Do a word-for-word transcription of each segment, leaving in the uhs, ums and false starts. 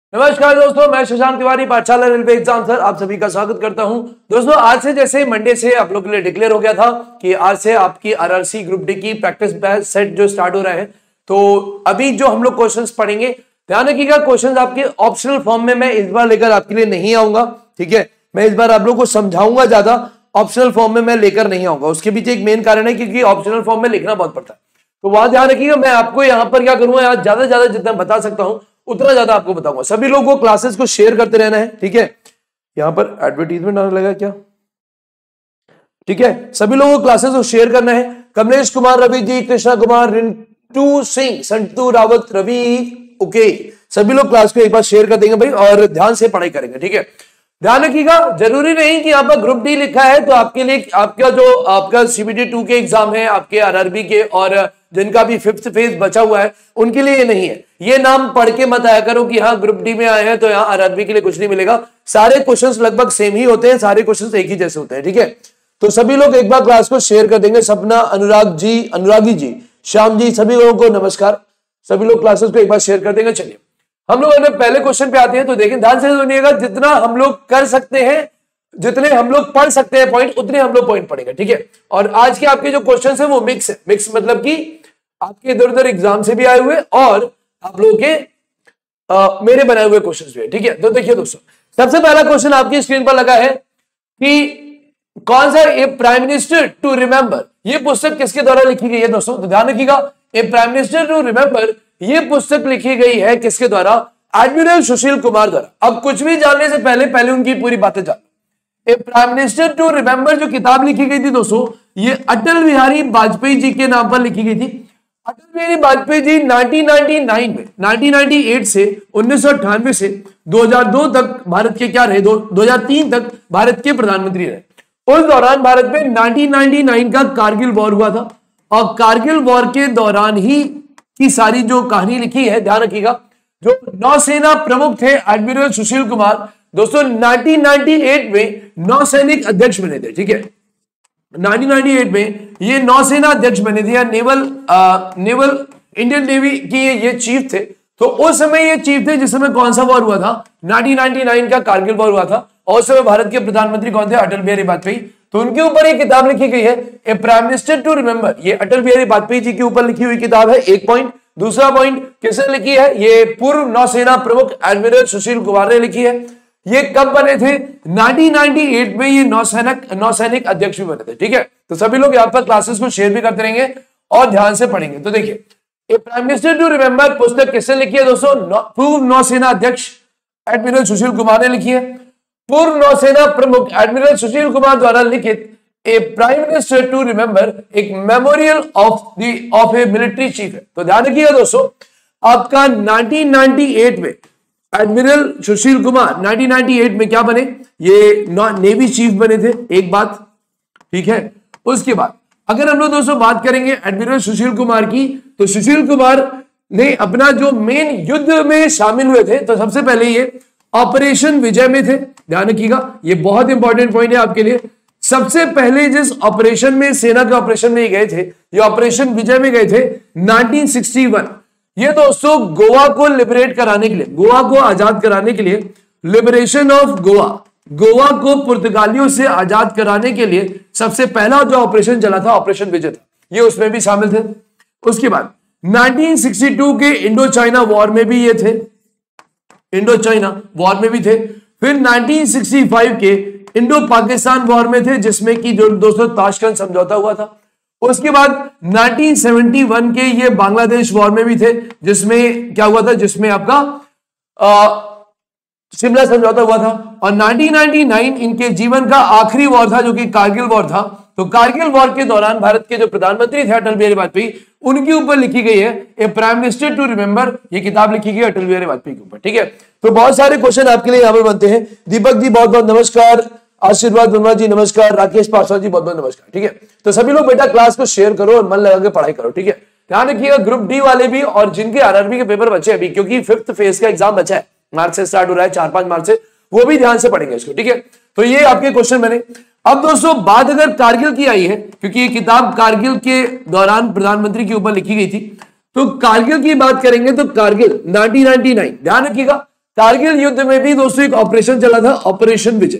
नमस्कार दोस्तों, मैं शशांक तिवारी, पाठशाला रेलवे एग्जाम सर आप सभी का स्वागत करता हूं। दोस्तों आज से जैसे मंडे से आप लोगों के लिए डिक्लेयर हो गया था कि आज से आपकी आरआरसी ग्रुप डी की प्रैक्टिस बैच सेट जो स्टार्ट हो रहा है, तो अभी जो हम लोग क्वेश्चंस पढ़ेंगे, ध्यान रखिएगा क्वेश्चंस आपके ऑप्शनल फॉर्म में मैं इस बार लेकर आपके लिए नहीं आऊंगा। ठीक है, मैं इस बार आप लोग को समझाऊंगा ज्यादा, ऑप्शनल फॉर्म में मैं लेकर नहीं आऊंगा। उसके पीछे एक मेन कारण है क्योंकि ऑप्शनल फॉर्म में लिखना बहुत पड़ता है, तो वहां ध्यान रखिएगा। मैं आपको यहाँ पर क्या करूंगा, यहाँ ज्यादा से ज्यादा जितना बता सकता हूं उतना ज्यादा आपको बताऊंगा। सभी लोगों को क्लासेस को शेयर करते रहना है। ठीक है, यहां पर एडवर्टीजमेंट आने लगा क्या? ठीक है, सभी लोगों को क्लासेस को शेयर करना है। कमलेश कुमार, रवि जी, कृष्णा कुमार, रिंटू सिंह, संतू रावत, रवि, ओके, सभी लोग क्लास को एक बार शेयर कर देंगे भाई, और ध्यान से पढ़ाई करेंगे। ठीक है, ध्यान रखिएगा, जरूरी नहीं कि यहाँ पर ग्रुप डी लिखा है तो आपके लिए आपका जो आपका सीबीटी टू के एग्जाम है, आपके आरआरबी के, और जिनका भी फिफ्थ फेज बचा हुआ है उनके लिए ये नहीं है। ये नाम पढ़ के मत आया करो कि हाँ ग्रुप डी में आए हैं तो यहाँ आरआरबी के लिए कुछ नहीं मिलेगा। सारे क्वेश्चंस लगभग सेम ही होते हैं, सारे क्वेश्चंस एक ही जैसे होते हैं। ठीक है, तो सभी लोग एक बार क्लास को शेयर कर देंगे। सपना, अनुराग जी, अनुरागी जी, श्याम जी, सभी लोगों को नमस्कार। सभी लोग क्लासेस को एक बार शेयर कर देंगे। चलिए हम लोग अपने पहले क्वेश्चन पे आते हैं। तो देखिए ध्यान से सुनिएगा, जितना हम लोग कर सकते हैं, जितने हम लोग पढ़ सकते हैं पॉइंट, उतने हम लोग पॉइंट पढ़ेंगे। ठीक है, और आज के आपके जो क्वेश्चन है वो मिक्स है। मिक्स मतलब कि आपके इधर उधर एग्जाम से भी आए हुए और आप लोगों के आ, मेरे बनाए हुए क्वेश्चन भी है। ठीक है, तो देखिए दोस्तों, सबसे पहला क्वेश्चन आपकी स्क्रीन पर लगा है कि कौन सा a prime minister to remember, ये पुस्तक किसके द्वारा लिखी गई है दोस्तों? तो ध्यान रखिएगा, a prime minister to remember ये पुस्तक लिखी गई है किसके द्वारा? एडमिरल सुशील कुमार द्वारा। अब कुछ भी जानने से पहले पहले उनकी पूरी बातें जान। A prime minister to remember जो किताब लिखी गई थी दोस्तों, ये अटल बिहारी वाजपेयी जी के नाम पर लिखी गई थी। Atal Bihari Vajpayee ji nineteen ninety nine में नाइनटीन नाइंटी एट से उन्नीस सौ अट्ठानवे से दो हज़ार दो तक भारत के क्या रहे, दो हजार तीन तक भारत के प्रधानमंत्री रहे। उस दौरान भारत में नाइनटीन नाइंटी नाइन का कारगिल वॉर हुआ था, और कारगिल वॉर के दौरान ही की सारी जो कहानी लिखी है, ध्यान रखिएगा। जो नौसेना प्रमुख थे एडमिरल सुशील कुमार दोस्तों, नाइनटीन नाइंटी एट में नौसैनिक अध्यक्ष बने थे। ठीक है, नाइनटीन नाइंटी एट में ये नौसेना अध्यक्ष बने थे, या naval ah, naval Indian navy की ये चीफ थे। तो उस समय ये चीफ थे जिस समय कौन सा वॉर हुआ था? नाइनटीन नाइंटी नाइन का कारगिल वॉर हुआ था, और उस समय भारत के प्रधानमंत्री कौन थे? अटल बिहारी वाजपेयी। तो उनके ऊपर एक किताब लिखी गई है, a prime minister to remember. ये अटल बिहारी वाजपेयी जी के ऊपर लिखी हुई किताब है, एक पॉइंट। दूसरा पॉइंट किसने लिखी है? ये पूर्व नौसेना प्रमुख एडमिरल सुशील कुमार ने लिखी है। ये कब बने थे? नाइनटीन नाइंटी एट में ये नौसैनिक नौसैनिक अध्यक्ष भी बने थे। ठीक है, तो सभी लोग यहाँ पर क्लासेस को शेयर भी करते रहेंगे और ध्यान से पढ़ेंगे। तो देखिए, a prime minister to remember पुस्तक किसने लिखी है दोस्तों? पूर्व नौसेना अध्यक्ष एडमिरल सुशील कुमार ने लिखी है। पूर्व नौसेना प्रमुख एडमिरल सुशील कुमार द्वारा लिखित a prime minister to remember एक memorial of the of a military chief है। तो ध्यान रखिएगा दोस्तों, आपका नाइनटीन नाइंटी एट में admiral Sushil Kumar nineteen ninety eight में क्या बने? ये नेवी चीफ बने थे, एक बात। ठीक है, उसके बाद अगर हम लोग दोस्तों बात करेंगे एडमिरल सुशील कुमार की, तो सुशील कुमार ने अपना जो मेन युद्ध में शामिल हुए थे, तो सबसे पहले ये ऑपरेशन विजय में थे। ध्यान रखिएगा, ये बहुत इंपॉर्टेंट पॉइंट है आपके लिए। सबसे पहले जिस ऑपरेशन में, सेना के ऑपरेशन में गए थे, ये ऑपरेशन विजय में गए थे नाइनटीन सिक्सटी वन। ये दोस्तों गोवा को लिबरेट कराने के लिए, गोवा को आजाद कराने के लिए, लिबरेशन ऑफ गोवा, गोवा को पुर्तगालियों से आजाद कराने के लिए सबसे पहला जो ऑपरेशन चला था, ऑपरेशन विजय था, ये उसमें भी शामिल थे। उसके बाद नाइनटीन सिक्सटी टू के इंडो चाइना वॉर में भी ये थे, इंडो चाइना वॉर में भी थे। फिर नाइनटीन सिक्सटी फाइव के इंडो पाकिस्तान वॉर में थे, जिसमें कि जो दोस्तों ताशकंद समझौता हुआ था। उसके बाद नाइनटीन सेवेंटी वन के ये बांग्लादेश वॉर में भी थे, जिसमें क्या हुआ था? जिसमें आपका शिमला समझौता हुआ था। और नाइनटीन नाइंटी नाइन इनके जीवन का आखिरी वॉर था, जो कि कारगिल वॉर था। तो कारगिल वॉर के दौरान भारत के जो प्रधानमंत्री थे अटल बिहारी वाजपेयी, उनके ऊपर लिखी गई है a prime minister to remember, ये किताब लिखी गई अटल बिहारी वाजपेयी के ऊपर। ठीक है, तो बहुत सारे क्वेश्चन आपके लिए यहाँ पर बनते हैं। दीपक जी बहुत बहुत नमस्कार, आशीर्वाद वर्मा जी नमस्कार, राकेश पासवान जी बहुत बहुत नमस्कार। ठीक है, तो सभी लोग बेटा क्लास को शेयर करो और मन लगा के पढ़ाई करो। ठीक है, ध्यान रखिएगा ग्रुप डी वाले भी, और जिनके आरआरबी के पेपर बचे अभी, क्योंकि फिफ्थ फेज का एग्जाम बचा है, मार्च से स्टार्ट हो रहा है, चार पांच मार्च से, वो भी ध्यान से पढ़ेंगे इसको। ठीक है, तो ये आपके क्वेश्चन बने। अब दोस्तों बात अगर कारगिल की आई है, क्योंकि ये किताब कारगिल के दौरान प्रधानमंत्री के ऊपर लिखी गई थी, तो कारगिल की बात करेंगे तो कारगिल नाइनटीन नाइंटी नाइन, ध्यान रखिएगा कारगिल युद्ध में भी दोस्तों एक ऑपरेशन चला था, ऑपरेशन विजय,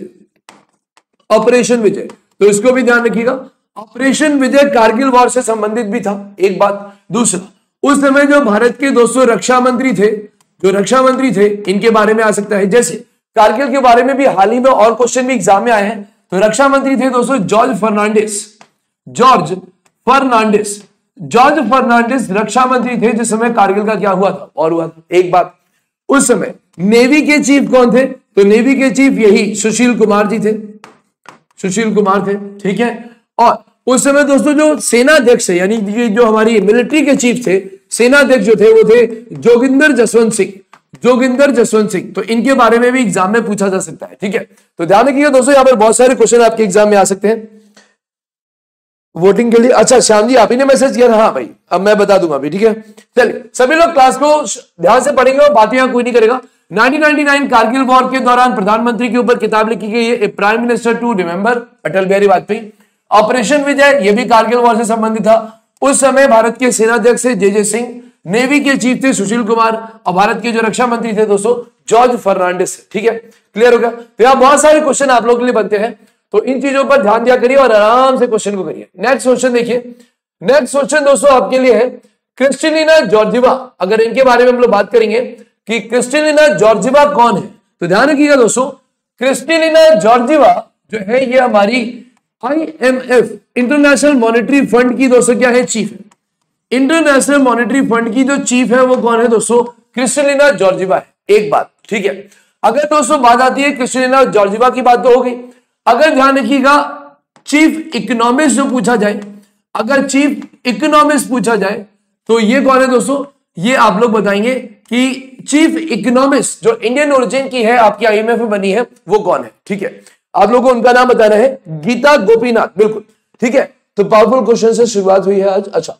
ऑपरेशन विजय, तो इसको भी ध्यान रखिएगा। ऑपरेशन विजय कारगिल वॉर से संबंधित भी था, एक बात। दूसरा, उस समय जो भारत के दोस्तों रक्षा मंत्री थे, जो रक्षा मंत्री थे, इनके बारे में आ सकता है। जैसे कारगिल के बारे में भी हाल ही में और क्वेश्चन भी एग्जाम में आए हैं। तो रक्षा मंत्री थे दोस्तों George Fernandes, George Fernandes, George Fernandes रक्षा मंत्री थे जिस समय कारगिल का क्या हुआ था, और हुआ था। एक बात, उस समय नेवी के चीफ कौन थे? तो नेवी के चीफ यही सुशील कुमार जी थे, सुशील कुमार थे, ठीक है। और उस समय दोस्तों जो सेनाध्यक्ष है, यानी जो हमारी मिलिट्री के चीफ थे, सेनाध्यक्ष जो थे वो थे जोगिंदर जसवंत सिंह, जोगिंदर जसवंत सिंह। तो इनके बारे में भी एग्जाम में पूछा जा सकता है, ठीक है। तो ध्यान रखिएगा दोस्तों, यहां पर बहुत सारे क्वेश्चन आपके एग्जाम में आ सकते हैं वोटिंग के लिए। अच्छा श्याम जी, आप ही ने मैसेज किया था? हाँ भाई, अब मैं बता दूंगा अभी, ठीक है। चलिए सभी लोग क्लास को ध्यान से पढ़ेंगे और बातें यहां कोई नहीं करेगा। Nineteen ninety nine Kargil war के दौरान प्रधानमंत्री के ऊपर किताब लिखी गई है, prime minister to remember, Atal Bihari Vajpayee. Operation Vijay, ये भी कारगिल वॉर से संबंधित था। उस समय भारत के सेनाध्यक्ष थे जे जे सिंह, नेवी के चीफ थे सुशील कुमार, और भारत के जो रक्षा मंत्री थे दोस्तों जॉर्ज फर्नांडिस, ठीक है। क्लियर हो गया? तो यहाँ बहुत सारे क्वेश्चन आप लोगों के लिए बनते हैं, तो इन चीजों पर ध्यान दिया करिए और आराम से क्वेश्चन को करिए। नेक्स्ट क्वेश्चन देखिए, नेक्स्ट क्वेश्चन दोस्तों आपके लिए है क्रिस्टलिना जॉर्जिवा। अगर इनके बारे में हम लोग बात करेंगे कि क्रिस्टलिना जॉर्जिवा कौन है, तो ध्यान रखिएगा दोस्तों, क्रिस्टलिना जॉर्जिवा जो है ये हमारी I M F international monetary fund की दोस्तों क्या है, चीफ है। इंटरनेशनल मॉनेटरी फंड की जो चीफ है वो कौन है दोस्तों, क्रिस्टलिना जॉर्जिवा है। एक बात, ठीक है। अगर दोस्तों बात आती है क्रिस्टलिना जॉर्जिवा की, बात तो हो गई। अगर ध्यान रखिएगा चीफ इकोनॉमिस्ट जो पूछा जाए, अगर चीफ इकोनॉमिस्ट पूछा जाए तो ये कौन है दोस्तों, ये आप लोग बताएंगे कि चीफ इकोनॉमिस्ट जो इंडियन ओरिजिन की है, आपकी आई एम एफ में बनी है, वो कौन है, ठीक है। आप लोगों को उनका नाम बताना है, गीता गोपीनाथ, बिल्कुल, ठीक है। तो पावरफुल क्वेश्चन से शुरुआत हुई है आज। अच्छा,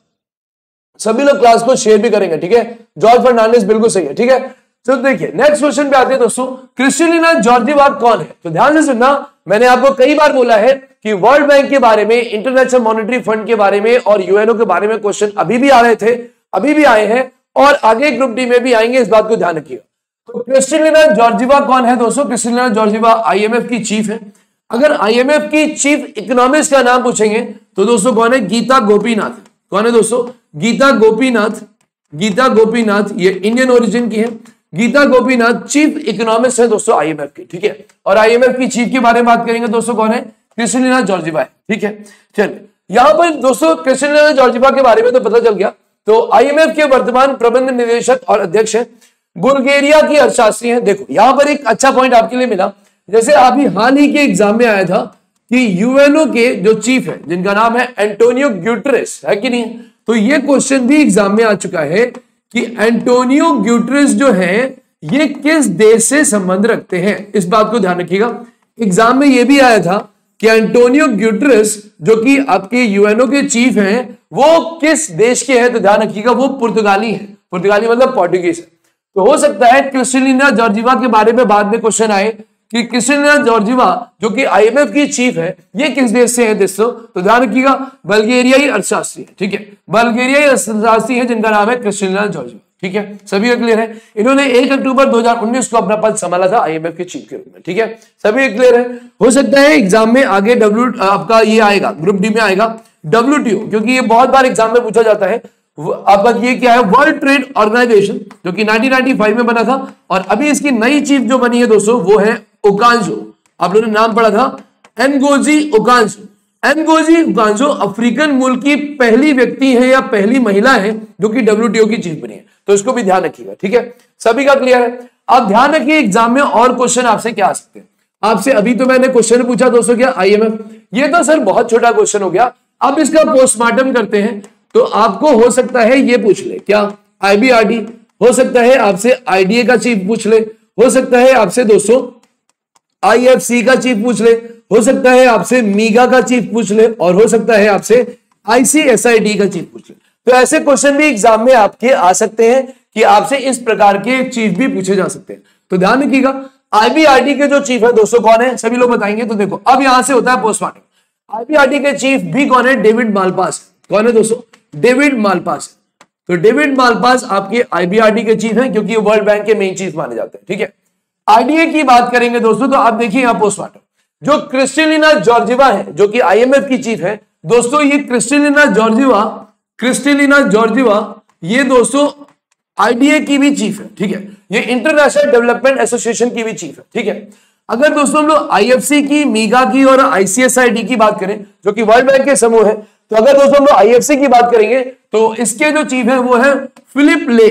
सभी लोग क्लास को शेयर भी करेंगे, ठीक है। जॉर्ज फर्नांडिस बिल्कुल सही है, ठीक है। तो देखिए नेक्स्ट क्वेश्चन पे आते हैं दोस्तों, क्रिस्टलिना जॉर्जिवा कौन है? तो ध्यान से सुनना, मैंने आपको कई बार बोला है कि वर्ल्ड बैंक के बारे में, इंटरनेशनल मॉनेटरी फंड के बारे में और यूएनओ के बारे में क्वेश्चन अभी भी आ रहे थे, अभी भी आए हैं और आगे ग्रुप डी में भी आएंगे, इस बात को ध्यान रखिएगा। तो क्रिस्टलिना जॉर्जिवा कौन है दोस्तों? Kristalina Georgieva I M F की चीफ है। अगर आई एम एफ की चीफ इकोनॉमिस्ट का नाम पूछेंगे तो दोस्तों कौन है? गीता गोपीनाथ। कौन है दोस्तों? गीता गोपीनाथ। गीता गोपीनाथ ये इंडियन ओरिजिन की है। गीता गोपीनाथ चीफ इकोनॉमिस्ट है दोस्तों आई एम एफ की, ठीक है। और आई एम एफ की चीफ के बारे में बात करेंगे दोस्तों, कौन है? क्रिस्टलिना जॉर्जिवा है, ठीक है। चलिए यहां पर दोस्तों क्रिस्टलिना जॉर्जिवा के बारे में तो पता चल गया। तो आई एम एफ के वर्तमान प्रबंध निदेशक और अध्यक्ष है, बुल्गारिया की अर्थशास्त्री है। देखो यहां पर एक अच्छा पॉइंट आपके लिए मिला, जैसे अभी हाल ही के एग्जाम में आया था कि यूएनओ के जो चीफ है जिनका नाम है एंटोनियो ग्यूटेरेस, है कि नहीं? तो ये क्वेश्चन भी एग्जाम में आ चुका है कि एंटोनियो ग्यूटेरेस जो है ये किस देश से संबंध रखते हैं, इस बात को ध्यान रखिएगा। एग्जाम में ये भी आया था कि एंटोनियो ग्यूटेरेस जो कि आपके यूएनओ के चीफ हैं वो किस देश के हैं, तो ध्यान रखिएगा वो पुर्तगाली है। पुर्तगाली मतलब पोर्टुगीज है। तो हो सकता है क्रिस्टलिना जॉर्जिवा के बारे में बाद में क्वेश्चन आए कि क्रिस्टलिना जॉर्जिवा जो कि आई एम एफ की चीफ है ये किस देश से है दोस्तों, तो ध्यान रखिएगा बल्गेरियाई अर्थशास्त्री है, ठीक है। बल्गेरियाई अर्थशास्त्री है जिनका नाम है क्रिस्टलिना जॉर्जिवा, ठीक है। सभी क्लियर है? इन्होंने एक अक्टूबर दो हज़ार उन्नीस को अपना पद संभाला था आई एम एफ के चीफ के रूप में, ठीक है। सभी क्लियर है? हो सकता है एग्जाम में आगे डब्ल्यू आपका ये आएगा, ग्रुप डी में आएगा डब्ल्यू टी ओ, क्योंकि ये बहुत बार एग्जाम में पूछा जाता है। आपका ये क्या है? वर्ल्ड ट्रेड ऑर्गेनाइजेशन जो कि नाइनटीन नाइंटी फाइव में बना था और अभी इसकी नई चीफ जो बनी है दोस्तों वो है ओकांजो। आप लोगों ने नाम पढ़ा था एनगोजी ओकांजो। एनगोजी ओकांजो अफ्रीकन मूल की पहली व्यक्ति है या पहली महिला है जो कि डब्ल्यू टी ओ की चीफ बनी है, तो इसको भी ध्यान रखिएगा, ठीक है। सभी का क्लियर है? आप ध्यान रखिए एग्जाम में और क्वेश्चन आपसे क्या आ सकते हैं। आपसे अभी तो मैंने क्वेश्चन पूछा दोस्तों क्या आई एम एफ, ये तो सर बहुत छोटा क्वेश्चन हो गया। अब इसका पोस्टमार्टम करते हैं तो आपको हो सकता है ये पूछ ले क्या आई बी आर डी, हो सकता है आपसे आई डी ए का चीफ पूछ ले, हो सकता है आपसे दोस्तों आई एफ सी का चीफ पूछ ले, हो सकता है आपसे मीगा का चीफ पूछ ले और हो सकता है आपसे I C S I D का चीफ पूछ ले। तो ऐसे क्वेश्चन भी एग्जाम में आपके आ सकते हैं कि आपसे इस प्रकार के चीफ भी पूछे जा सकते हैं। तो ध्यान रखिएगा आई बी आर डी के जो चीफ है दोस्तों कौन है, सभी लोग बताएंगे। तो देखो अब यहां से होता है postmortem. I B R D के चीफ भी कौन है? David Malpass. कौन है दोस्तों? David Malpass. तो डेविड मालपास आपके आई बी आर डी के चीफ हैं क्योंकि वर्ल्ड बैंक के मेन चीफ माने जाते हैं, ठीक है। आरडीए की बात करेंगे दोस्तों, तो आप देखिए यहां पोस्टमार्टम जो क्रिस्टेलिना जॉर्जिवा है, जो कि आईएमएफ की चीफ है दोस्तों, ये क्रिस्टेलिना जॉर्जिवा क्रिस्टेलिना जॉर्जिवा ये दोस्तों आईडीए की भी चीफ है, ठीक है। ये इंटरनेशनल डेवलपमेंट एसोसिएशन की भी चीफ है, ठीक है। अगर दोस्तों हम लोग आईएफसी की, मीगा की और आईसीएसआईडी की बात करें जो कि वर्ल्ड बैंक के समूह है, तो अगर दोस्तों हम लोग आईएफसी की बात करेंगे तो इसके जो चीफ है वो है फिलिप ले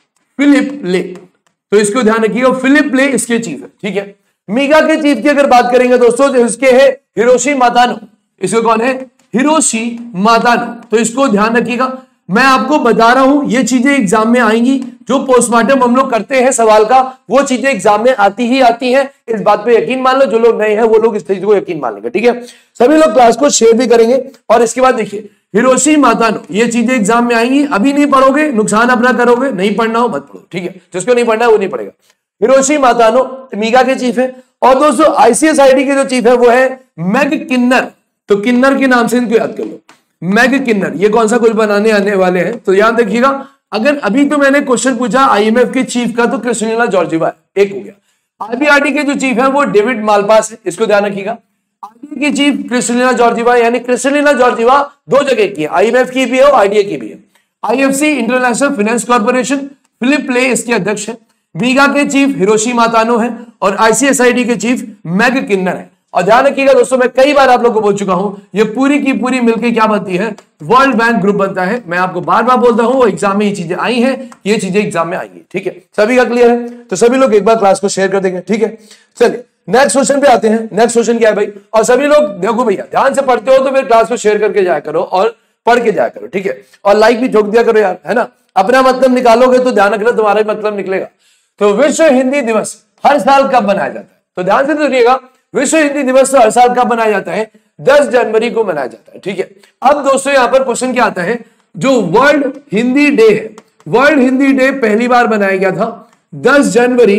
फिलिप ले तो इसको ध्यान रखिएगा, फिलिप ले इसके चीफ है, ठीक है। मीगा के चीफ की अगर बात करेंगे दोस्तों तो इसके है हिरोशी मातानो, इसको कौन है, हिरोशी मातानो, तो इसको ध्यान रखिएगा। मैं आपको बता रहा हूं ये चीजें एग्जाम में आएंगी, जो पोस्टमार्टम हम लोग करते हैं सवाल का वो चीजें एग्जाम में आती ही आती हैं, इस बात पे यकीन मान लो। जो लोग नए हैं वो लोग इस चीज को यकीन मान लेंगे, ठीक है। सभी लोग क्लास को शेयर भी करेंगे। और इसके बाद देखिए हिरोशी मातानो, ये चीजें एग्जाम में आएंगी, अभी नहीं पढ़ोगे नुकसान अपना करोगे, नहीं पढ़ना हो मत पढ़ो, ठीक है। जिसको नहीं पढ़ना है वो नहीं पढ़ेगा। हिरोशी मातानो मीगा के चीफ है। और दोस्तों आईसीएसआईडी के जो चीफ है वो है मैग किन्नर, तो किन्नर के नाम से इनको याद कर लो, मैग किन्नर। ये कौन सा कुछ बनाने आने वाले हैं तो याद रखिएगा। अगर अभी तो मैंने क्वेश्चन पूछा आईएमएफ के चीफ का तो क्रिस्टेलिना जॉर्जिवा है, एक हो गया। आरबीआरडी के जो चीफ है वो डेविड मालपास है, इसको ध्यान रखिएगा। आरबीआई की चीफ क्रिस्टेलिना जॉर्जिवा, यानी क्रिस्टेलिना जॉर्जिवा दो जगह की है, आईएमएफ की भी है और आईडीए की भी है। IFC international finance corporation, Philippe Le इसके अध्यक्ष है। मीगा के चीफ हिरोशी मातानो है और आईसीएसआईडी के चीफ मैग किन्नर है। और ध्यान रखिएगा दोस्तों, मैं कई बार आप लोगों को बोल चुका हूं, ये पूरी की पूरी मिलकर क्या बनती है, वर्ल्ड बैंक ग्रुप बनता है। मैं आपको बार बार बोलता हूं, वो एग्जाम में ये चीजें आई हैं, ये चीजें एग्जाम में आएंगी, ठीक है। सभी का क्लियर है? तो सभी लोग एक बार क्लास को शेयर कर देंगे, ठीक है। चलिए नेक्स्ट क्वेश्चन पे आते हैं। नेक्स्ट क्वेश्चन क्या है भाई, और सभी लोग देखो भैया ध्यान से पढ़ते हो तो फिर क्लास को शेयर करके जाया करो और पढ़ के जाया करो, ठीक है। और लाइक भी ठोक दिया करो यार, है ना। अपना मतलब निकालोगे तो ध्यान रखना तुम्हारा भी मतलब निकलेगा। तो विश्व हिंदी दिवस हर साल कब मनाया जाता है, तो ध्यान से सुनिएगा। विश्व हिंदी दिवस तो हर साल कब मनाया जाता है, दस जनवरी को मनाया जाता है, ठीक है। अब दोस्तों यहां पर क्वेश्चन क्या आता है, जो वर्ल्ड हिंदी डे है, वर्ल्ड हिंदी डे पहली बार बनाया गया था दस जनवरी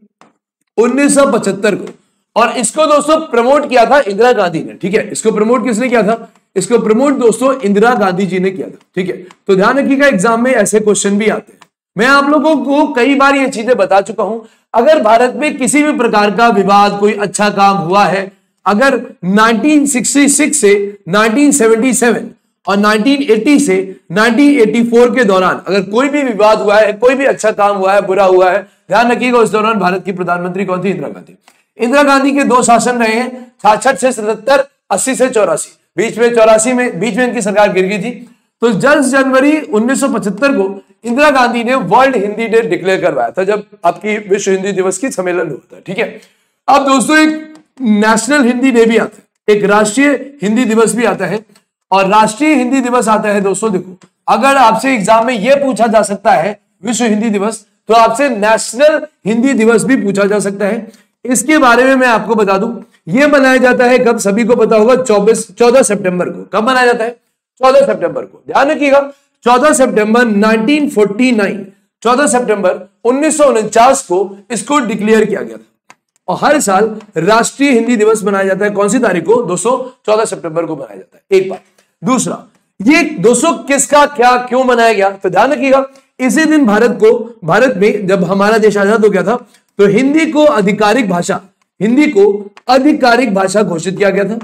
उन्नीस सौ पचहत्तर को, और इसको दोस्तों प्रमोट किया था इंदिरा गांधी ने, ठीक है। इसको प्रमोट किसने किया था, इसको प्रमोट दोस्तों इंदिरा गांधी जी ने किया था, ठीक है। तो ध्यान रखिएगा एग्जाम में ऐसे क्वेश्चन भी आते हैं। मैं आप लोगों को कई बार ये चीजें बता चुका हूं, अगर भारत में किसी भी प्रकार का विवाद, कोई अच्छा काम हुआ है, अगर उन्नीस सौ छियासठ से उन्नीस सौ सतहत्तर और उन्नीस सौ अस्सी से उन्नीस सौ चौरासी के दौरान अगर कोई भी विवाद हुआ है, कोई भी अच्छा काम हुआ है, बुरा हुआ है, ध्यान रखिएगा उस दौरान भारत की प्रधानमंत्री कौन थी, इंदिरा गांधी। इंदिरा गांधी के दो शासन रहे हैं, छियासठ से सतहत्तर, अस्सी से चौरासी, बीच में चौरासी में बीच में इनकी सरकार गिर गई थी। तो दस जनवरी उन्नीस सौ पचहत्तर को इंदिरा गांधी ने वर्ल्ड हिंदी डे डिक्लेयर करवाया था, जब आपकी विश्व हिंदी दिवस की सम्मेलन होता है, ठीक है। अब दोस्तों एक नेशनल हिंदी डे भी आता है, एक राष्ट्रीय हिंदी दिवस भी आता है, और राष्ट्रीय हिंदी दिवस आता है दोस्तों। देखो अगर आपसे एग्जाम में यह पूछा जा सकता है विश्व हिंदी दिवस, तो आपसे नेशनल हिंदी दिवस भी पूछा जा सकता है। इसके बारे में मैं आपको बता दूं, यह मनाया जाता है कब, सभी को पता होगा, चौबीस चौदह सितंबर को। कब मनाया जाता है, चौदह सितंबर को। ध्यान रखिएगा चौदह सितंबर उन्नीस सौ उनचास, चौदह सितंबर उन्नीस सौ उनचास को इसको डिक्लेयर किया गया था। और हर साल राष्ट्रीय हिंदी दिवस मनाया जाता है कौन सी तारीख को, दोस्तों चौदह सितंबर को मनाया जाता है, एक बात। दूसरा, ये दोस्तों किसका क्या क्यों मनाया गया, तो ध्यान रखिएगा इसी दिन भारत को, भारत में जब हमारा देश आजाद हो गया था, तो हिंदी को आधिकारिक भाषा, हिंदी को आधिकारिक भाषा घोषित किया गया था,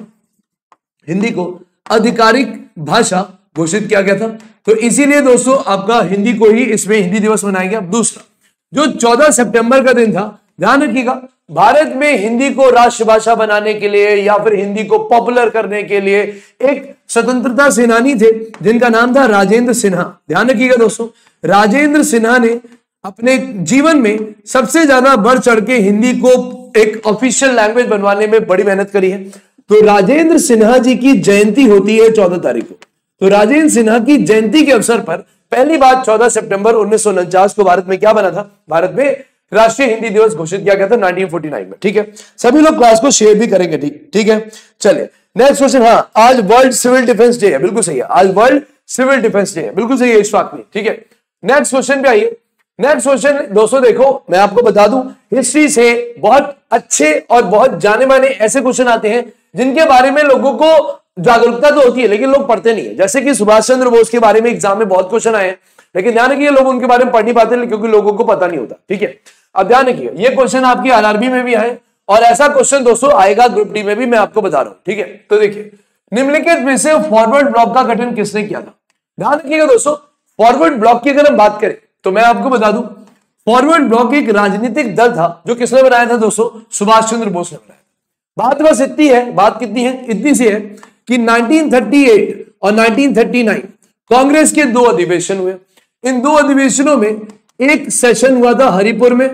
हिंदी को आधिकारिक भाषा घोषित किया गया था। तो इसीलिए दोस्तों आपका हिंदी को ही इसमें हिंदी दिवस मनाया गया। दूसरा, जो चौदह सितंबर का दिन था, ध्यान रखिएगा भारत में हिंदी को राष्ट्रभाषा बनाने के लिए या फिर हिंदी को पॉपुलर करने के लिए एक स्वतंत्रता सेनानी थे जिनका नाम था राजेंद्र सिन्हा। ध्यान रखिएगा दोस्तों, राजेंद्र सिन्हा ने अपने जीवन में सबसे ज्यादा बढ़ चढ़ के हिंदी को एक ऑफिशियल लैंग्वेज बनवाने में बड़ी मेहनत करी है। तो राजेंद्र सिन्हा जी की जयंती होती है चौदह तारीख को। तो राजेंद्र सिन्हा की जयंती के अवसर पर पहली बार चौदह सितंबर उन्नीस सौ उनचास को भारत में क्या बना था, भारत में राष्ट्रीय हिंदी दिवस घोषित किया गया था उन्नीस सौ उनचास में, ठीक है। सभी लोग क्लास को शेयर भी करेंगे, ठीक ठीक है। चलिए नेक्स्ट क्वेश्चन, हाँ आज वर्ल्ड सिविल डिफेंस डे है, बिल्कुल सही है, आज वर्ल्ड सिविल डिफेंस डे है, बिल्कुल सही है इशफाक नहीं, ठीक है। नेक्स्ट क्वेश्चन पे आइए। नेक्स्ट क्वेश्चन दोस्तों देखो, मैं आपको बता दूं हिस्ट्री से बहुत अच्छे और बहुत जाने माने ऐसे क्वेश्चन आते हैं जिनके बारे में लोगों को जागरूकता तो होती है लेकिन लोग पढ़ते नहीं है। जैसे कि सुभाष चंद्र बोस के बारे में एग्जाम में बहुत क्वेश्चन आए हैं, लेकिन ध्यान रखिए लोग उनके बारे में पढ़ नहीं पाते क्योंकि लोगों को पता नहीं होता, ठीक है। अब ध्यान रखिए, ये क्वेश्चन आपकी आरआरबी में भी आए और ऐसा क्वेश्चन दोस्तों आएगा ग्रुप डी में भी, मैं आपको बता रहा हूं, ठीक है। तो देखिए, निम्नलिखित में से फॉरवर्ड ब्लॉक का गठन किसने किया था? ध्यान रखिएगा दोस्तों, फॉरवर्ड ब्लॉक की अगर हम बात करें तो मैं आपको बता दूं, फॉरवर्ड ब्लॉक एक राजनीतिक दल था जो किसने बनाया था दोस्तों? सुभाष चंद्र बोस ने बनाया। बात बस इतनी है, बात कितनी है? इतनी सी है कि नाइनटीन थर्टी एट और नाइनटीन थर्टी नाइन कांग्रेस के दो अधिवेशन हुए। इन दो अधिवेशनों में एक सेशन हुआ था हरिपुर में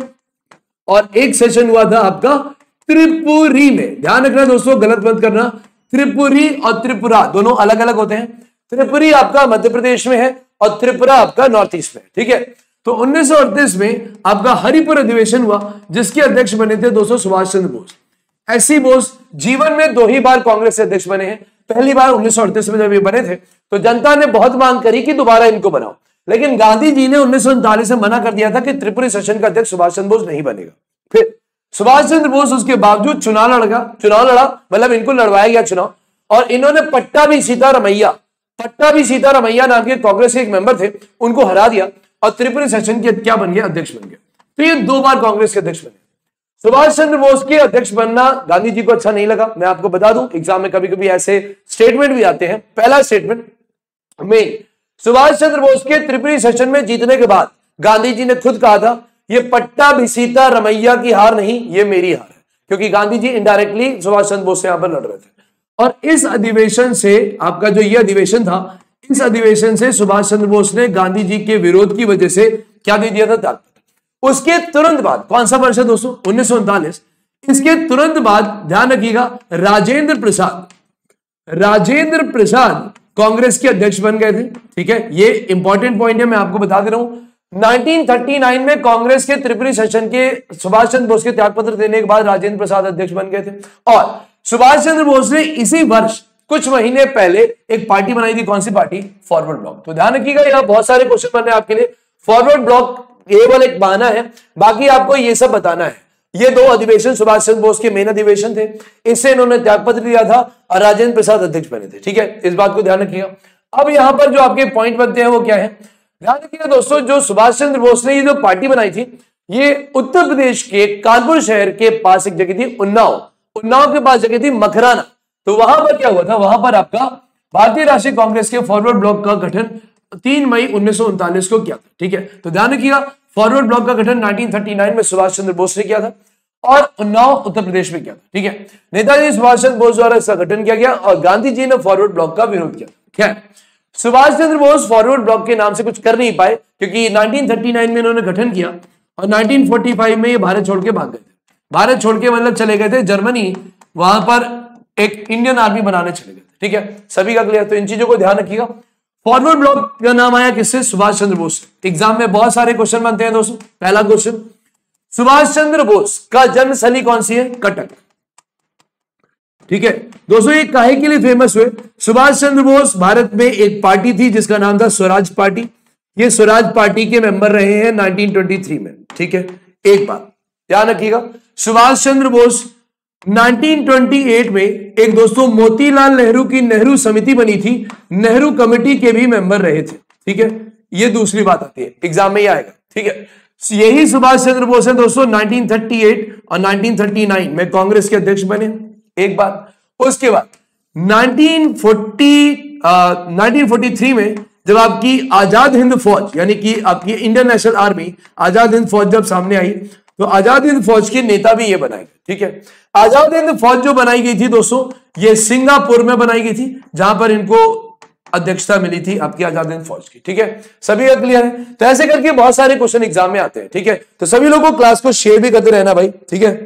और एक सेशन हुआ था आपका त्रिपुरी में। ध्यान रखना दोस्तों, गलत मत करना, त्रिपुरी और त्रिपुरा दोनों अलग अलग होते हैं। त्रिपुरी आपका मध्य प्रदेश में है और त्रिपुरा आपका नॉर्थ ईस्ट में, ठीक है। तो उन्नीस सौ अड़तीस में आपका हरिपुर अधिवेशन हुआ जिसके अध्यक्ष बने थे दोस्तों सुभाष चंद्र बोस। एससी बोस जीवन में दो ही बार कांग्रेस के अध्यक्ष बने हैं। पहली बार उन्नीस सौ अड़तीस में जब ये बने थे तो जनता ने बहुत मांग करी कि दोबारा इनको बनाओ, लेकिन गांधी जी ने उन्नीस सौ उनतालीस में मना कर दिया था कि त्रिपुरी सेशन का अध्यक्ष सुभाष चंद्र बोस नहीं बनेगा। फिर सुभाष चंद्र बोस उसके बावजूद चुनाव लड़ा चुनाव लड़ा मतलब इनको लड़वाया गया चुनाव, और इन्होंने पट्टाभी सीतारमैया पट्टा भी सीतारमैया नाम के कांग्रेस के एक मेंबर थे, उनको हरा दिया और त्रिपुरी सेशन के क्या बन गया? अध्यक्ष बन गया। तो ये दो बार कांग्रेस के अध्यक्ष बने। सुभाष चंद्र बोस के अध्यक्ष बनना गांधी जी को अच्छा नहीं लगा। मैं आपको बता दूं, एग्जाम में कभी कभी ऐसे स्टेटमेंट भी आते हैं। पहला स्टेटमेंट में सुभाष चंद्र बोस के त्रिपुरी सेशन में जीतने के बाद गांधी जी ने खुद कहा था, ये पट्टा भी सीतारमैया की हार नहीं, ये मेरी हार है, क्योंकि गांधी जी इनडायरेक्टली सुभाष चंद्र बोस से यहां पर लड़ रहे थे। और इस अधिवेशन से आपका जो ये अधिवेशन था, इस अधिवेशन से सुभाष चंद्र बोस ने गांधी जी के विरोध की वजह से क्या दे दिया था? त्यागपत्र। उसके तुरंत बाद कौन सा वर्ष है दोस्तों? उन्नीस सौ उनतालीस। इसके तुरंत बाद ध्यान रखिएगा, राजेंद्र प्रसाद राजेंद्र प्रसाद कांग्रेस के अध्यक्ष बन गए थे, ठीक है। ये इंपॉर्टेंट पॉइंट है, मैं आपको बता दे रहा हूं। नाइनटीन थर्टी नाइन में कांग्रेस के त्रिपुरी सेशन के सुभाष चंद्र बोस के त्यागपत्र देने के बाद राजेंद्र प्रसाद अध्यक्ष बन गए थे। और सुभाष चंद्र बोस ने इसी वर्ष कुछ महीने पहले एक पार्टी बनाई थी। कौन सी पार्टी? Forward block. तो ध्यान रखिएगा, यहां बहुत सारे क्वेश्चन बन रहे हैं आपके लिए। फॉरवर्ड ब्लॉक केवल एक बहाना है, बाकी आपको ये सब बताना है। ये दो अधिवेशन सुभाष चंद्र बोस के मेन अधिवेशन थे, इससे इन्होंने त्यागपत्र दिया था और राजेंद्र प्रसाद अध्यक्ष बने थे, ठीक है। इस बात को ध्यान रखिएगा। अब यहां पर जो आपके पॉइंट बनते हैं वो क्या है? ध्यान रखिएगा दोस्तों, जो सुभाष चंद्र बोस ने ये जो पार्टी बनाई थी, ये उत्तर प्रदेश के कानपुर शहर के पास एक जगह थी, उन्नाव उन्नाव के पास जगह थी मखराना। तो वहां पर क्या हुआ था? वहां पर आपका भारतीय राष्ट्रीय कांग्रेस के फॉरवर्ड ब्लॉक का गठन तीन मई उन्नीस सौ उनतालीस को किया था, ठीक है। तो ध्यान रखिएगा, फॉरवर्ड ब्लॉक का गठन नाइनटीन थर्टी नाइन में सुभाष चंद्र बोस ने किया था और उन्नाव उत्तर प्रदेश में किया था, ठीक है। नेताजी सुभाष चंद्र बोस द्वारा इसका गठन किया गया और गांधी जी ने फॉरवर्ड ब्लॉक का विरोध किया। क्या सुभाष चंद्र बोस फॉरवर्ड ब्लॉक के नाम से कुछ कर नहीं पाए, क्योंकि नाइनटीन थर्टी नाइन में इन्होंने गठन किया और नाइनटीन फोर्टी फाइव में ये भारत छोड़ के भाग गए थे। भारत छोड़ के मतलब चले गए थे जर्मनी, वहां पर एक इंडियन आर्मी बनाने चले गए थे, ठीक है। सभी का क्लियर? तो इन चीजों को ध्यान रखिएगा। फॉरवर्ड ब्लॉक का नाम आया किससे? सुभाष चंद्र बोस। एग्जाम में बहुत सारे क्वेश्चन बनते हैं दोस्तों। पहला क्वेश्चन, सुभाष चंद्र बोस का जन्मस्थली कौन सी है? कटक, ठीक है दोस्तों। ये काहे के लिए फेमस हुए? सुभाष चंद्र बोस, भारत में एक पार्टी थी जिसका नाम था स्वराज पार्टी। ये स्वराज पार्टी के मेंबर रहे हैं नाइनटीन ट्वेंटी थ्री में, ठीक है। एक बात ध्यान रखिएगा, Subhash Chandra Bose nineteen twenty eight में एक दोस्तों मोतीलाल नेहरू की नेहरू समिति बनी थी, नेहरू कमेटी के भी मेंबर रहे थे, ठीक है। ये दूसरी बात आती है, एग्जाम में ही आएगा, ठीक है। यही सुभाष चंद्र बोस है दोस्तों नाइनटीन थर्टी एट और नाइनटीन थर्टी नाइन में कांग्रेस के अध्यक्ष बने, एक बात। उसके बाद nineteen forty nineteen forty three में जब आपकी आजाद हिंद फौज यानी कि आपकी Indian national army Azad Hind Fauj जब सामने आई तो आजाद हिंद फौज के नेता भी ये बनाए गए, ठीक है। आजाद हिंद फौज जो बनाई गई थी दोस्तों, ये सिंगापुर में बनाई गई थी, जहां पर इनको अध्यक्षता मिली थी आपकी आजाद हिंद फौज की, ठीक है। सभी का क्लियर है? तो ऐसे करके बहुत सारे क्वेश्चन एग्जाम में आते हैं, ठीक है। तो सभी लोगों को क्लास को शेयर भी करते रहना भाई, ठीक है।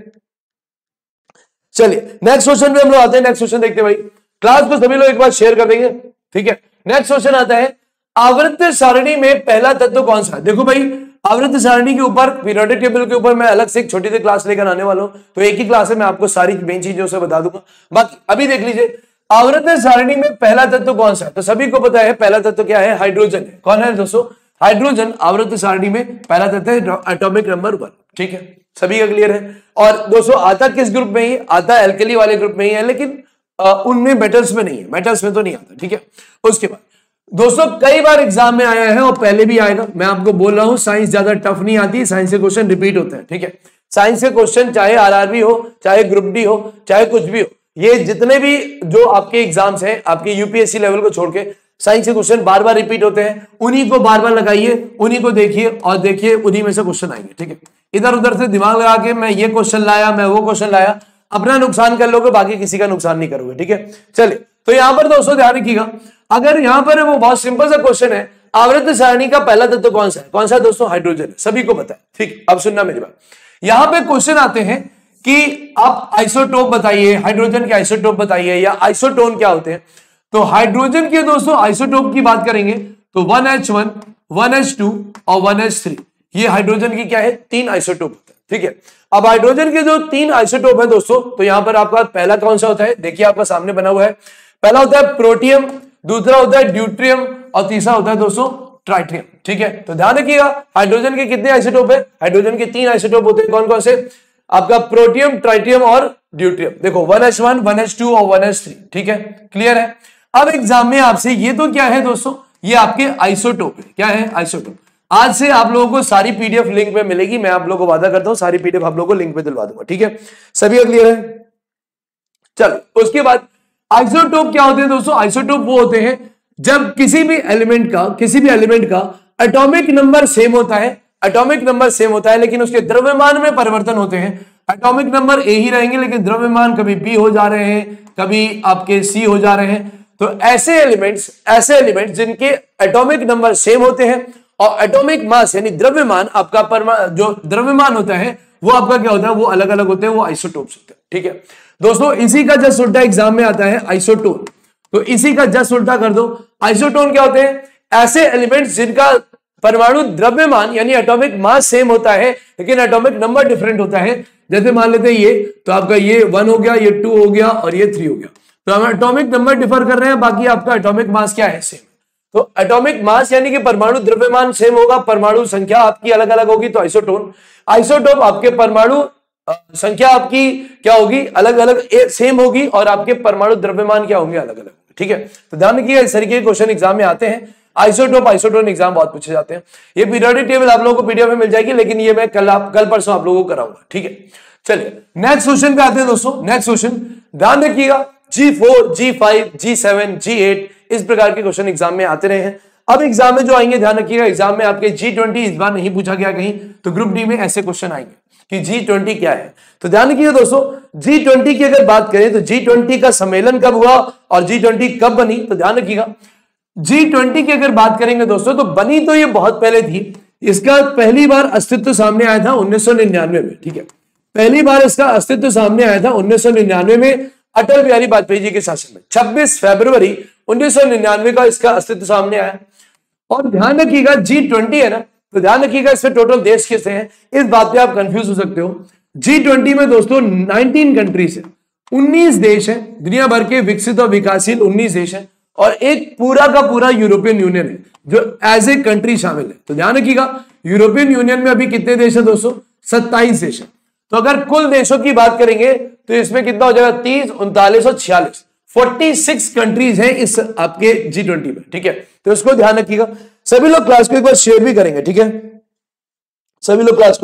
चलिए नेक्स्ट क्वेश्चन पे हम लोग आते हैं। नेक्स्ट क्वेश्चन देखते हैं भाई, क्लास को सभी लोग एक बार शेयर कर देंगे, ठीक है। नेक्स्ट क्वेश्चन आता है, आवर्त सारणी में पहला तत्व कौन सा है? देखो भाई, आवर्त सारणी के ऊपर पीरियोडिक टेबल के ऊपर मैं अलग से एक छोटी सी क्लास लेकर आने वाला हूं, तो एक ही क्लास में मैं आपको सारी मेन चीजों से बता दूंगा। बाकी अभी देख लीजिए, आवर्त सारणी में पहला तत्व कौन सा है? तो सभी को पता है पहला तत्व क्या है? हाइड्रोजन है। कौन है दोस्तों? हाइड्रोजन आवर्त सारणी में पहला तत्व है, एटॉमिक नंबर वन, ठीक है। सभी का क्लियर है? और दोस्तों आता किस ग्रुप में ही? आता एल्कली वाले ग्रुप में ही है, लेकिन उनमें मेटल्स में नहीं है, मेटल्स में तो नहीं आता, ठीक है। उसके बाद दोस्तों कई बार एग्जाम में आया है और पहले भी आएगा, मैं आपको बोल रहा हूं साइंस ज्यादा टफ नहीं आती, साइंस के क्वेश्चन रिपीट होते हैं, ठीक है। साइंस के क्वेश्चन चाहे आरआरबी हो, चाहे ग्रुप डी हो, चाहे कुछ भी हो, ये जितने भी जो आपके एग्जाम्स हैं आपके यूपीएससी लेवल को छोड़ के, साइंस के क्वेश्चन बार बार रिपीट होते हैं, उन्हीं को बार बार लगाइए, उन्हीं को देखिए और देखिए उन्हीं में से क्वेश्चन आएंगे, ठीक है। इधर उधर से दिमाग लगा के मैं ये क्वेश्चन लाया, मैं वो क्वेश्चन लाया, अपना नुकसान कर लोगे, बाकी किसी का नुकसान नहीं करोगे, ठीक है। चलिए, तो यहां पर दोस्तों ध्यान रखिएगा, अगर यहां पर वो बहुत सिंपल सा क्वेश्चन है, आवर्त सारणी का पहला तत्व कौन सा है? कौन सा दोस्तों? हाइड्रोजन है, सभी को पता है, ठीक। अब सुनना मेरी बात, यहां पे क्वेश्चन आते हैं कि आप आइसोटोप बताइए, हाइड्रोजन के आइसोटोप बताइए या आइसोटोन क्या होते हैं। तो हाइड्रोजन के दोस्तों आइसोटोप की बात करेंगे तो one H one, one H two और वन एच थ्री, ये हाइड्रोजन की क्या है? तीन आइसोटोप होते हैं, ठीक है। अब हाइड्रोजन के जो तीन आइसोटोप है दोस्तों, तो यहां पर आपका पहला कौन सा होता है? देखिए आपका सामने बना हुआ है, पहला होता है प्रोटियम, दूसरा होता है ड्यूट्रियम और तीसरा होता है दोस्तों ट्राइटियम, ठीक है। तो ध्यान रखिएगा, हाइड्रोजन के कितने आइसोटोप है? हाइड्रोजन के तीन आइसोटोप होते हैं, कौन कौन से? आपका प्रोटियम, ट्राइटियम और ड्यूट्रियम। देखो one H one, one H two और वन एच थ्री, ठीक है, क्लियर है। अब एग्जाम में आपसे ये तो क्या है दोस्तों, ये आपके आइसोटोप है, क्या है? आइसोटोप। आज से आप लोगों को सारी पीडीएफ लिंक पे मिलेगी, मैं आप लोगों को वादा करता हूं सारी पीडीएफ आप लोगों को लिंक पे दिलवा दूंगा, ठीक है। सभी का क्लियर है? चलो, उसके बाद आइसोटोप क्या होते हैं दोस्तों? आइसोटोप वो होते हैं जब किसी भी एलिमेंट का किसी भी एलिमेंट का एटॉमिक नंबर सेम होता है, एटॉमिक नंबर सेम होता है लेकिन उसके द्रव्यमान में परिवर्तन होते हैं। एटॉमिक नंबर ए ही रहेंगे लेकिन द्रव्यमान कभी बी हो जा रहे हैं, कभी आपके सी हो जा रहे हैं। तो ऐसे एलिमेंट्स ऐसे एलिमेंट्स जिनके एटॉमिक नंबर सेम होते हैं और एटॉमिक मास यानी द्रव्यमान आपका परमाणु जो द्रव्यमान होता है वो आपका क्या होता है? वो अलग अलग होते हैं, वो आइसोटोप्स होते हैं, ठीक है दोस्तों। इसी का जस्ट उल्टा एग्जाम में आता है आइसोटोन, तो इसी का जस्ट उल्टा कर दो। आइसोटोन क्या होते हैं? ऐसे एलिमेंट्स जिनका परमाणु द्रव्यमान यानी एटॉमिक मास सेम होता है लेकिन एटॉमिक नंबर डिफरेंट होता है। जैसे मान लेते हैं ये, तो आपका ये वन हो गया, ये टू हो गया और ये थ्री हो गया, तो हम एटॉमिक नंबर डिफर कर रहे हैं, बाकी आपका एटॉमिक मास क्या है? सेम। तो एटॉमिक मास यानी कि परमाणु द्रव्यमान सेम होगा, परमाणु संख्या आपकी अलग अलग होगी, तो आइसोटोन। आइसोटोप आपके परमाणु संख्या आपकी क्या होगी? अलग अलग सेम होगी और आपके परमाणु द्रव्यमान क्या होंगे? अलग अलग, ठीक है। तो ध्यान रखिएगा, इस तरीके के क्वेश्चन एग्जाम में आते हैं। आइसोटोप आइसोटोन एग्जाम बहुत पूछे जाते हैं। ये पीरियोडिक टेबल आप लोगों को पीडीएफ में मिल जाएगी, लेकिन ये मैं कल आप कल परसों आप लोगों को कराऊंगा, ठीक है। चलिए नेक्स्ट क्वेश्चन पे आते हैं दोस्तों। नेक्स्ट क्वेश्चन ध्यान रखिएगा, G four, G five, G seven, G eight, इस प्रकार के क्वेश्चन एग्जाम में आते रहे हैं। अब एग्जाम में जो आएंगे, ध्यान रखिएगा, एग्जाम में आपके जी ट्वेंटी इस बार नहीं पूछा गया कहीं, तो ग्रुप डी में ऐसे क्वेश्चन आएंगे कि जी ट्वेंटी क्या है। तो ध्यान रखिएगा दोस्तों, जी ट्वेंटी की अगर बात करें तो जी ट्वेंटी का सम्मेलन कब हुआ और जी ट्वेंटी कब बनी? तो ध्यान रखिएगा, जी ट्वेंटी की अगर बात करेंगे दोस्तों तो बनी तो ये बहुत पहले थी। इसका पहली बार अस्तित्व सामने आया था उन्नीस सौ निन्यानवे में, ठीक है। पहली बार इसका अस्तित्व सामने आया था उन्नीस सौ निन्यानवे में अटल बिहारी वाजपेयी जी के शासन में। छब्बीस फरवरी उन्नीस सौ निन्यानवे का इसका अस्तित्व सामने आया। और ध्यान रखिएगा, जी ट्वेंटी है ना, तो ध्यान रखिएगा इसमें टोटल देश कितने हैं, इस बात पे आप कंफ्यूज हो सकते हो। जी ट्वेंटी में दोस्तों नाइनटीन कंट्रीज है, उन्नीस देश है, दुनिया भर के विकसित और विकासशील उन्नीस देश है और एक पूरा का पूरा यूरोपियन यूनियन है जो एज ए कंट्री शामिल है। तो ध्यान रखिएगा, यूरोपियन यूनियन में अभी कितने देश है दोस्तों? सत्ताईस देश है। तो अगर कुल देशों की बात करेंगे तो इसमें कितना हो जाएगा? तीस, उनतालीस और छियालीस, फोर्टी सिक्स कंट्रीज हैं इस आपके जी ट्वेंटी में, ठीक है। तो इसको ध्यान रखिएगा। सभी लोग क्लास को एक बार शेयर भी करेंगे, ठीक है, सभी लोग क्लास को।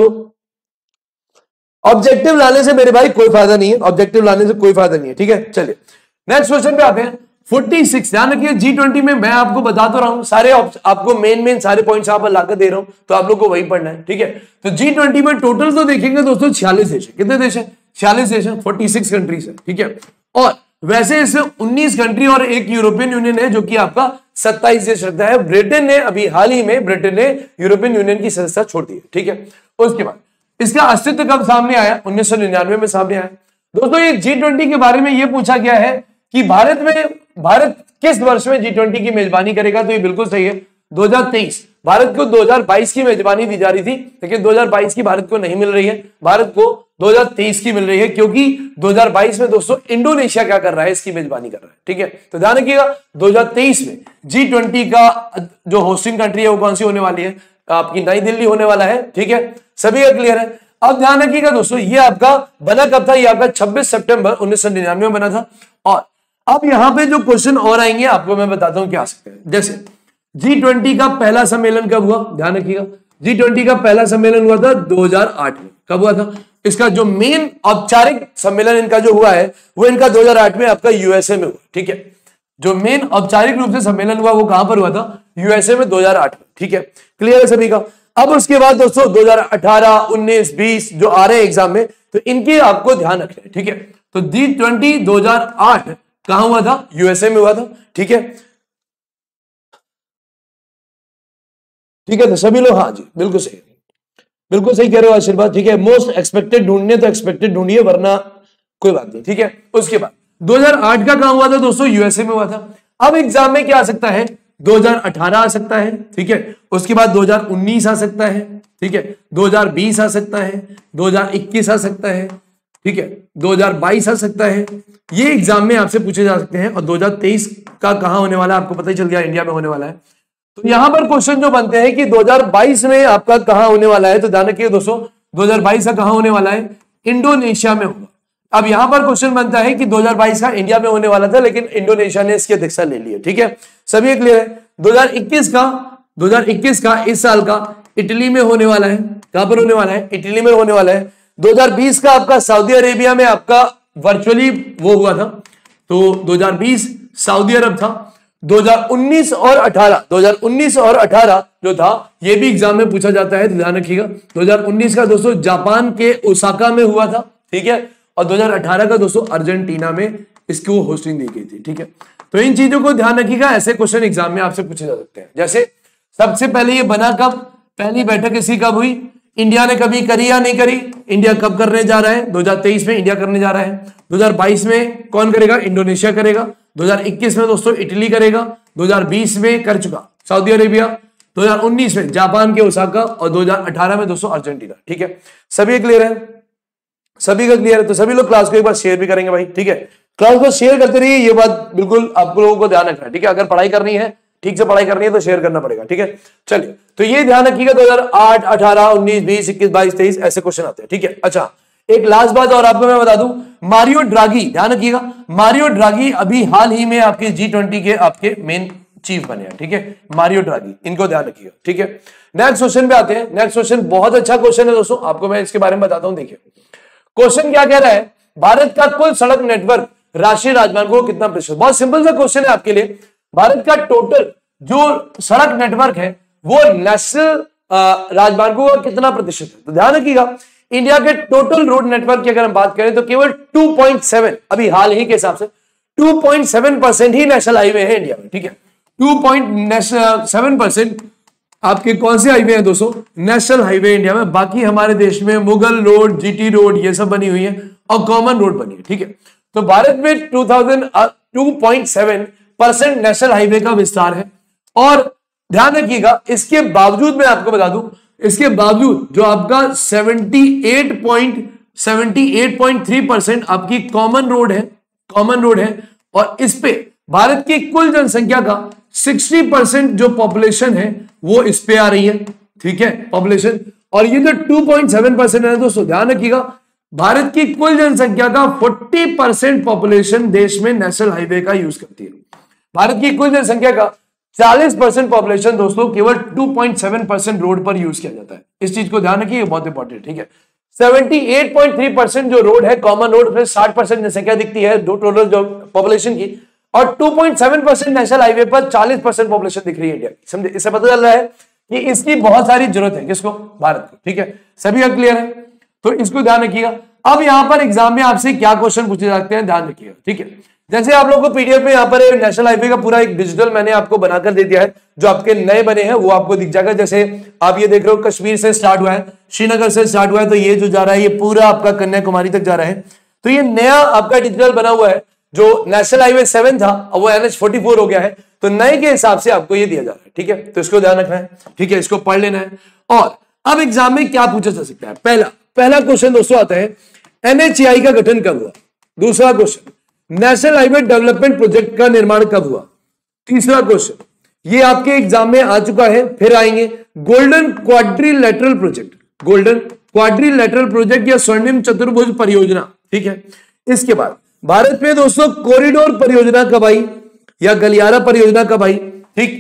ऑब्जेक्टिव लाने से मेरे भाई कोई फायदा नहीं है, ऑब्जेक्टिव लाने से कोई फायदा नहीं है, ठीक है। चलिए नेक्स्ट क्वेश्चन पे आते हैं। छियालीस, ध्यान रखिए, जी ट्वेंटी में मैं आपको बता तो रहा हूं, सारे आपको मेन मेन सारे पॉइंट्स यहां पर लाकर दे रहा हूं, तो आप लोग को वही पढ़ना है, ठीक है। तो जी ट्वेंटी में टोटल तो देखेंगे दोस्तों छियालीस देश है। कितने देश है? छियालीस देश है, फोर्टी सिक्स कंट्रीज है, ठीक है। और वैसे इसमें उन्नीस कंट्री और एक यूरोपियन यूनियन है जो कि आपका सत्ताईस देश रखता है। ब्रिटेन ने अभी हाल ही में ब्रिटेन ने यूरोपियन यूनियन की सदस्यता छोड़ दी है, ठीक है। उसके बाद इसका अस्तित्व कब सामने आया? उन्नीस सौ निन्यानवे में सामने आया। दोस्तों ये जी ट्वेंटी के बारे में यह पूछा गया है कि भारत में भारत किस वर्ष में जी ट्वेंटी की मेजबानी करेगा? तो ये बिल्कुल सही है, दो हज़ार तेईस। भारत को दो हज़ार बाईस की मेजबानी दी जा रही थी, लेकिन दो हज़ार बाईस की भारत को नहीं मिल रही है, भारत को दो हज़ार तेईस की मिल रही है, क्योंकि दो हज़ार बाईस में दोस्तों इंडोनेशिया क्या कर रहा है? इसकी मेजबानी कर रहा है, ठीक है। तो ध्यान रखिएगा, दो हज़ार तेईस में जी ट्वेंटी का जो होस्टिंग कंट्री है वो कौन सी होने वाली है? आपकी नई दिल्ली होने वाला है, ठीक है, सभी का क्लियर है। अब ध्यान रखिएगा दोस्तों, ये आपका बना कब था? ये आपका छब्बीस सितंबर उन्नीस सौ निन्यानवे में बना था। और अब यहां पे जो क्वेश्चन और आएंगे आपको मैं बताता हूं क्या आ सकते हैं। जैसे जी ट्वेंटी का पहला सम्मेलन कब हुआ, ध्यान रखिएगा, जी ट्वेंटी का पहला सम्मेलन हुआ था दो हज़ार आठ में। कब हुआ था? इसका जो मेन औपचारिक सम्मेलन इनका जो हुआ है वो इनका दो हज़ार आठ में आपका यूएसए में हुआ। ठीक है, जो मेन औपचारिक रूप से सम्मेलन हुआ वो कहां पर हुआ था? यूएसए में दो हज़ार आठ में। ठीक है, क्लियर है सभी का? अब उसके बाद दोस्तों दो हज़ार अठारह, उन्नीस, बीस जो आ रहे हैं एग्जाम में, तो इनके आपको ध्यान रखना है। ठीक है, तो जी ट्वेंटी दो हज़ार आठ कहां हुआ था? यूएसए में हुआ था। ठीक है, ठीक है, तो सभी लोग, हाँ जी बिल्कुल सही, बिल्कुल सही कह रहे हो आशीर्वाद। ठीक है, मोस्ट एक्सपेक्टेड ढूंढने तो एक्सपेक्टेड ढूंढिए, वरना कोई बात नहीं। ठीक है, उसके बाद दो हज़ार आठ का कहां हुआ था दोस्तों? यूएसए में हुआ था। अब एग्जाम में क्या आ सकता है? दो हज़ार अठारह आ सकता है। ठीक है, उसके बाद दो हज़ार उन्नीस आ सकता है। ठीक है, दो हज़ार बीस आ सकता है, दो हज़ार इक्कीस आ सकता है। ठीक है, दो हज़ार बाईस आ सकता है। ये एग्जाम में आपसे पूछे जा सकते हैं। और दो हज़ार तेईस का कहां होने वाला है आपको पता ही चल गया, इंडिया में होने वाला है। तो यहां पर क्वेश्चन जो बनते हैं कि दो हज़ार बाईस में आपका कहां होने वाला है, तो ध्यान रखिए दोस्तों दो हज़ार बाईस का कहां होने वाला है? इंडोनेशिया में होगा। अब यहां पर क्वेश्चन बनता है कि दो हज़ार बाईस का इंडिया में होने वाला था, लेकिन इंडोनेशिया ने इसकी अध्यक्षता ले ली है। ठीक है, सभी क्लियर है? दो हज़ार इक्कीस का दो हज़ार इक्कीस का इस साल का इटली में होने वाला है। कहां पर होने वाला है? इटली में होने वाला है। दो हज़ार बीस का आपका सऊदी अरेबिया में आपका वर्चुअली वो हुआ था, तो दो हज़ार बीस सऊदी अरब था। दो हज़ार उन्नीस और अठारह दो हज़ार उन्नीस और अठारह जो था ये भी एग्जाम में पूछा जाता है, तो ध्यान रखिएगा। दो हज़ार उन्नीस का दोस्तों जापान के ओसाका में हुआ था। ठीक है, और दो हज़ार अठारह का दोस्तों अर्जेंटीना में इसको होस्टिंग दी गई थी। ठीक है, तो इन चीजों को ध्यान रखिएगा, ऐसे क्वेश्चन एग्जाम में आपसे पूछे जा सकते हैं। जैसे सबसे पहले ये बना कब? पहली बैठक इसकी कब हुई? इंडिया ने कभी करी या नहीं करी? इंडिया कब करने जा रहा है? दो हज़ार तेईस में इंडिया करने जा रहा है। दो हज़ार बाईस में कौन करेगा? इंडोनेशिया करेगा। दो हज़ार इक्कीस में दोस्तों इटली करेगा। दो हज़ार बीस में कर चुका सऊदी अरेबिया। दो हज़ार उन्नीस में जापान के ओसाका। और दो हज़ार अठारह में दोस्तों अर्जेंटीना। ठीक है, सभी क्लियर है? सभी का क्लियर है? तो सभी लोग क्लास को एक बार शेयर भी करेंगे भाई। ठीक है, क्लास को शेयर करते रहिए, ये बात बिल्कुल आप लोगों को ध्यान रखना है। ठीक है, अगर पढ़ाई करनी है, ठीक से पढ़ाई करनी है तो शेयर करना पड़ेगा। ठीक है, चलिए, तो ये ध्यान रखिएगा दो हज़ार आठ, अठारह, उन्नीस, बीस, इक्कीस, बाईस, तेईस ऐसे क्वेश्चन आते हैं। ठीक है, अच्छा एक लास्ट बात और आपको मैं बता दूं, मारियो ड्रागी, ध्यान रखिएगा, मारियो ड्रागी अभी हाल ही में आपके जी ट्वेंटी के आपके मेन चीफ बने हैं। ठीक है, मारियो ड्रागी, इनको ध्यान रखिएगा। ठीक है, नेक्स्ट क्वेश्चन पे आते हैं। नेक्स्ट क्वेश्चन बहुत अच्छा क्वेश्चन है दोस्तों, आपको मैं इसके बारे में बताता हूं। देखिए क्वेश्चन क्या कह रहा है, भारत का कुल सड़क नेटवर्क राष्ट्रीय राजमार्गों को कितना प्रतिशत? बहुत सिंपल सा क्वेश्चन है आपके लिए। भारत का टोटल जो सड़क नेटवर्क है वो नेशनल राजमार्गों का कितना प्रतिशत है? तो ध्यान रखिएगा, इंडिया के टोटल रोड नेटवर्क की अगर हम बात करें तो केवल टू पॉइंट सेवन, अभी हाल ही के हिसाब से टू पॉइंट सेवन परसेंट ही नेशनल हाईवे है इंडिया में। ठीक है, टू पॉइंट सेवन परसेंट आपके कौन से हाईवे हैं दोस्तों? नेशनल हाईवे इंडिया में। बाकी हमारे देश में मुगल रोड, जीटी रोड ये सब बनी हुई है और कॉमन रोड बनी है। ठीक है, तो भारत में two point seven percent national highway का विस्तार है। और ध्यान रखिएगा, इसके बावजूद मैं आपको बता दूं, इसके बावजूद जो आपका अठहत्तर पॉइंट थ्री परसेंट आपकी कॉमन रोड है, कॉमन रोड है। और इस पे भारत की कुल जनसंख्या का साठ परसेंट जो पॉपुलेशन है वो इस पे आ रही है। ठीक है, पॉपुलेशन। और ये जो टू पॉइंट सेवन परसेंट है दोस्तों, ध्यान रखिएगा, भारत की कुल जनसंख्या का चालीस परसेंट पॉपुलेशन देश में नेशनल हाईवे का यूज करती है। भारत की कुल जनसंख्या का चालीस परसेंट पॉपुलेशन दोस्तों केवल two point seven percent road पर यूज किया जाता है। इस चीज को ध्यान रखिए, बहुत इंपॉर्टेंट। ठीक है, अठहत्तर पॉइंट थ्री परसेंट जो रोड है कॉमन रोड में साठ परसेंट जनसंख्या दिखती है दो टोटल जो पॉपुलेशन की, और two point seven percent national highway पर चालीस परसेंट पॉपुलेशन दिख रही है इंडिया की। समझे, इससे पता चल रहा है कि इसकी बहुत सारी जरूरत है, किसको? भारत को। ठीक है, सभी का क्लियर है? तो इसको ध्यान रखिएगा। अब यहां पर एग्जाम में आपसे क्या क्वेश्चन पूछे जाते हैं, ध्यान रखिएगा। ठीक है, जैसे आप लोगों को पीडीएफ में यहाँ पर नेशनल हाईवे का पूरा एक डिजिटल मैंने आपको बनाकर दे दिया है, जो आपके नए बने हैं वो आपको दिख जाएगा। जैसे आप ये देख रहे हो, कश्मीर से स्टार्ट हुआ है, श्रीनगर से स्टार्ट हुआ है, तो ये जो जा रहा है ये पूरा आपका कन्याकुमारी तक जा रहा है। तो ये नया आपका डिजिटल बना हुआ है, जो नेशनल हाईवे सेवन था अब वो एन एच फोर्टी फोर हो गया है, तो नए के हिसाब से आपको ये दिया जा रहा है। ठीक है, तो इसको ध्यान रखना है। ठीक है, इसको पढ़ लेना है। और अब एग्जाम में क्या पूछा जा सकता है? पहला पहला क्वेश्चन दोस्तों आता है, एनएचएआई का गठन कब हुआ? दूसरा question, national highway development project का निर्माण कब हुआ? तीसरा क्वेश्चन, ये आपके एग्जाम में आ चुका है, फिर आएंगे, golden quadrilateral project, golden quadrilateral project या स्वर्णिम चतुर्भुज परियोजना। ठीक है, इसके बाद भारत में दोस्तों कॉरिडोर परियोजना कब आई या गलियारा परियोजना कब आई? ठीक,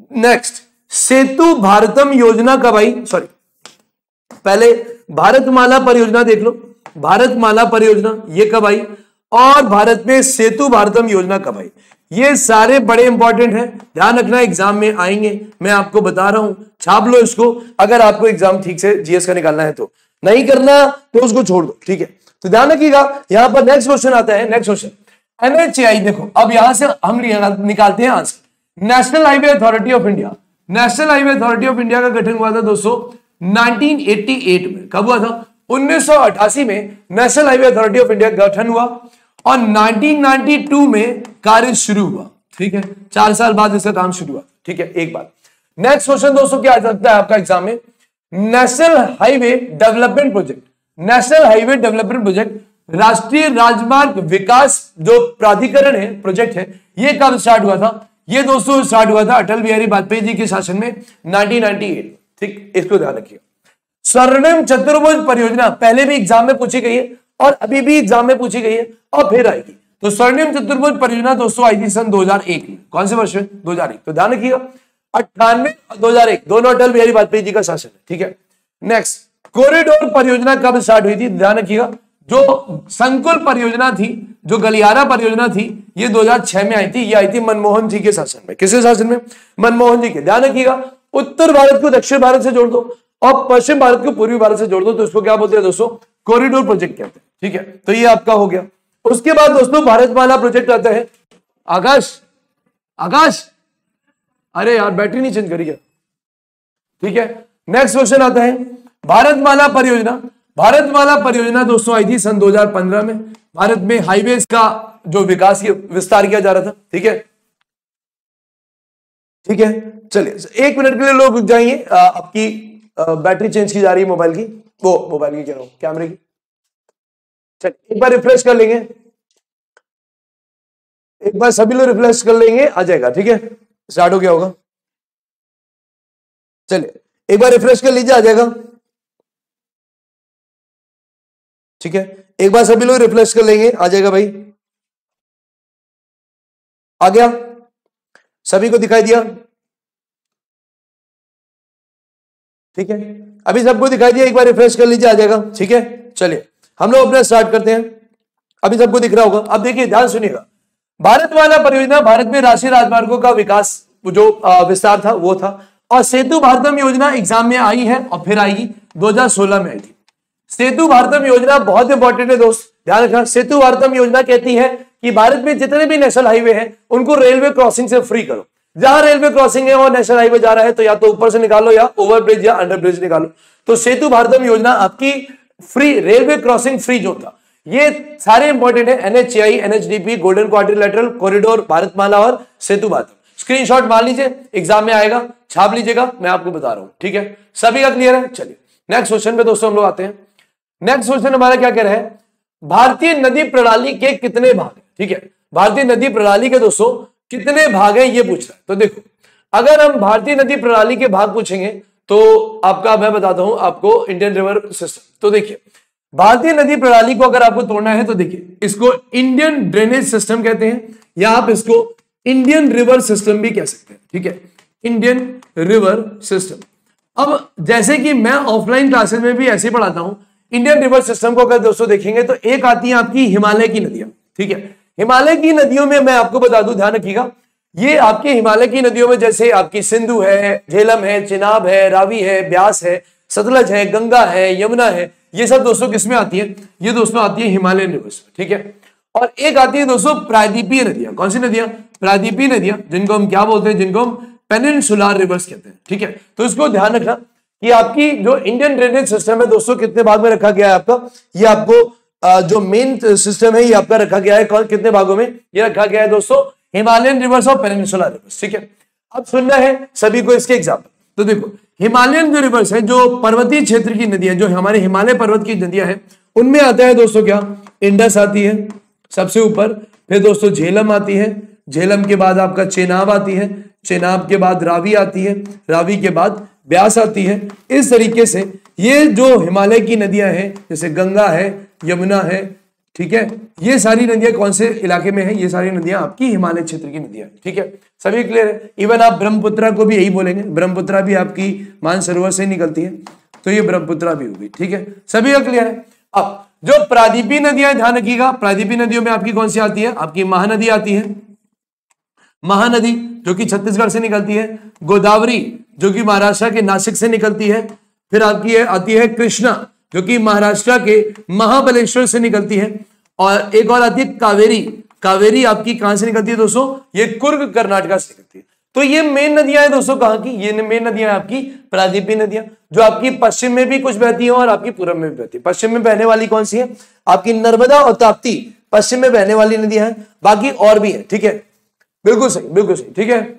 नेक्स्ट, सेतु भारतम योजना कब आई? सॉरी, पहले भारतमाला परियोजना देख लो, भारतमाला परियोजना ये कब आई, और भारत में सेतु भारतम योजना कब आई। ये सारे बड़े इंपॉर्टेंट हैं, ध्यान रखना, एग्जाम में आएंगे, मैं आपको बता रहा हूं, छाप लो इसको अगर आपको एग्जाम ठीक से जीएस का निकालना है तो, नहीं करना तो उसको छोड़ दो, ठीक है। तो ध्यान रखिएगा, यहां पर नेक्स्ट क्वेश्चन आता है, नेक्स्ट क्वेश्चन एनएचएआई। देखो अब यहां से हम निकालते हैं answer. National highway authority of India, national highway authority of India का गठन हुआ था दोस्तों नाइनटीन एटी एट में। कब हुआ था? उन्नीस सौ अठासी में national highway authority of India गठन हुआ और नाइनटीन नाइंटी टू में कार्य शुरू हुआ, ठीक है, चार साल बाद इसका काम शुरू हुआ, ठीक है। एक बात, नेक्स्ट क्वेश्चन दोस्तों क्या आ सकता है आपका एग्जाम में? National highway development project, national highway development project, राष्ट्रीय राजमार्ग विकास जो प्राधिकरण है, प्रोजेक्ट है, ये कब स्टार्ट हुआ था? ये दोस्तों स्टार्ट हुआ था अटल बिहारी वाजपेयी जी के शासन में नाइनटीन नाइंटी एट, ठीक, इसको ध्यान रखिए। स्वर्णिम चतुर्भुज परियोजना पहले भी एग्जाम में पूछी गई है और अभी भी एग्जाम में पूछी गई है और फिर आएगी। तो स्वर्णिम चतुर्भुज परियोजना दोस्तों आई थी सन दो हज़ार एक में। कौन से वर्ष में? दो हज़ार एक। तो ध्यान रखिएगा, अट्ठानवे और दो हज़ार एक दोनों अटल बिहारी वाजपेयी जी का शासन है, ठीक है। नेक्स्ट, कॉरिडोर परियोजना कब स्टार्ट हुई थी? ध्यान रखिएगा, जो संकुल परियोजना थी, जो गलियारा परियोजना थी, ये दो हज़ार छह में आई थी। ये आई थी मनमोहन जी के शासन में। किसके शासन में? मनमोहन जी के। ध्यान रखिएगा, उत्तर भारत को दक्षिण भारत से जोड़ दो और पश्चिम भारत को पूर्वी भारत से जोड़ दो, तो इसको क्या बोलते हैं दोस्तों? कॉरिडोर प्रोजेक्ट कहते हैं, ठीक है। तो ये आपका हो गया। उसके बाद दोस्तों भारतमाला प्रोजेक्ट आता है। आकाश, आकाश, अरे यार बैटरी नहीं चेंज करी क्या? ठीक है, नेक्स्ट क्वेश्चन आता है भारतमाला परियोजना। भारतमाला परियोजना दोस्तों आई थी सन दो हज़ार पंद्रह में। भारत में हाईवेज का जो विकास विस्तार किया जा रहा था, ठीक है, ठीक है। चलिए एक मिनट के लिए लोग रुक जाएंगे, आपकी बैटरी चेंज की जा रही है मोबाइल की, वो मोबाइल की कह रहा हूं, कैमरे की। चलिए एक बार रिफ्रेश कर लेंगे, एक बार सभी लोग रिफ्रेश कर लेंगे, आ जाएगा, ठीक है। स्टार्ट हो गया होगा, चलिए एक बार रिफ्रेश कर लीजिए, आ जाएगा, ठीक है। एक बार सभी लोग रिफ्रेश कर लेंगे, आ जाएगा भाई। आ गया? सभी को दिखाई दिया? ठीक है, अभी सबको दिखाई दिया, एक बार रिफ्रेश कर लीजिए, आ जाएगा, ठीक है। चलिए हम लोग अपना स्टार्ट करते हैं। अभी सबको दिख रहा होगा। अब देखिए, ध्यान सुनिएगा, भारतमाला परियोजना भारत में राष्ट्रीय राजमार्गों का विकास जो विस्तार था वो था, और सेतु भारतम योजना एग्जाम में आई है और फिर आएगी, दो हज़ार सोलह में आई थी। सेतु भारतम योजना बहुत इंपॉर्टेंट है दोस्त, ध्यान रखना। सेतु भारतम योजना कहती है कि भारत में जितने भी नेशनल हाईवे हैं उनको रेलवे क्रॉसिंग से फ्री करो। जहां रेलवे क्रॉसिंग है और नेशनल हाईवे जा रहा है तो या तो ऊपर से निकालो या ओवरब्रिज या अंडरब्रिज निकालो। तो सेतु भारतम योजना आपकी free railway crossing free zone था। ये सारे इंपॉर्टेंट है, NHAI, NHDP, golden quadrilateral corridor, Bharatmala और सेतु भारतम। स्क्रीनशॉट मान लीजिए, एग्जाम में आएगा, छाप लीजिएगा, मैं आपको बता रहा हूं, ठीक है। सभी का क्लियर है? चलिए नेक्स्ट क्वेश्चन पे दोस्तों हम लोग आते हैं। नेक्स्ट क्वेश्चन हमारा क्या कह रहा है? भारतीय नदी प्रणाली के कितने भाग हैं? ठीक है, भारतीय नदी प्रणाली के दोस्तों कितने भाग हैं ये पूछ रहा है। तो देखो, अगर हम भारतीय नदी प्रणाली के भाग पूछेंगे तो आपका मैं बताता हूं आपको इंडियन रिवर सिस्टम। तो देखिए, भारतीय नदी प्रणाली को अगर आपको तोड़ना है तो देखिए, इसको इंडियन ड्रेनेज सिस्टम कहते हैं या आप इसको इंडियन रिवर सिस्टम भी कह सकते हैं, ठीक है, इंडियन रिवर सिस्टम। अब जैसे कि मैं ऑफलाइन क्लासेस में भी ऐसे पढ़ाता हूं, इंडियन रिवर सिस्टम को अगर दोस्तों देखेंगे तो एक आती है आपकी हिमालय की नदियां, ठीक है। हिमालय की नदियों में मैं आपको बता दूं, ध्यान रखिएगा, ये आपके हिमालय की नदियों में जैसे आपकी सिंधु है, झेलम है, चिनाब है, रावी है, ब्यास है, सतलज है, गंगा है, यमुना है, ये सब दोस्तों किसमें आती है? ये दोस्तों आती है हिमालयन रिवर्स में, ठीक है। और एक आती है दोस्तों प्रायद्वीपीय नदियां। कौन सी नदियां? प्रायद्वीपीय नदियां, जिनको हम क्या बोलते हैं? जिनको हम पेनिनसुलर रिवर्स कहते हैं, ठीक है। तो इसको ध्यान रखना कि आपकी जो इंडियन ड्रेनेज सिस्टम है दोस्तों कितने भाग में रखा गया है आपका, ये आपको जो मेन सिस्टम है ये आपका रखा गया है कितने भागों में? ये रखा गया है दोस्तों हिमालयन रिवर्स और पेनिनसुलर रिवर्स, ठीक है। अब सुनना है सभी को इसके एग्जाम्पल। तो देखो, हिमालयन जो रिवर्स है, जो पर्वतीय क्षेत्र की नदियां, जो हमारे हिमालय पर्वत की नदियां हैं, उनमें आता है दोस्तों क्या? इंडस आती है सबसे ऊपर, फिर दोस्तों झेलम आती है, झेलम के बाद आपका चेनाब आती है, चेनाब के बाद रावी आती है, रावी के बाद ब्यास आती है। इस तरीके से ये जो हिमालय की नदियां हैं, जैसे गंगा है, यमुना है, ठीक है। ये सारी नदियां कौन से इलाके में है? ये सारी नदियां आपकी हिमालय क्षेत्र की नदियां, ठीक है। सभी क्लियर है? इवन आप ब्रह्मपुत्रा को भी यही बोलेंगे, ब्रह्मपुत्रा भी आपकी मानसरोवर से निकलती है, तो ये ब्रह्मपुत्रा भी होगी, ठीक है। सभी का क्लियर है? अब जो प्रादीपी नदियां, ध्यान रखिएगा, प्रादीपी नदियों में आपकी कौन सी आती है? आपकी महानदी आती है, महानदी जो कि छत्तीसगढ़ से निकलती है, गोदावरी जो कि महाराष्ट्र के नासिक से निकलती है, फिर आपकी है, आती है कृष्णा जो कि महाराष्ट्र के महाबलेश्वर से निकलती है, और एक और आती है कावेरी। कावेरी आपकी कहां से निकलती है दोस्तों? ये कुर्ग कर्नाटक से निकलती है। तो ये मेन नदियां हैं दोस्तों, कहां की? ये मेन नदियां आपकी प्रादीपी नदियां, जो आपकी पश्चिम में भी कुछ बहती है और आपकी पूर्व में भी बहती है। पश्चिम में बहने वाली कौन सी है? आपकी नर्मदा और ताप्ती पश्चिम में बहने वाली नदियां हैं, बाकी और भी है, ठीक है। बिल्कुल सही, बिल्कुल सही, ठीक है।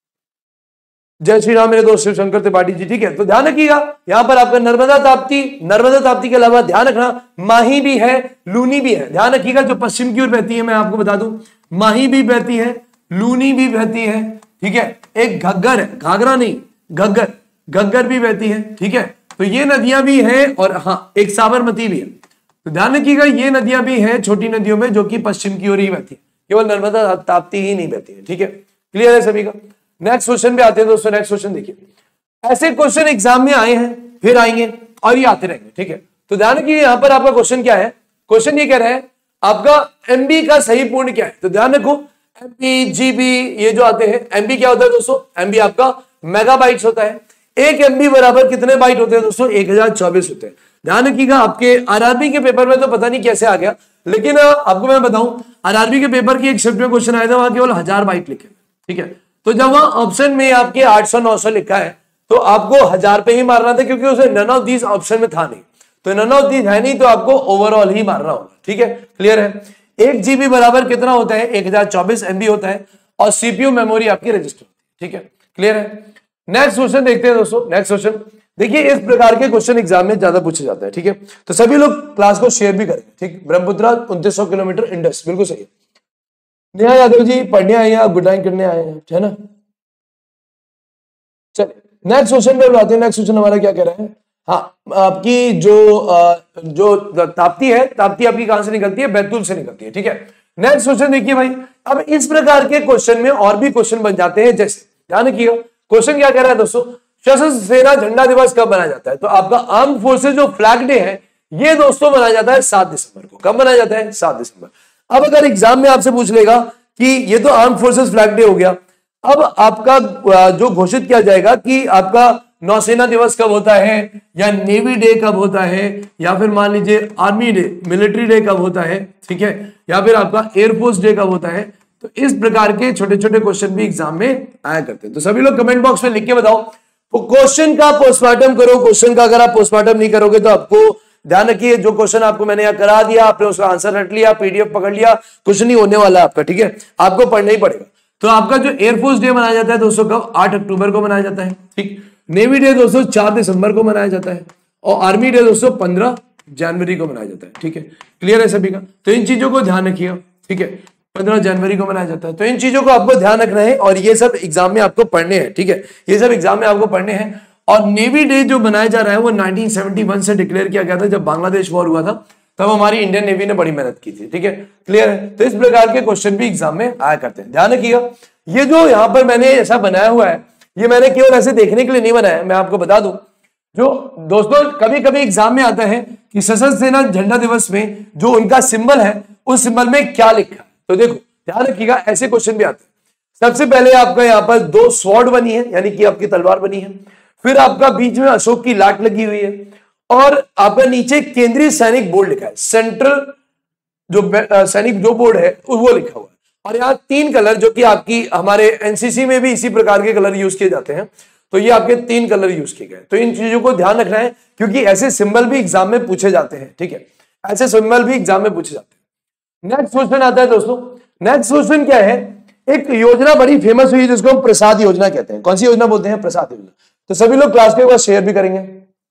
जय श्री राम मेरे दोस्त शिव शंकर त्रिपाठी जी, ठीक है। तो ध्यान रखिएगा, यहां पर आपका नर्मदा ताप्ती, नर्मदा ताप्ती के अलावा ध्यान रखना माही भी है, लूनी भी है। ध्यान रखिएगा, जो पश्चिम की ओर बहती है, मैं आपको बता दूं, माही भी बहती है, लूनी भी बहती है, ठीक है। एक घग्गर है, घाघरा नहीं, घग्गर, घग्गर भी बहती है, ठीक है। तो ये नदियां भी हैं, और हाँ, एक साबरमती भी है। तो ध्यान रखिएगा, ये नदियां भी हैं छोटी नदियों में, जो कि पश्चिम की ओर ही बहती है, केवल नर्मदा ताप्ती ही नहीं बहती है, ठीक है। क्लियर है सभी का? नेक्स्ट क्वेश्चन पे आते हैं दोस्तों। नेक्स्ट क्वेश्चन देखिए, ऐसे क्वेश्चन एग्जाम में आए हैं, फिर आएंगे और ये आते रहेंगे, ठीक है। तो ध्यान रखिए, यहां पर आपका क्वेश्चन क्या है? क्वेश्चन ये कह रहा है आपका एमबी का सही पूर्ण क्या है? तो ध्यान रखो, एमबी, जीबी, ये जो आते हैं, एमबी क्या होता है दोस्तों? एमबी आपका मेगाबाइट्स होता है। एक एमबी बराबर कितने बाइट होते हैं दोस्तों? एक हजार चौबीस होते हैं। ध्यान रखिएगा, आपके आरआरबी के पेपर में तो पता नहीं कैसे आ गया, लेकिन आपको मैं बताऊं, आरआरबी के पेपर की एक शिफ्ट में क्वेश्चन आया था, वहां केवल हजार बाइट लिखे, ठीक है। तो जब वहां ऑप्शन में आपके आठ सौ नौ सौ लिखा है, तो आपको हजार पे ही मारना था, क्योंकि उसे नन ऑफ दीज ऑप्शन में था नहीं, तो नन ऑफ दीज है नहीं, तो आपको ओवरऑल ही मारना होगा, ठीक है। क्लियर है? एक जीबी बराबर कितना होता है? एक हजार चौबीस एमबी होता है, और सीपीयू मेमोरी आपकी रजिस्टर, ठीक है। क्लियर है? नेक्स्ट क्वेश्चन देखते हैं दोस्तों। नेक्स्ट क्वेश्चन देखिए, इस प्रकार के क्वेश्चन एग्जाम में ज्यादा पूछे जाते हैं, ठीक है। तो सभी लोग क्लास को शेयर भी करें, ठीक। ब्रह्मपुत्रा उनतीस सौ किलोमीटर इंडस, बिल्कुल सही है। नेहा यादव जी पढ़ने आए हैं, गुड नाइट करने आए हैं, है ना। चलिए नेक्स्ट क्वेश्चन पे बुलाते हैं। नेक्स्ट क्वेश्चन हमारा क्या कह रहा है? हाँ, आपकी जो जो ताप्ती है, ताप्ती आपकी कहां से निकलती है? बैतूल से निकलती है, ठीक है। नेक्स्ट क्वेश्चन देखिए भाई, अब इस प्रकार के क्वेश्चन में और भी क्वेश्चन बन जाते हैं, जैसे ध्यान रखिएगा, क्वेश्चन क्या कह रहा है दोस्तों? सशस्त्र सेना झंडा दिवस कब मनाया जाता है? तो आपका आर्म फोर्सेज जो फ्लैग डे है, ये दोस्तों मनाया जाता है सात दिसंबर को। कब मनाया जाता है? सात दिसंबर। अब अगर एग्जाम में आपसे पूछ लेगा कि ये तो आर्म फोर्सेज फ्लैग डे हो गया, अब आपका जो घोषित किया जाएगा कि आपका नौसेना दिवस कब होता है, या नेवी डे कब होता है, या फिर मान लीजिए आर्मी डे, मिलिट्री डे कब होता है, ठीक है, या फिर आपका एयरफोर्स डे कब होता है। तो इस प्रकार के छोटे छोटे क्वेश्चन भी एग्जाम में आया करते हैं। तो सभी लोग कमेंट बॉक्स में लिख के बताओ, तो क्वेश्चन का पोस्टमार्टम करो। क्वेश्चन का अगर आप पोस्टमार्टम नहीं करोगे तो आपको ध्यान रखिए, जो क्वेश्चन आपको मैंने यहाँ करा दिया, आपने उसका आंसर रट लिया, पीडीएफ पकड़ लिया, कुछ नहीं होने वाला आपका, ठीक है। आपको पढ़ना ही पड़ेगा। तो आपका जो एयरफोर्स डे मनाया जाता है दोस्तों कब? आठ अक्टूबर को मनाया जाता है, ठीक। नेवी डे दोस्तों चार दिसंबर को मनाया जाता है, और आर्मी डे दोस्तों पंद्रह जनवरी को मनाया जाता है, ठीक है। क्लियर है सभी का? तो इन चीजों को ध्यान रखिएगा, ठीक है। पंद्रह जनवरी को मनाया जाता है, तो इन चीजों को आपको ध्यान रखना है, और ये सब एग्जाम में आपको पढ़ने हैं, ठीक है। ये सब एग्जाम में आपको पढ़ने हैं। और नेवी डे जो मनाया जा रहा है वो नाइनटीन सेवेंटी वन से डिक्लेयर किया गया था, जब बांग्लादेश वॉर हुआ था, तब हमारी इंडियन नेवी ने बड़ी मेहनत की थी, ठीक है। क्लियर है? तो इस प्रकार के क्वेश्चन भी एग्जाम में आया करते हैं, ध्यान रखिएगा। ये जो यहाँ पर मैंने ऐसा बनाया हुआ है, ये मैंने केवल ऐसे देखने के लिए नहीं बनाया, मैं आपको बता दूं, जो दोस्तों कभी कभी एग्जाम में आता है कि सशस्त्र सेना झंडा दिवस में जो उनका सिंबल है, उस सिंबल में क्या लिखा है। तो देखो ध्यान रखिएगा, ऐसे क्वेश्चन भी आते हैं। सबसे पहले आपका यहाँ पर दो स्वॉर्ड बनी है, यानी कि आपकी तलवार बनी है, फिर आपका बीच में अशोक की लाट लगी हुई है, और आपका नीचे केंद्रीय सैनिक बोर्ड लिखा है, सेंट्रल जो सैनिक जो बोर्ड है वो लिखा हुआ है। और यहाँ तीन कलर, जो कि आपकी हमारे एनसीसी में भी इसी प्रकार के कलर यूज किए जाते हैं, तो ये आपके तीन कलर यूज किए गए। तो इन चीजों को ध्यान रखना है, क्योंकि ऐसे सिंबल भी एग्जाम में पूछे जाते हैं, ठीक है। ऐसे सिंबल भी एग्जाम में पूछे जाते हैं। नेक्स्ट क्वेश्चन आता है दोस्तों। नेक्स्ट क्वेश्चन क्या है? एक योजना बड़ी फेमस हुई जिसको हम प्रसाद योजना कहते हैं। कौन सी योजना बोलते हैं? प्रसाद योजना। तो सभी लोग क्लास के बाद शेयर भी करेंगे।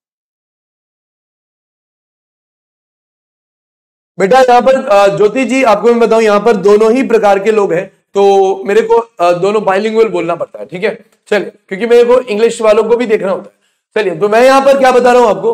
बेटा यहाँ पर ज्योति जी, आपको मैं बताऊं, यहाँ पर दोनों ही प्रकार के लोग हैं, तो मेरे को दोनों बाइलिंगुअल बोलना पड़ता है, ठीक है। चलिए, क्योंकि मेरे को इंग्लिश वालों को भी देखना होता है। चलिए, तो मैं यहाँ पर क्या बता रहा हूं आपको,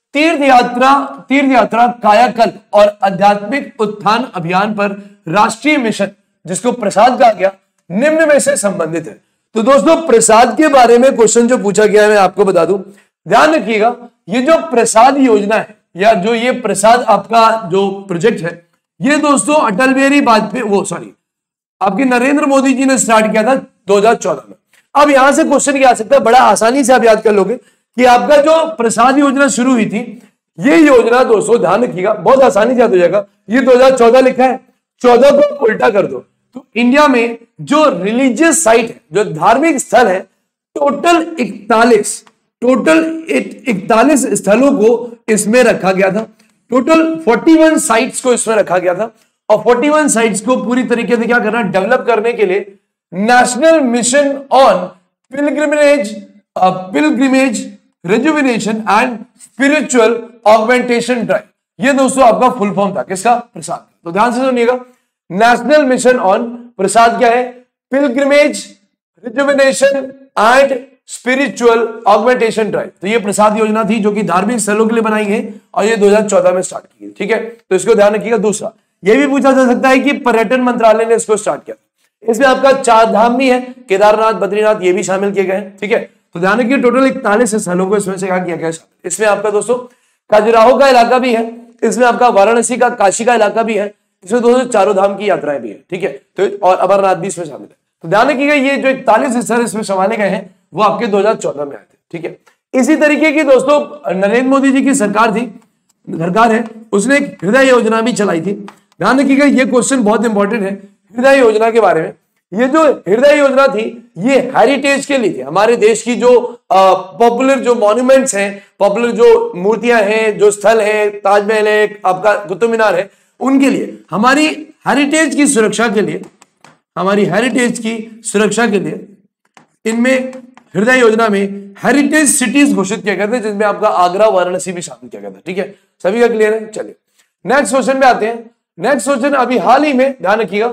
तीर्थ यात्रा तीर्थ यात्रा कायाकल्प और आध्यात्मिक उत्थान अभियान पर राष्ट्रीय मिशन, जिसको प्रसाद कहा गया, निम्न में से संबंधित है। तो दोस्तों प्रसाद के बारे में क्वेश्चन जो पूछा गया है मैं आपको बता दूं, ध्यान रखिएगा, ये जो प्रसाद योजना है या जो ये प्रसाद आपका जो प्रोजेक्ट है, ये दोस्तों अटल बिहारी वाजपेयी वो सॉरी आपके नरेंद्र मोदी जी ने स्टार्ट किया था दो हज़ार चौदह में। अब यहां से क्वेश्चन क्या आ सकता है, बड़ा आसानी से आप याद कर लोगे कि आपका जो प्रसाद योजना शुरू हुई थी, ये योजना दोस्तों ध्यान रखिएगा, बहुत आसानी से याद हो जाएगा, ये दो हज़ार चौदह लिखा है, चौदह को उल्टा कर दो तो इंडिया में जो रिलीजियस साइट है, जो धार्मिक स्थल है, टोटल इकतालीस टोटल इकतालीस स्थलों को इसमें रखा गया था। टोटल इकतालीस साइट्स को इसमें रखा गया था और इकतालीस साइट्स को पूरी तरीके से क्या करना, डेवलप करने के लिए national mission on pilgrimage pilgrimage rejuvenation and spiritual augmentation drive, ये दोस्तों आपका फुल फॉर्म था किसका, प्रसाद। तो ध्यान से सुनिएगा, नेशनल मिशन ऑन प्रसाद क्या है, pilgrimage rejuvenation and spiritual augmentation drive. तो ये प्रसाद योजना थी जो कि धार्मिक स्थलों के लिए बनाई गई और ये दो हज़ार चौदह में स्टार्ट की गई। ठीक है, तो इसको ध्यान रखिएगा। दूसरा ये भी पूछा जा सकता है कि पर्यटन मंत्रालय ने इसको स्टार्ट किया, इसमें आपका चार धाम भी है, केदारनाथ, बद्रीनाथ, ये भी शामिल किए गए हैं। ठीक है, तो ध्यान रखिए टोटल इकतालीस स्थलों को इसमें से क्या किया गया। इसमें आपका दोस्तों खजुराहो का इलाका भी है, इसमें आपका वाराणसी का, काशी का इलाका भी है, इसमें दोस्तों चारों धाम की यात्राएं भी है। ठीक है, तो और अमरनाथ भी इसमें शामिल है। तो ध्यान रखिएगा ये जो इकतालीस स्थल इसमें संभाले गए हैं वो आपके दो हज़ार चौदह में आए थे। ठीक है, इसी तरीके की दोस्तों नरेंद्र मोदी जी की सरकार थी, सरकार है, उसने एक हृदय योजना भी चलाई थी। ध्यान रखिएगा ये क्वेश्चन बहुत इंपॉर्टेंट है हृदय योजना के बारे में। ये जो हृदय योजना थी ये हेरिटेज के लिए थी, हमारे देश की जो पॉपुलर जो मॉन्यूमेंट्स हैं, पॉपुलर जो मूर्तियां हैं, जो स्थल है, ताजमहल है, आपका कुतुब मीनार है, उनके लिए, हमारी हेरिटेज की सुरक्षा के लिए, हमारी हेरिटेज की सुरक्षा के लिए इनमें हृदय योजना में हेरिटेज सिटीज घोषित किया गया था, जिसमें आपका आगरा, वाराणसी भी शामिल किया गया था। ठीक है, सभी का क्लियर है। चलिए नेक्स्ट क्वेश्चन पे आते हैं। नेक्स्ट क्वेश्चन अभी हाल ही में, ध्यान रखिएगा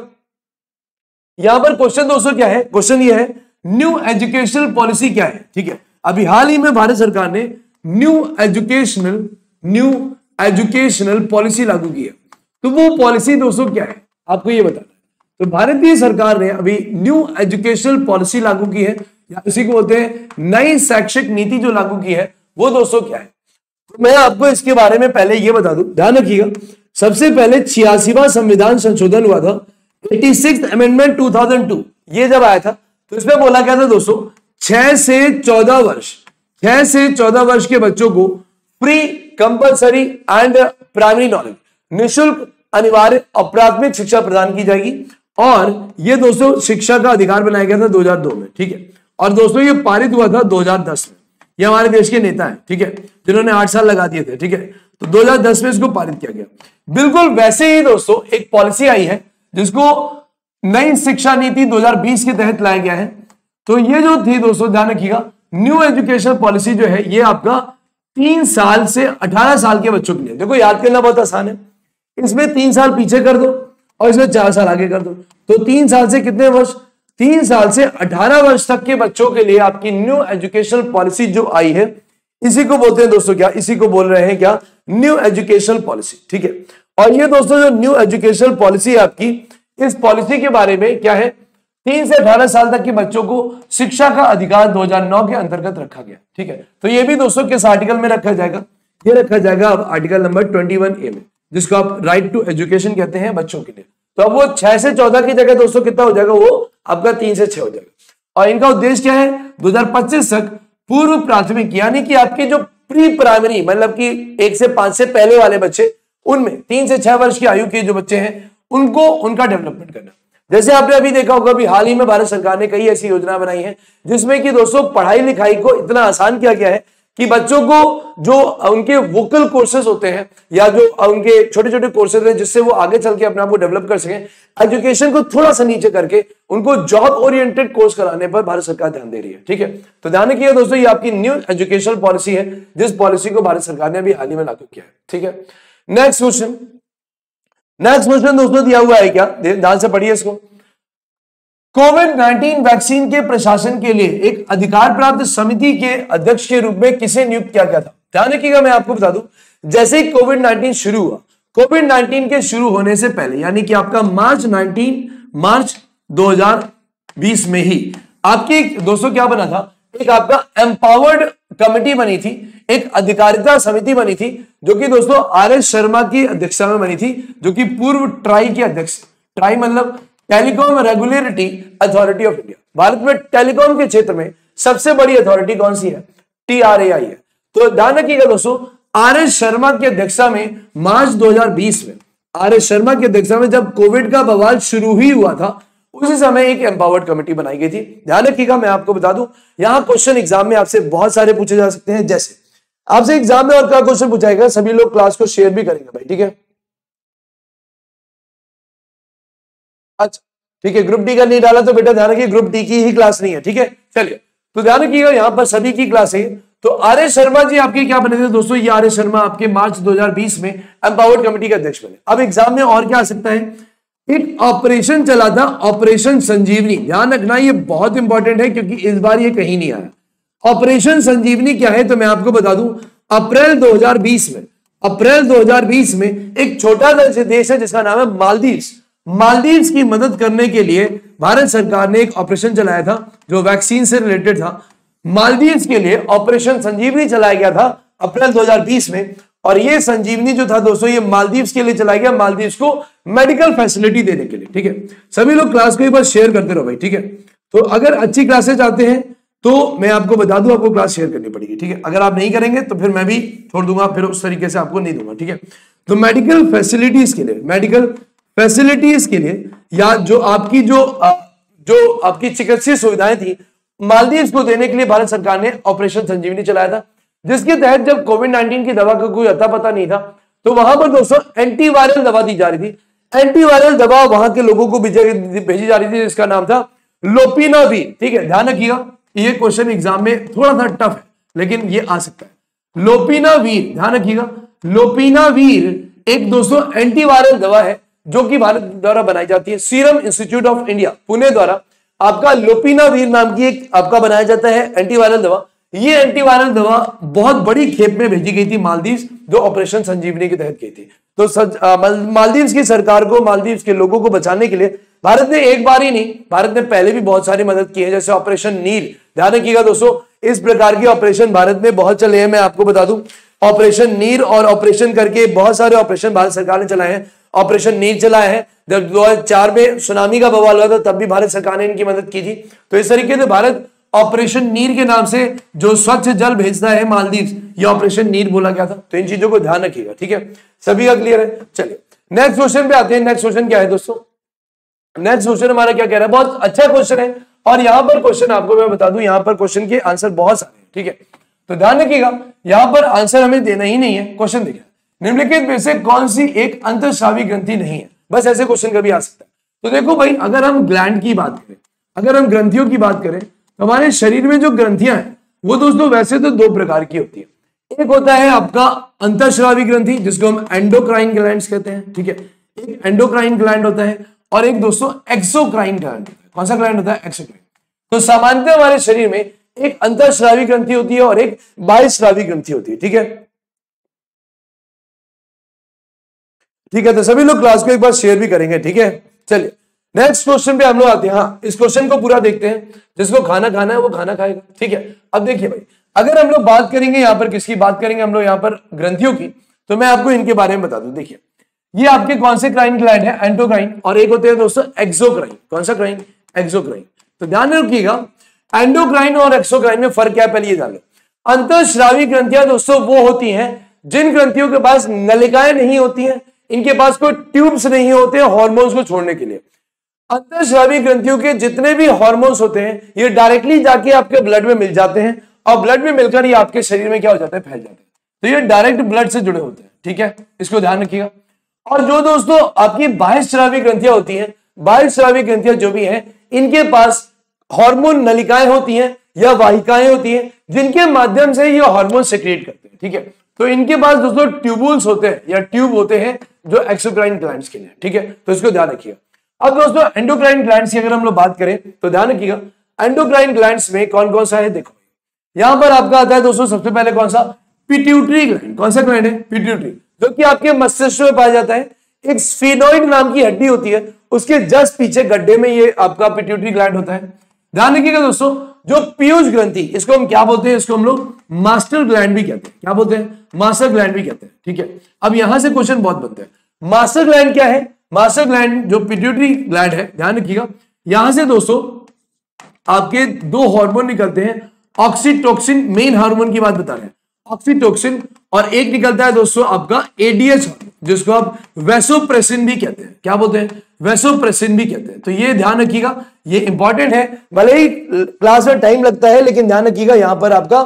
यहां पर क्वेश्चन दोस्तों क्या है, क्वेश्चन ये है न्यू एजुकेशनल पॉलिसी क्या है। ठीक है, अभी हाल ही में भारत सरकार ने new educational new educational policy लागू की है। तो वो पॉलिसी दोस्तों क्या है आपको ये बताना है। तो भारतीय सरकार ने अभी न्यू एजुकेशनल पॉलिसी लागू की है, या इसी को बोलते हैं नई शैक्षिक नीति जो लागू की है, वो दोस्तों क्या है। तो मैं आपको इसके बारे में पहले ये बता दूं, ध्यान रखिएगा, सबसे पहले छियासीवां संविधान संशोधन हुआ था, छियासीवां अमेंडमेंट दो हज़ार दो, ये जब आया था तो इसमें बोला गया था दोस्तों छह से चौदह वर्ष छह से चौदह वर्ष के बच्चों को free compulsory and primary knowledge, निःशुल्क अनिवार्य और प्राथमिक शिक्षा प्रदान की जाएगी। और ये दोस्तों शिक्षा का अधिकार बनाया गया था दो हज़ार दो में। ठीक है, और दोस्तों ये पारित हुआ था दो हज़ार दस में। ये हमारे देश के नेता हैं, ठीक है, जिन्होंने आठ साल लगा दिए थे। ठीक है, तो दो हज़ार दस में इसको पारित किया गया। बिल्कुल वैसे ही दोस्तों एक पॉलिसी आई है जिसको नई शिक्षा नीति दो हज़ार बीस के तहत लाया गया है। तो ये जो थी दोस्तों ध्यान रखिएगा, न्यू एजुकेशन पॉलिसी जो है ये आपका तीन साल से अठारह साल के बच्चों के लिए, देखो याद करना बहुत आसान है, इसमें तीन साल पीछे कर दो और इसमें चार साल आगे कर दो। तो तीन साल से कितने वर्ष, तीन साल से अठारह वर्ष तक के बच्चों के लिए आपकी न्यू एजुकेशन पॉलिसी जो आई है, इसी को बोलते हैं दोस्तों क्या, इसी को बोल रहे हैं क्या, न्यू एजुकेशन पॉलिसी। ठीक है, और ये दोस्तों जो न्यू एजुकेशन पॉलिसी है आपकी, इस पॉलिसी के बारे में क्या है, तीन से अठारह साल तक के बच्चों को शिक्षा का अधिकार दो हज़ार नौ के अंतर्गत रखा गया। ठीक है, तो ये भी दोस्तों किस आर्टिकल में रखा जाएगा, ये रखा जाएगा अब आर्टिकल नंबर इक्कीस ए में, जिसको आप राइट टू एजुकेशन कहते हैं बच्चों के लिए। तो अब वो छह से चौदह की जगह दोस्तों कितना हो जाएगा, वो आपका तीन से छह हो जाएगा। और इनका उद्देश्य क्या है, दो हज़ार पच्चीस तक पूर्व प्राथमिक यानी कि आपके जो प्री प्राइमरी मतलब कि एक से पांच से पहले वाले बच्चे, उनमें तीन से छह वर्ष की आयु के जो बच्चे हैं उनको उनका डेवलपमेंट करना। जैसे आपने अभी देखा होगा, अभी हाल ही में भारत सरकार ने कई ऐसी योजना बनाई है जिसमें कि दोस्तों पढ़ाई लिखाई को इतना आसान किया गया है कि बच्चों को जो उनके वोकल कोर्सेज होते हैं या जो उनके छोटे छोटे कोर्सेज हैं जिससे वो आगे चल के अपने आप को डेवलप कर सकें, एजुकेशन को थोड़ा सा नीचे करके उनको जॉब ओरिएंटेड कोर्स कराने पर भारत सरकार ध्यान दे रही है। ठीक है, तो ध्यान रखिए दोस्तों, ये आपकी न्यू एजुकेशन पॉलिसी है जिस पॉलिसी को भारत सरकार ने अभी हाल ही में लागू किया है। ठीक है, नेक्स्ट क्वेश्चन नेक्स्ट क्वेश्चन दोस्तों दिया हुआ है क्या, ध्यान से पढ़िए इसको। कोविड नाइनटीन वैक्सीन के प्रशासन के लिए एक अधिकार प्राप्त समिति के अध्यक्ष के रूप में किसे नियुक्त किया गया था। ध्यान रखिएगा, मैं आपको बता दूं, जैसे ही कोविड नाइनटीन शुरू हुआ, कोविड नाइनटीन के शुरू होने से पहले यानी कि आपका मार्च नाइनटीन मार्च दो हज़ार बीस में ही आपकी दोस्तों क्या बना था, एक आपका एम्पावर्ड कमेटी बनी थी, एक अधिकारिता समिति बनी थी, जो कि दोस्तों आर एस शर्मा की अध्यक्षता में बनी थी, जो कि पूर्व ट्राई के अध्यक्ष, ट्राई मतलब telecom regulatory authority of India. भारत में टेलीकॉम के क्षेत्र में सबसे बड़ी अथॉरिटी कौन सी है, टी आर ए आई है। तो ध्यान रखिएगा दोस्तों, आर एस शर्मा की अध्यक्षता में मार्च दो हज़ार बीस में, आर एस शर्मा की अध्यक्षता में जब कोविड का बवाल शुरू ही हुआ था, उसी समय एक एम्पावर्ड कमेटी बनाई गई थी। ध्यान रखिएगा, मैं आपको बता दूं, यहां क्वेश्चन एग्जाम में आपसे बहुत सारे पूछे जा सकते हैं। जैसे आपसे एग्जाम में और क्या क्वेश्चन पूछाएगा, सभी लोग क्लास को शेयर भी करेंगे भाई, ठीक है। अच्छा ठीक है, ग्रुप डी का नहीं डाला तो बेटा ध्यान रखिए, ग्रुप डी की ही क्लास नहीं है, ठीक है। चलिए तो ध्यान रखिएगा, यहां पर सभी की क्लास है। तो आर एस शर्मा जी आपके क्या बने थे दोस्तों, ये आर एस शर्मा आपके मार्च दो हज़ार बीस में एम्पावर्ड कमेटी के अध्यक्ष बने। अब एग्जाम में और क्या आ सकता है, एक ऑपरेशन चला था, ऑपरेशन संजीवनी। ध्यान रखना ये बहुत इंपॉर्टेंट है क्योंकि इस बार ये कहीं नहीं आया। ऑपरेशन संजीवनी क्या है, तो मैं आपको बता दूं, अप्रैल दो हज़ार बीस में, अप्रैल दो हज़ार बीस में एक छोटा सा देश है जिसका नाम है मालदीव्स। मालदीव्स की मदद करने के लिए भारत सरकार ने एक ऑपरेशन चलाया था जो वैक्सीन से रिलेटेड था। मालदीव्स के लिए ऑपरेशन संजीवनी चलाया गया था अप्रैल दो हज़ार बीस में, और ये संजीवनी जो था दोस्तों, ये मालदीव्स के लिए चलाया गया, मालदीव्स को मेडिकल फैसिलिटी देने के लिए, ठीक है। सभी लोग क्लास को एक बार शेयर करते रहो भाई, ठीक है। तो अगर अच्छी क्लासेस आते हैं तो मैं आपको बता दूं, आपको क्लास शेयर करनी पड़ेगी, ठीक है। अगर आप नहीं करेंगे तो फिर मैं भी छोड़ दूंगा, फिर उस तरीके से आपको नहीं दूंगा, ठीक है। तो मेडिकल फैसिलिटीज के लिए, मेडिकल फैसिलिटीज के लिए या जो आपकी जो जो आपकी चिकित्सीय सुविधाएं थी, मालदीव्स को देने के लिए भारत सरकार ने ऑपरेशन संजीवनी चलाया था, जिसके तहत जब कोविड नाइनटीन की दवा का कोई अता पता नहीं था, तो वहां पर दोस्तों एंटीवायरल दवा दी जा रही थी। एंटीवायरल दवा वहां के लोगों को भेजी जा रही थी, जिसका नाम था लोपिनावीर, ठीक है। ध्यान रखिएगा, ये क्वेश्चन एग्जाम में थोड़ा सा टफ है लेकिन ये आ सकता है। लोपिनावीर, ध्यान रखिएगा, लोपिनावीर एक दोस्तों एंटीवायरल दवा है जो कि भारत द्वारा बनाई जाती है। Serum institute of India Pune द्वारा आपका लोपिनावीर नाम की एक आपका बनाया जाता है एंटीवायरल दवा। ये एंटीवायरल दवा बहुत बड़ी खेप में भेजी गई थी मालदीव्स, जो ऑपरेशन संजीवनी के तहत की थी। तो सच, आ, मालदीव्स की सरकार को, मालदीव्स के लोगों को बचाने के लिए भारत ने एक बार ही नहीं, भारत ने पहले भी बहुत सारी मदद की है, जैसे ऑपरेशन नील। ध्यान रखिएगा दोस्तों, इस प्रकार के ऑपरेशन भारत में बहुत चले हैं। मैं आपको बता दूं, ऑपरेशन नील और ऑपरेशन करके बहुत सारे ऑपरेशन भारत सरकार ने चलाए हैं। ऑपरेशन नील चलाया है, जब दो हज़ार चार में सुनामी का बवाल हुआ था तब भी भारत सरकार ने इनकी मदद की थी। तो इस तरीके से भारत ऑपरेशन नीर के नाम से जो स्वच्छ जल भेजता है मालदीव्स, ये ऑपरेशन नीर बोला गया था। तो इन चीजों को ध्यान रखिएगा, ठीक है। सभी का क्लियर है। चलिए नेक्स्ट क्वेश्चन पे आते हैं। नेक्स्ट क्वेश्चन क्या है दोस्तों, नेक्स्ट क्वेश्चन हमारा क्या कह रहा है, बहुत अच्छा क्वेश्चन है। और यहां पर क्वेश्चन आपको मैं बता दूं, यहां पर क्वेश्चन के आंसर बहुत सारे हैं, ठीक है। तो ध्यान रखिएगा, यहां पर आंसर हमें देना ही नहीं है। क्वेश्चन देखिए, निम्नलिखित में से कौन सी एक अंतःस्रावी ग्रंथि नहीं है। बस ऐसे क्वेश्चन कभी आ सकता है। तो देखो भाई, अगर हम ग्लैंड की बात करें, अगर हम ग्रंथियों की बात करें, तो हमारे शरीर में जो ग्रंथियां हैं वो दोस्तों वैसे तो दो प्रकार की होती है। एक होता है आपका अंतःस्रावी ग्रंथि, जिसको हम एंडोक्राइन ग्लैंड्स कहते हैं, ठीक है। एक एंडोक्राइन ग्लैंड होता है और एक दोस्तों एक्सोक्राइन ग्लैंड होता है। कौन सा ग्लैंड होता है, एक्सोक्राइन। तो सामान्यतः हमारे शरीर में एक अंतःस्रावी ग्रंथि होती है और एक बाह्यस्रावी ग्रंथि होती है, ठीक है। ठीक है, तो सभी लोग क्लास को एक बार शेयर भी करेंगे, ठीक है। चलिए नेक्स्ट क्वेश्चन पे हम लोग आते हैं। हाँ, इस क्वेश्चन को पूरा देखते हैं। जिसको खाना खाना है वो खाना खाएगा, ठीक है। अब देखिए भाई, अगर हम लोग बात करेंगे यहाँ पर किसकी बात करेंगे, हम लोग यहाँ पर ग्रंथियों की, तो मैं आपको इनके बारे में बता दूं। देखिए, ये आपके कौन से क्राइन ग्लैंड है, एंडोक्राइन, और एक होते हैं दोस्तों एक्सोक्राइन। कौन सा क्राइन, एक्सोक्राइन। तो ध्यान रखिएगा, एंडोक्राइन और एक्सोक्राइन में फर्क क्या है, पहले ये जान लो। अंतःस्रावी ग्रंथियां दोस्तों वो होती हैं जिन ग्रंथियों के पास नलिकाएं नहीं होती हैं, इनके पास कोई ट्यूब्स नहीं होते हैं हार्मोन्स को छोड़ने के लिए। अंतःस्रावी ग्रंथियों के जितने भी हार्मोन्स होते हैं, ये डायरेक्टली जाके आपके ब्लड में मिल जाते हैं और ब्लड में मिलकर ये आपके शरीर में क्या हो जाता है, फैल जाते हैं। तो ये डायरेक्ट ब्लड से जुड़े होते हैं, ठीक है, इसको ध्यान रखिएगा। और जो दोस्तों आपकी बाह्यस्रावी ग्रंथियां होती हैं, बाह्यस्रावी ग्रंथियां जो भी हैं, इनके पास हार्मोन नलिकाएं होती हैं या वाहिकाएं होती हैं जिनके माध्यम से ये हार्मोन सेक्रेट करते हैं, ठीक है। तो इनके पास दोस्तों ट्यूबुल्स होते हैं या ट्यूब होते हैं जो एक्सोक्राइन ग्लैंड्स के लिए, ठीक है। तो इसको ध्यान रखिएगा। अब दोस्तों एंडोक्राइन ग्लैंड्स की अगर हम लोग बात करें तो ध्यान रखिएगा, एंडोक्राइन ग्लैंड्स में कौन कौन सा है। देखो यहां पर आपका आता है दोस्तों सबसे पहले कौन सा, पिट्यूटरी ग्लैंड। कौन सा ग्लैंड है? पिट्यूटरी, जो कि आपके मस्तिष्क में पाया जाता है। एक स्फीनोइड नाम की हड्डी होती है, उसके जस्ट पीछे गड्ढे में ये आपका पिट्यूटरी ग्लैंड होता है। ध्यान रखिएगा दोस्तों, जो पीयूष ग्रंथि, इसको हम क्या बोलते हैं? इसको हम लोग मास्टर ग्लैंड भी कहते हैं। क्या बोलते हैं? मास्टर ग्लैंड भी कहते हैं। ठीक है, अब यहां से क्वेश्चन बहुत बनते हैं। मास्टर ग्लैंड क्या है? मास्टर ग्लैंड जो पिट्यूटरी ग्लैंड है, ध्यान रखिएगा, यहां से दोस्तों आपके दो हार्मोन निकलते हैं। ऑक्सीटोक्सिन, मेन हार्मोन की बात बता रहे हैं, ऑक्सीटोक्सिन, और एक निकलता है दोस्तों आपका एडीएच हार्मोन, जिसको आप वैसोप्रेसिन भी कहते हैं। क्या बोलते हैं? वैसोप्रेसिन भी कहते हैं। तो ये ध्यान रखिएगा, ये इंपॉर्टेंट है। भले ही क्लास में टाइम लगता है, लेकिन ध्यान रखिएगा, यहां पर आपका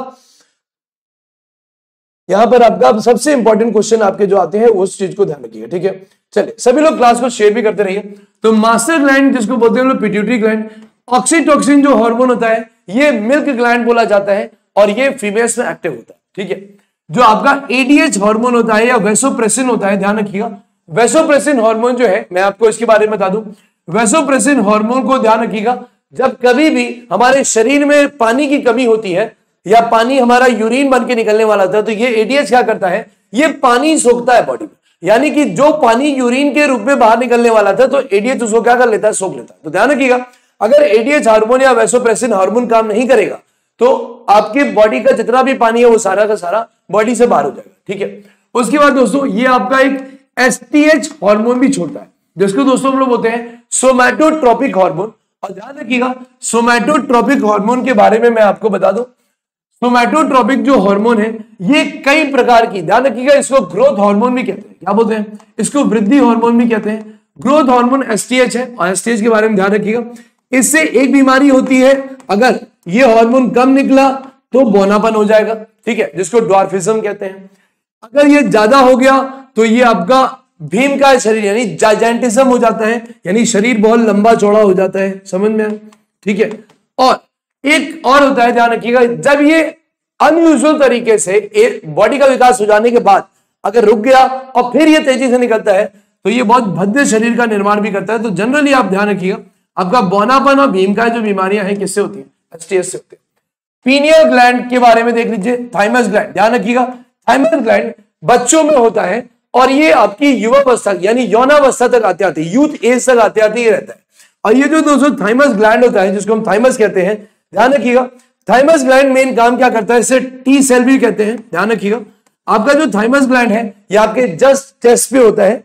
यहां पर आपका सबसे इंपॉर्टेंट क्वेश्चन आपके जो आते हैं उस चीज को ध्यान रखिएगा। ठीक है, चलिए सभी लोग क्लास को शेयर भी करते रहिए। तो मास्टर ग्लैंड जिसको बोलते हैं हम लोग पिट्यूटरी ग्लैंड। ऑक्सीटोक्सिन जो हार्मोन होता है, ये मिल्क ग्लैंड बोला जाता है, और ये फीमेल्स में एक्टिव होता है। ठीक है, जो आपका एडीएच हार्मोन होता है या वैसोप्रेसिन होता है, ध्यान रखिएगा, वैसोप्रेसिन हार्मोन जो है, मैं आपको इसके बारे में बता दूं, वैसोप्रेसिन हार्मोन को ध्यान रखिएगा, जब कभी भी हमारे शरीर में पानी की कमी होती है या पानी हमारा यूरिन बन के निकलने वाला था, तो ये एडीएच क्या करता है? ये पानी सोखता है बॉडी में, यानी कि जो पानी यूरिन के रूप में बाहर निकलने वाला था, तो एडीएच उसको क्या कर लेता है? सोख लेता है। तो ध्यान रखिएगा, अगर एडीएच हार्मोन या वैसोप्रेसिन हार्मोन काम नहीं करेगा, तो आपके बॉडी का जितना भी पानी है वो सारा का सारा बॉडी से बाहर हो जाएगा। ठीक है, उसके बाद दोस्तों ये आपका एक एसटीएच हार्मोन भी छोड़ता है, जिसको दोस्तों हम लोग बोलते हैं सोमैटोट्रोपिक हार्मोन। और ध्यान रखिएगा, सोमैटोट्रोपिक हार्मोन के बारे में मैं आपको बता दूं, सोमैटोट्रोपिक जो हार्मोन है, ये कई प्रकार की, ध्यान रखिएगा, इसको ग्रोथ हार्मोन भी कहते हैं। क्या बोलते हैं? इसको वृद्धि हार्मोन भी कहते हैं। ग्रोथ हार्मोन एसटीएच है, और एसटीएच के बारे में ध्यान रखिएगा। इससे एक बीमारी होती है, अगर ये हार्मोन कम निकला तो बौनापन हो जाएगा। ठीक है, जिसको ड्वार्फिज्म कहते हैं। अगर ये ज्यादा हो गया तो ये आपका भीम का शरीर यानी जायजेंटिज्म हो जाता है, यानी शरीर बहुत लंबा चौड़ा हो जाता है। समझ में आया? ठीक है, और एक और होता है, ध्यान रखिएगा, जब ये अनयूजुअल तरीके से बॉडी का विकास हो जाने के बाद अगर रुक गया और फिर ये तेजी से निकलता है, तो ये बहुत भद्दे शरीर का निर्माण भी करता है। तो जनरली आप ध्यान रखिएगा, आपका बौनापन और भीम का जो बीमारियां हैं किससे होती है? एसटीएच से होती है। पीनियल ग्लैंड के बारे में देख लीजिए, थाइमस ग्लैंड, ध्यान रखिएगा, थाइमस ग्लैंड बच्चों में होता है, और ये आपकी युवावस्था यानी यौनावस्था तक आते आते यूथ एज तक आते आते ये रहता है। और ये जो दोस्तों थाइमस ग्लैंड होता है, जिसको हम थाइमस कहते हैं, ध्यान रखिएगा, थाइमस ग्लैंड मेन काम क्या करता है? इसे टी सेल भी कहते हैं। ध्यान रखिएगा, आपका जो थाइमस ग्लैंड है ये आपके जस्ट चेस्ट पे होता है,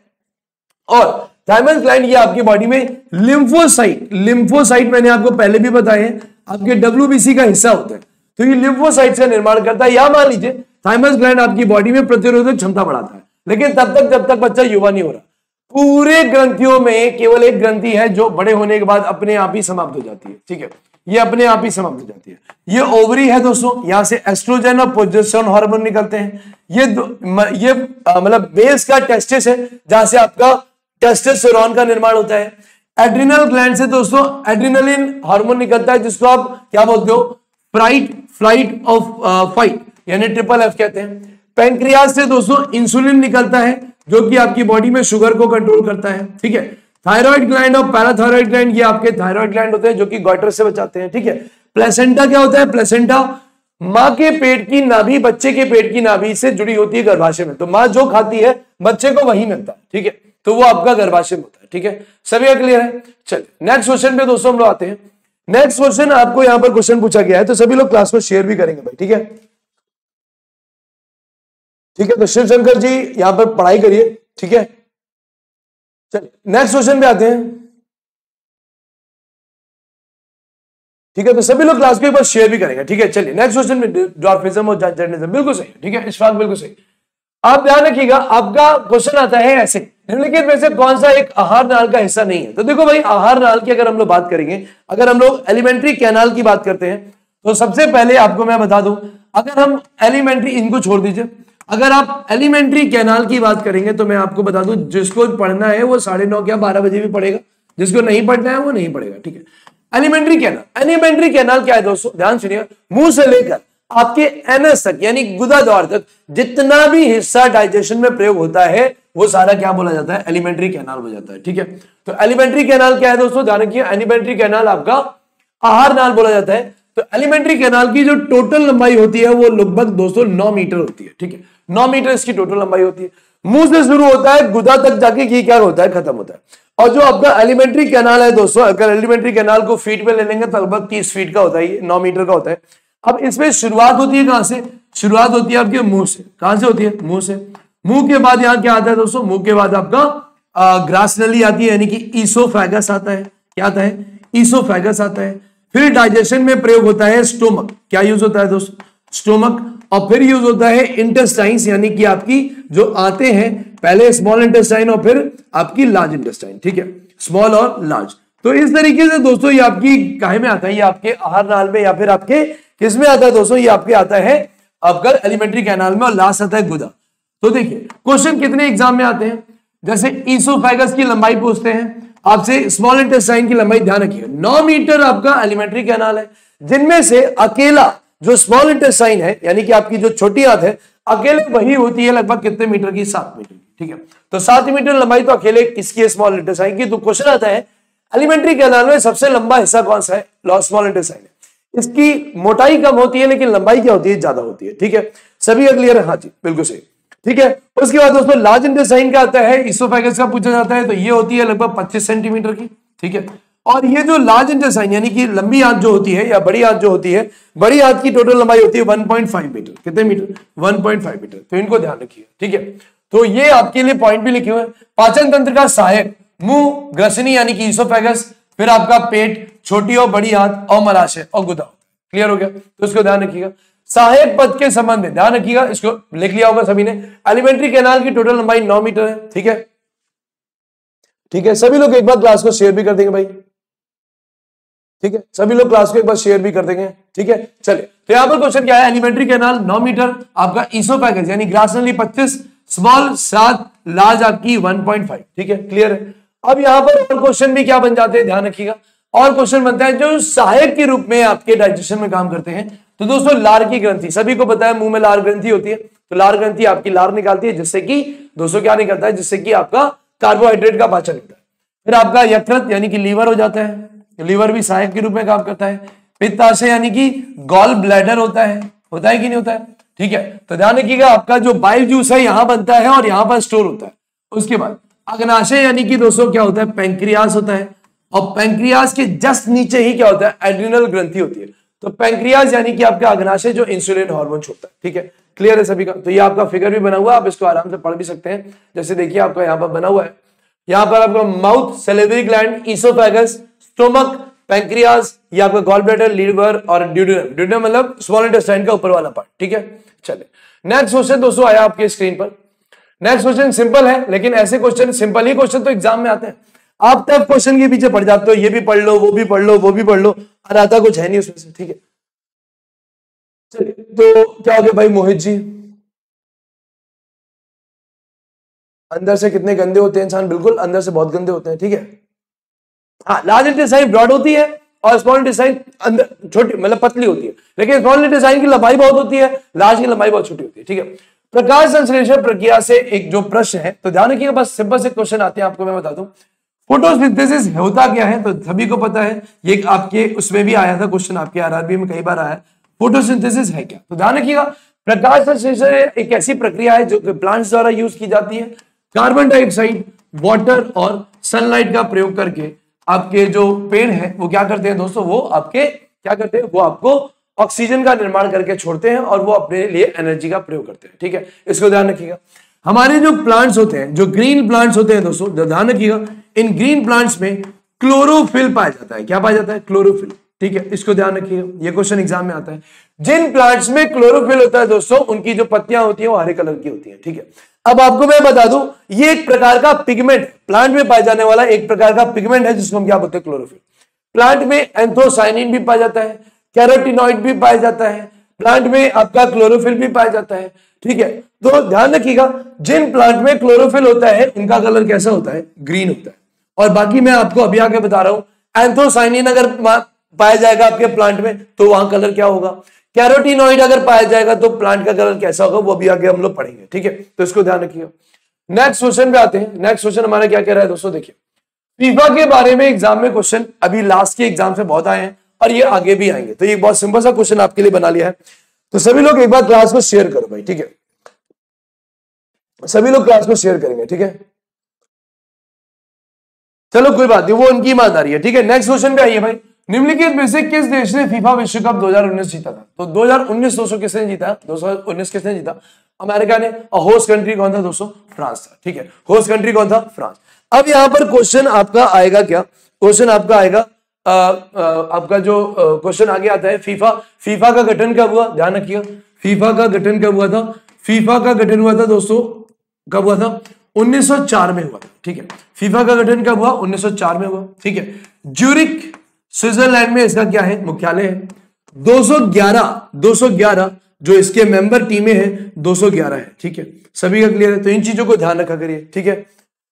और थाइमस ग्लैंड ये आपकी बॉडी में लिम्फोसाइट, लिम्फोसाइट मैंने आपको पहले भी बताया है, आपके डब्ल्यूबीसी का हिस्सा होता है। तो ये लिम्फोसाइट का निर्माण करता है। या मान लीजिए थाइमस ग्लैंड आपकी बॉडी में प्रतिरोधक क्षमता बढ़ाता है, लेकिन तब तक जब तक बच्चा युवा नहीं हो रहा। पूरे ग्रंथियों में केवल एक ग्रंथि है जो बड़े होने के बाद अपने आप ही समाप्त हो जाती है। ठीक है, ये अपने आप ही समाप्त हो जाती है। ये ओवरी है दोस्तों, यहां से एस्ट्रोजन और प्रोजेस्टेरोन हार्मोन निकलते हैं। ये ये मतलब बेस का टेस्टिस है, जहां से आपका टेस्टोस्टेरोन का निर्माण होता है। एड्रिनल ग्लैंड से दोस्तों एड्रिनलिन हार्मोन निकलता है, जिसको आप क्या बोलते हो? फ्राइट फ्लाइट ऑफ फाइट यानी ट्रिपल एफ कहते हैं। पैंक्रियाज से दोस्तों इंसुलिन निकलता है, जो कि आपकी बॉडी में शुगर को कंट्रोल करता है। ठीक है, थायराइड ग्लैंड और पैराथायराइड ग्लैंड ये आपके थायराइड ग्लैंड होते हैं, जो कि गॉइटर से बचाते हैं। ठीक है, प्लेसेंटा क्या होता है? प्लेसेंटा माँ के पेट की नाभि, बच्चे के पेट की नाभि से जुड़ी होती है गर्भाशय में। तो माँ जो खाती है बच्चे को वही मिलता है। ठीक है, तो वो आपका गर्भाशय में होता है। ठीक है, सभी क्लियर है? चलिए नेक्स्ट क्वेश्चन पे दोस्तों हम लोग आते हैं। नेक्स्ट क्वेश्चन आपको यहां पर क्वेश्चन पूछा गया है, तो सभी लोग क्लास को शेयर भी करेंगे भाई। ठीक है, ठीक है, तो शिव शंकर जी यहां पर पढ़ाई करिए। ठीक है, चलिए नेक्स्ट क्वेश्चन पे आते हैं। ठीक है, तो सभी लोग क्लास को एक बार शेयर भी करेंगे। ठीक है, चलिए नेक्स्ट क्वेश्चन में ड्वार्फिज्म और जायजेंटिज्म, बिल्कुल सही। ठीक है, इशफाक बिल्कुल सही। आप ध्यान रखिएगा, आपका क्वेश्चन आता है ऐसे, निम्नलिखित में से कौन सा एक आहार नाल का हिस्सा नहीं है? तो देखो भाई, आहार नाल की अगर हम लोग बात करेंगे, अगर हम लोग एलिमेंट्री कैनाल की बात करते हैं, तो सबसे पहले आपको मैं बता दूं, अगर हम एलिमेंट्री, इनको छोड़ दीजिए, अगर आप एलिमेंट्री कैनाल की बात करेंगे, तो मैं आपको बता दूं, जिसको पढ़ना है वो साढ़े नौ या बारह बजे भी पढ़ेगा, जिसको नहीं पढ़ना है वो नहीं पढ़ेगा। ठीक है, एलिमेंट्री कैनाल, एलिमेंट्री कैनाल क्या है दोस्तों? ध्यान सुनिएगा, मुंह से लेकर आपके एनएस तक यानी गुदा द्वार तक जितना भी हिस्सा डाइजेशन में प्रयोग होता है, वो सारा क्या बोला जाता है? एलिमेंट्री कैनाल हो जाता है। ठीक है, तो एलिमेंट्री कैनाल क्या है दोस्तों? ध्यान रखिए, एलिमेंट्री कैनाल आपका आहार नाल बोला जाता है। तो एलिमेंट्री कैनाल की जो टोटल लंबाई होती है वो लगभग दोस्तों नौ मीटर होती है, ठीक है, नौ मीटर इसकी टोटल लंबाई होती है। मुंह से शुरू होता है, गुदा तक जाके ये क्या होता है, खत्म होता है। और जो आपका एलिमेंट्री कैनाल है दोस्तों, अगर एलिमेंट्री कैनाल को फीट में ले लेंगे तो लगभग तीस फीट का होता है, नौ मीटर का होता है। अब इसमें शुरुआत होती है कहां से, शुरुआत होती है आपके मुंह से। कहां से होती है, मुंह से। मुंह के बाद यहां क्या आता है दोस्तों, मुंह के बाद आपका ग्रास नली आती है, यानी कि ईसोफेगस आता है। क्या आता है, ईसोफेगस आता है। फिर डाइजेशन में प्रयोग होता है स्टोमक। क्या यूज होता है दोस्तों, स्टोमक। और फिर यूज होता है इंटेस्टाइन्स, यानी कि आपकी जो आते हैं, पहले स्मॉल इंटेस्टाइन और फिर आपकी लार्ज इंटेस्टाइन, ठीक है, स्मॉल और लार्ज। तो इस तरीके से दोस्तों ये आपकी काहे में आता है, ये आपके आहार नाल में या फिर आपके किस में आता है दोस्तों, ये आपके आता है आपका एलिमेंट्री कैनाल में, और लास्ट आता है गुदा। तो देखिए क्वेश्चन कितने एग्जाम में आते हैं, जैसे ईसोफेगस की लंबाई पूछते हैं आपसे, स्मॉल इंटेस्टाइन की लंबाई, ध्यान रखिएगा नौ मीटर आपका एलिमेंट्री कैनाल है, जिनमें से अकेला जो स्मॉल इंटेस्टाइन है, यानी कि आपकी जो छोटी आंत है, अकेले वही होती है लगभग कितने मीटर की, सात मीटर की, ठीक है। तो सात मीटर लंबाई तो अकेले किसकी है, स्मॉल इंटेस्टाइन की। तो क्वेश्चन आता है एलिमेंट्री कैनाल में सबसे लंबा हिस्सा कौन सा है, स्मॉल इंटेस्टाइन है। इसकी मोटाई कम होती है लेकिन लंबाई क्या होती है, ज्यादा होती है, ठीक है। सभी का क्लियर है, हाँ जी बिल्कुल सही, ठीक है। उसके बाद दोस्तों लार्ज इंटेस्टाइन का आता है, ईसोफेगस का पूछा जाता है, तो ये होती है लगभग पच्चीस सेंटीमीटर की, ठीक है। और ये जो लार्ज इंटेस्टाइन यानी कि लंबी आंत जो होती है या बड़ी आंत जो होती है, बड़ी आंत की टोटल लंबाई होती है वन पॉइंट फाइव मीटर। कितने metre, one point five metre. तो इनको ध्यान रखिए, ठीक है। तो ये आपके लिए पॉइंट भी लिखे हुए हैं। पाचन तंत्र का सहायक, मुंह, ग्रसनी यानी कि ईसोफेगस, फिर आपका पेट, छोटी और बड़ी आंत और मलाशय और गुदा। क्लियर हो गया, तो इसको ध्यान रखिएगा। सहायक पद के संबंध में ध्यान रखिएगा, इसको लिख लिया होगा सभी ने। एलिमेंट्री कैनाल की टोटल लंबाई नौ मीटर है, ठीक है, ठीक है। सभी लोग एक बार क्लास को शेयर भी कर देंगे भाई, ठीक है, सभी लोग क्लास को एक बार शेयर भी कर देंगे, ठीक है। चलिए, तो यहां पर क्वेश्चन क्या है, एलिमेंट्री कैनाल नौ मीटर, आपका ईसोफेगस यानी ग्रास नली पच्चीस, स्मॉल सात, लार्ज आपकी वन पॉइंट फाइव, ठीक है, क्लियर है। अब यहां पर और क्वेश्चन भी क्या बन जाते हैं, ध्यान रखिएगा। और क्वेश्चन बनता है जो सहायक के रूप में आपके डाइजेशन में काम करते हैं। तो दोस्तों लार की ग्रंथि, सभी को पता है मुंह में लार ग्रंथि होती है, तो लार ग्रंथि आपकी लार निकालती है, जिससे कि दोस्तों क्या निकलता है, जिससे कि आपका कार्बोहाइड्रेट का पाचन होता है। फिर आपका यकृत यानी कि लीवर हो जाता है, लीवर भी सहायक के रूप में काम करता है। पित्ताशय यानी कि गॉल ब्लैडर होता है, होता है कि नहीं होता है, ठीक है। तो ध्यान रखिएगा, आपका जो बाइल जूस है यहां बनता है और यहां पर स्टोर होता है। उसके बाद अग्नाशय यानी कि दोस्तों क्या होता है, पैंक्रियास होता है, और पैंक्रियास के जस्ट नीचे ही क्या होता है, एड्रिनल ग्रंथि होती है। तो पैंक्रियास यानी कि आपका अग्नाशय जो इंसुलिन हार्मोन छोड़ता है, ठीक है, क्लियर है सभी का। तो ये आपका फिगर भी बना हुआ है, आप इसको आराम से पढ़ भी सकते हैं। जैसे देखिए आपका यहाँ पर बना हुआ है, यहाँ पर आपका mouth, salivary gland, oesophagus, stomach, pancreas, ये आपका गॉल ब्लैडर, लीवर और ड्यूडेनम। ड्यूडेनम मतलब स्मॉल इंटेस्टाइन का ऊपर वाला पार्ट, ठीक है। चलिए नेक्स्ट क्वेश्चन दोस्तों आया आपके स्क्रीन पर। नेक्स्ट क्वेश्चन सिंपल है, लेकिन ऐसे क्वेश्चन, सिंपल ही क्वेश्चन तो एग्जाम में आते हैं। आप तब क्वेश्चन के पीछे पड़ जाते हो, ये भी पढ़ लो, वो भी पढ़ लो, वो भी पढ़ लो, और आता कुछ है नहीं उसमें से, ठीक है। चलिए, तो क्या हो गया भाई मोहित जी, अंदर से कितने गंदे होते हैं इंसान, बिल्कुल अंदर से बहुत गंदे होते हैं, ठीक है। हाँ, लार्ज इंटेस्टाइन ब्रॉड होती है और स्मॉल इंटेस्टाइन अंदर छोटी मतलब पतली होती है, लेकिन स्मॉल इंटेस्टाइन की लंबाई बहुत होती है, लार्ज की लंबाई बहुत छोटी होती है, ठीक है। प्रकाश संश्लेषण प्रक्रिया से एक जो प्रश्न है, तो ध्यान रखिएगा, बस सिंपल से क्वेश्चन आते हैं, आपको मैं बता दूं फोटोसिंथेसिस होता क्या है, तो सभी को पता है, ये आपके उसमें भी आया था क्वेश्चन, आपके आरआरबी में कई बार आया, फोटोसिंथेसिस है क्या। तो ध्यान रखिएगा, प्रकाश संश्लेषण एक ऐसी प्रक्रिया है जो प्लांट्स द्वारा यूज की जाती है। कार्बन डाइऑक्साइड, वाटर और सनलाइट का प्रयोग करके आपके जो पेड़ है वो क्या करते हैं दोस्तों, वो आपके क्या करते हैं, वो आपको ऑक्सीजन का निर्माण करके छोड़ते हैं और वो अपने लिए एनर्जी का प्रयोग करते हैं, ठीक है। इसको ध्यान रखिएगा। हमारे जो प्लांट्स होते हैं, जो ग्रीन प्लांट्स होते हैं दोस्तों, ध्यान रखिएगा, इन ग्रीन प्लांट्स में क्लोरोफिल पाया जाता है। क्या पाया जाता है, क्लोरोफिल, ठीक है। इसको ध्यान रखिएगा, ये क्वेश्चन एग्जाम में आता है। जिन प्लांट्स में क्लोरोफिल होता है दोस्तों, उनकी जो पत्तियां होती है वो हरे कलर की होती है, ठीक है। अब आपको मैं बता दूं, ये एक प्रकार का पिगमेंट, प्लांट में पाया जाने वाला एक प्रकार का पिगमेंट है, जिसको हम क्या बोलते हैं, क्लोरोफिल। प्लांट में एंथोसाइनिन भी पाया जाता है, कैरोटीनॉइड भी पाया जाता है, प्लांट में आपका क्लोरोफिल भी पाया जाता है, ठीक है। तो ध्यान रखिएगा, जिन प्लांट में क्लोरोफिल होता है उनका कलर कैसा होता है, ग्रीन होता है। और बाकी मैं आपको अभी आगे बता रहा हूं, एंथोसाइनिन अगर पाया जाएगा आपके प्लांट में तो वहां कलर क्या होगा, कैरोटीनॉइड अगर पाया जाएगा तो प्लांट का कलर कैसा होगा, वो भी आगे हम लोग पढ़ेंगे, ठीक है। तो इसको ध्यान रखिएगा। नेक्स्ट क्वेश्चन पे आते हैं। नेक्स्ट क्वेश्चन हमारा क्या कह रहा है दोस्तों, देखिए फीफा के बारे में एग्जाम में क्वेश्चन अभी लास्ट के एग्जाम से बहुत आए हैं और ये आगे भी आएंगे। तो ये बहुत सिंपल सा क्वेश्चन आपके लिए बना लिया है। तो सभी लोग एक बार क्लास को शेयर करो भाई, ठीक है, सभी लोग क्लास को शेयर करेंगे, ठीक है। चलो कोई बात नहीं, वो उनकी ईमानदारी है, ठीक है। नेक्स्ट क्वेश्चन पे आइए भाई। निम्नलिखित में से किस देश ने फीफा विश्व कप दो हज़ार उन्नीस जीता था? तो दो हज़ार उन्नीस दोस्तों किसने जीता? दो हज़ार उन्नीस किसने जीता? अमेरिका ने। और होस्ट कंट्री कौन था दोस्तों? फ्रांस था, ठीक है। होस्ट कंट्री कौन था? फ्रांस। अब यहां पर क्वेश्चन आपका आएगा क्या? क्वेश्चन आपका आएगा आ, आ, आपका जो क्वेश्चन आगे आता है, फीफा फीफा का गठन कब हुआ? ध्यान रखिएगा, फीफा का गठन कब हुआ था? फीफा का गठन हुआ था दोस्तों, कब हुआ था? उन्नीस सौ चार में हुआ था, ठीक है। फीफा का गठन कब हुआ? उन्नीस सौ चार में हुआ, ठीक है। ज्यूरिक स्विट्जरलैंड में इसका क्या है? मुख्यालय है। दो सौ ग्यारह दो सौ ग्यारह जो इसके मेंबर टीमें हैं, दो सौ ग्यारह है, ठीक है। सभी का क्लियर है? तो इन चीजों को ध्यान रखा करिए, ठीक है।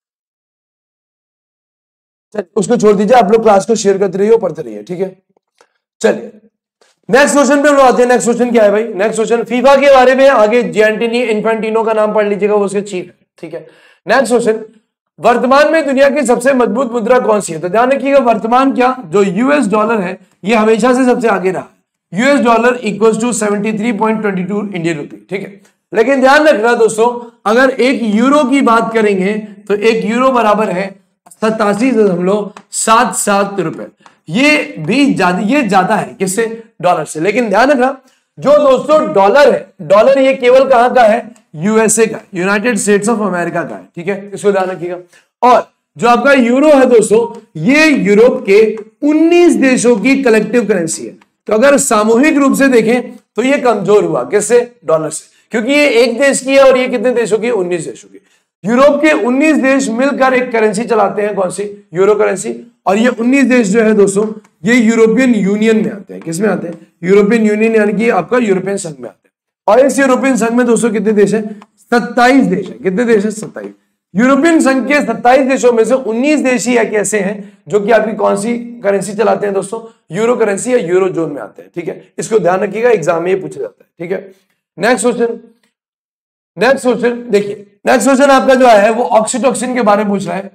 उसको छोड़ दीजिए, आप लोग क्लास को शेयर करते रहिए, पढ़ते रहिए, ठीक है। चलिए नेक्स्ट क्वेश्चन पे हम लोग आते हैं। नेक्स्ट क्वेश्चन क्या है भाई? नेक्स्ट क्वेश्चन फीफा के बारे में, आगे जियांटिनी इन्फेंटिनो का नाम पढ़ लीजिएगा, वो उसके चीफ है, ठीक है। नेक्स्ट क्वेश्चन, वर्तमान में दुनिया की सबसे मजबूत मुद्रा कौन सी है? तो ध्यान रखिएगा, वर्तमान क्या, जो यूएस डॉलर है ये हमेशा से सबसे आगे रहा। US dollar equals to seventy three point two two Indian rupee, ठीक है। लेकिन ध्यान रखना दोस्तों, अगर एक यूरो की बात करेंगे तो एक यूरो बराबर है सतासी दशमलव सात सात रुपए। ये भी ज्यादा, ये ज्यादा है किससे? डॉलर से। लेकिन ध्यान रखना, जो दोस्तों डॉलर है, डॉलर ये केवल कहां का है? यूएसए का, यूनाइटेड स्टेट्स ऑफ अमेरिका का है, ठीक है। इसको ध्यान रखिएगा। और जो आपका यूरो है दोस्तों, ये यूरोप के उन्नीस देशों की कलेक्टिव करेंसी है। तो अगर सामूहिक रूप से देखें तो ये कमजोर हुआ, किससे? डॉलर से, क्योंकि ये एक देश की है और ये कितने देशों की? उन्नीस देशों की। यूरोप के उन्नीस देश मिलकर एक करेंसी चलाते हैं, कौन सी? Euro currency. और ये उन्नीस देश जो है दोस्तों, ये यूरोपियन यूनियन में आते हैं। किस में आते हैं? यूरोपियन यूनियन, यानी कि आपका यूरोपियन संघ में आते हैं। और इस यूरोपियन संघ में दोस्तों कितने देश है? सत्ताईस देश है। कितने देश है? सत्ताईस। यूरोपियन संघ के सत्ताईस देशों में से उन्नीस देश ही ऐसे हैं जो कि आपकी कौन सी करेंसी चलाते हैं दोस्तों? यूरो करेंसी या यूरो जोन में आते हैं, ठीक है। इसको ध्यान रखिएगा, एग्जाम में ये पूछा जाता है, ठीक है। नेक्स्ट क्वेश्चन, नेक्स्ट क्वेश्चन देखिए, नेक्स्ट क्वेश्चन आपका जो है वो ऑक्सीटोसिन के बारे में पूछ रहा है।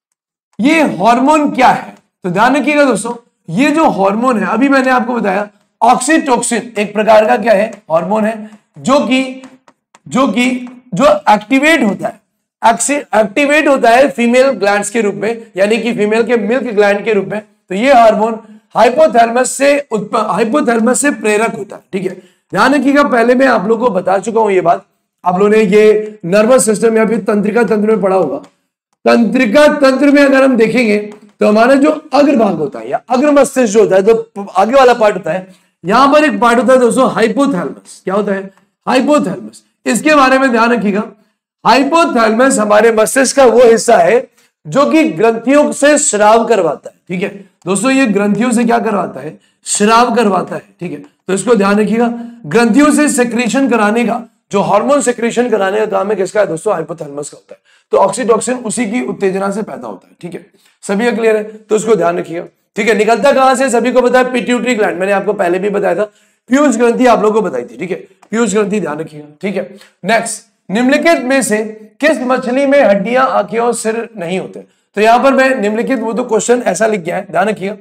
ये हार्मोन क्या है? तो ध्यान रखिएगा दोस्तों, ये जो हार्मोन है, अभी मैंने आपको बताया, ऑक्सीटोसिन एक प्रकार का क्या है? हार्मोन है, जो कि जो कि जो एक्टिवेट होता है, एक्टिवेट होता है फीमेल ग्लैंड्स के रूप में, यानी कि फीमेल के मिल्क ग्लैंड के रूप में। तो ये हार्मोन हाइपोथैलेमस से हाइपोथैलेमस से प्रेरक होता है, ठीक है। ध्यान रखिएगा, पहले मैं आप लोगों को बता चुका हूं ये बात, आप लोगों ने ये नर्वस सिस्टम या फिर तंत्रिका तंत्र में पढ़ा होगा। तंत्रिका तंत्र में अगर हम देखेंगे तो हमारा जो अग्रभाग होता है या अग्र मस्तिष्क जो होता है, तो आगे वाला पार्ट होता है, यहां पर एक पार्ट होता है दोस्तों हाइपोथैलेमस। क्या होता है? हाइपोथैलेमस। इसके बारे में ध्यान रखिएगा, हाइपोथैलेमस हमारे मस्तिष्क का वो हिस्सा है जो कि ग्रंथियों से स्राव करवाता है, ठीक है दोस्तों। ये ग्रंथियों से क्या करवाता है? स्राव करवाता है, ठीक है। तो इसको ध्यान रखिएगा, ग्रंथियों से सेक्रेशन कराने का, जो हार्मोन सेक्रेशन कराने का काम है किसका है दोस्तों? हाइपोथैलेमस का होता है। तो ऑक्सीटोसिन उसी की उत्तेजना से पैदा होता है, ठीक है। सभी क्लियर है? तो इसको ध्यान रखिएगा, ठीक है। निकलता कहां से? सभी को पता है, पिट्यूटरी ग्लैंड। मैंने आपको पहले भी बताया था, पीयूष ग्रंथि आप लोगों को बताई थी, ठीक है। पीयूष ग्रंथि ध्यान रखिएगा, ठीक है। नेक्स्ट, निम्नलिखित में से किस मछली में हड्डियां, आंखें और सिर नहीं होते? तो यहां पर मैं निम्नलिखित, वो तो क्वेश्चन ऐसा लिख गया है, ध्यान रखिएगा।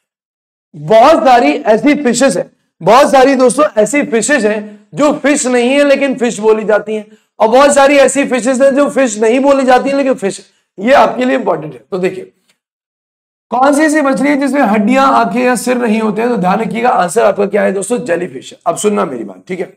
बहुत सारी ऐसी फिशेस है, बहुत सारी दोस्तों ऐसी फिशेस हैं जो फिश नहीं है लेकिन फिश बोली जाती हैं, और बहुत सारी ऐसी फिशेस हैं जो फिश नहीं बोली जाती है लेकिन फिश। ये आपके लिए इंपॉर्टेंट है। तो देखिए, कौन सी ऐसी मछली है जिसमें हड्डियां, आंखें या सिर नहीं होते हैं? तो ध्यान रखिएगा, आंसर आपका क्या है दोस्तों? जेलीफिश है। अब सुनना मेरी बात, ठीक है।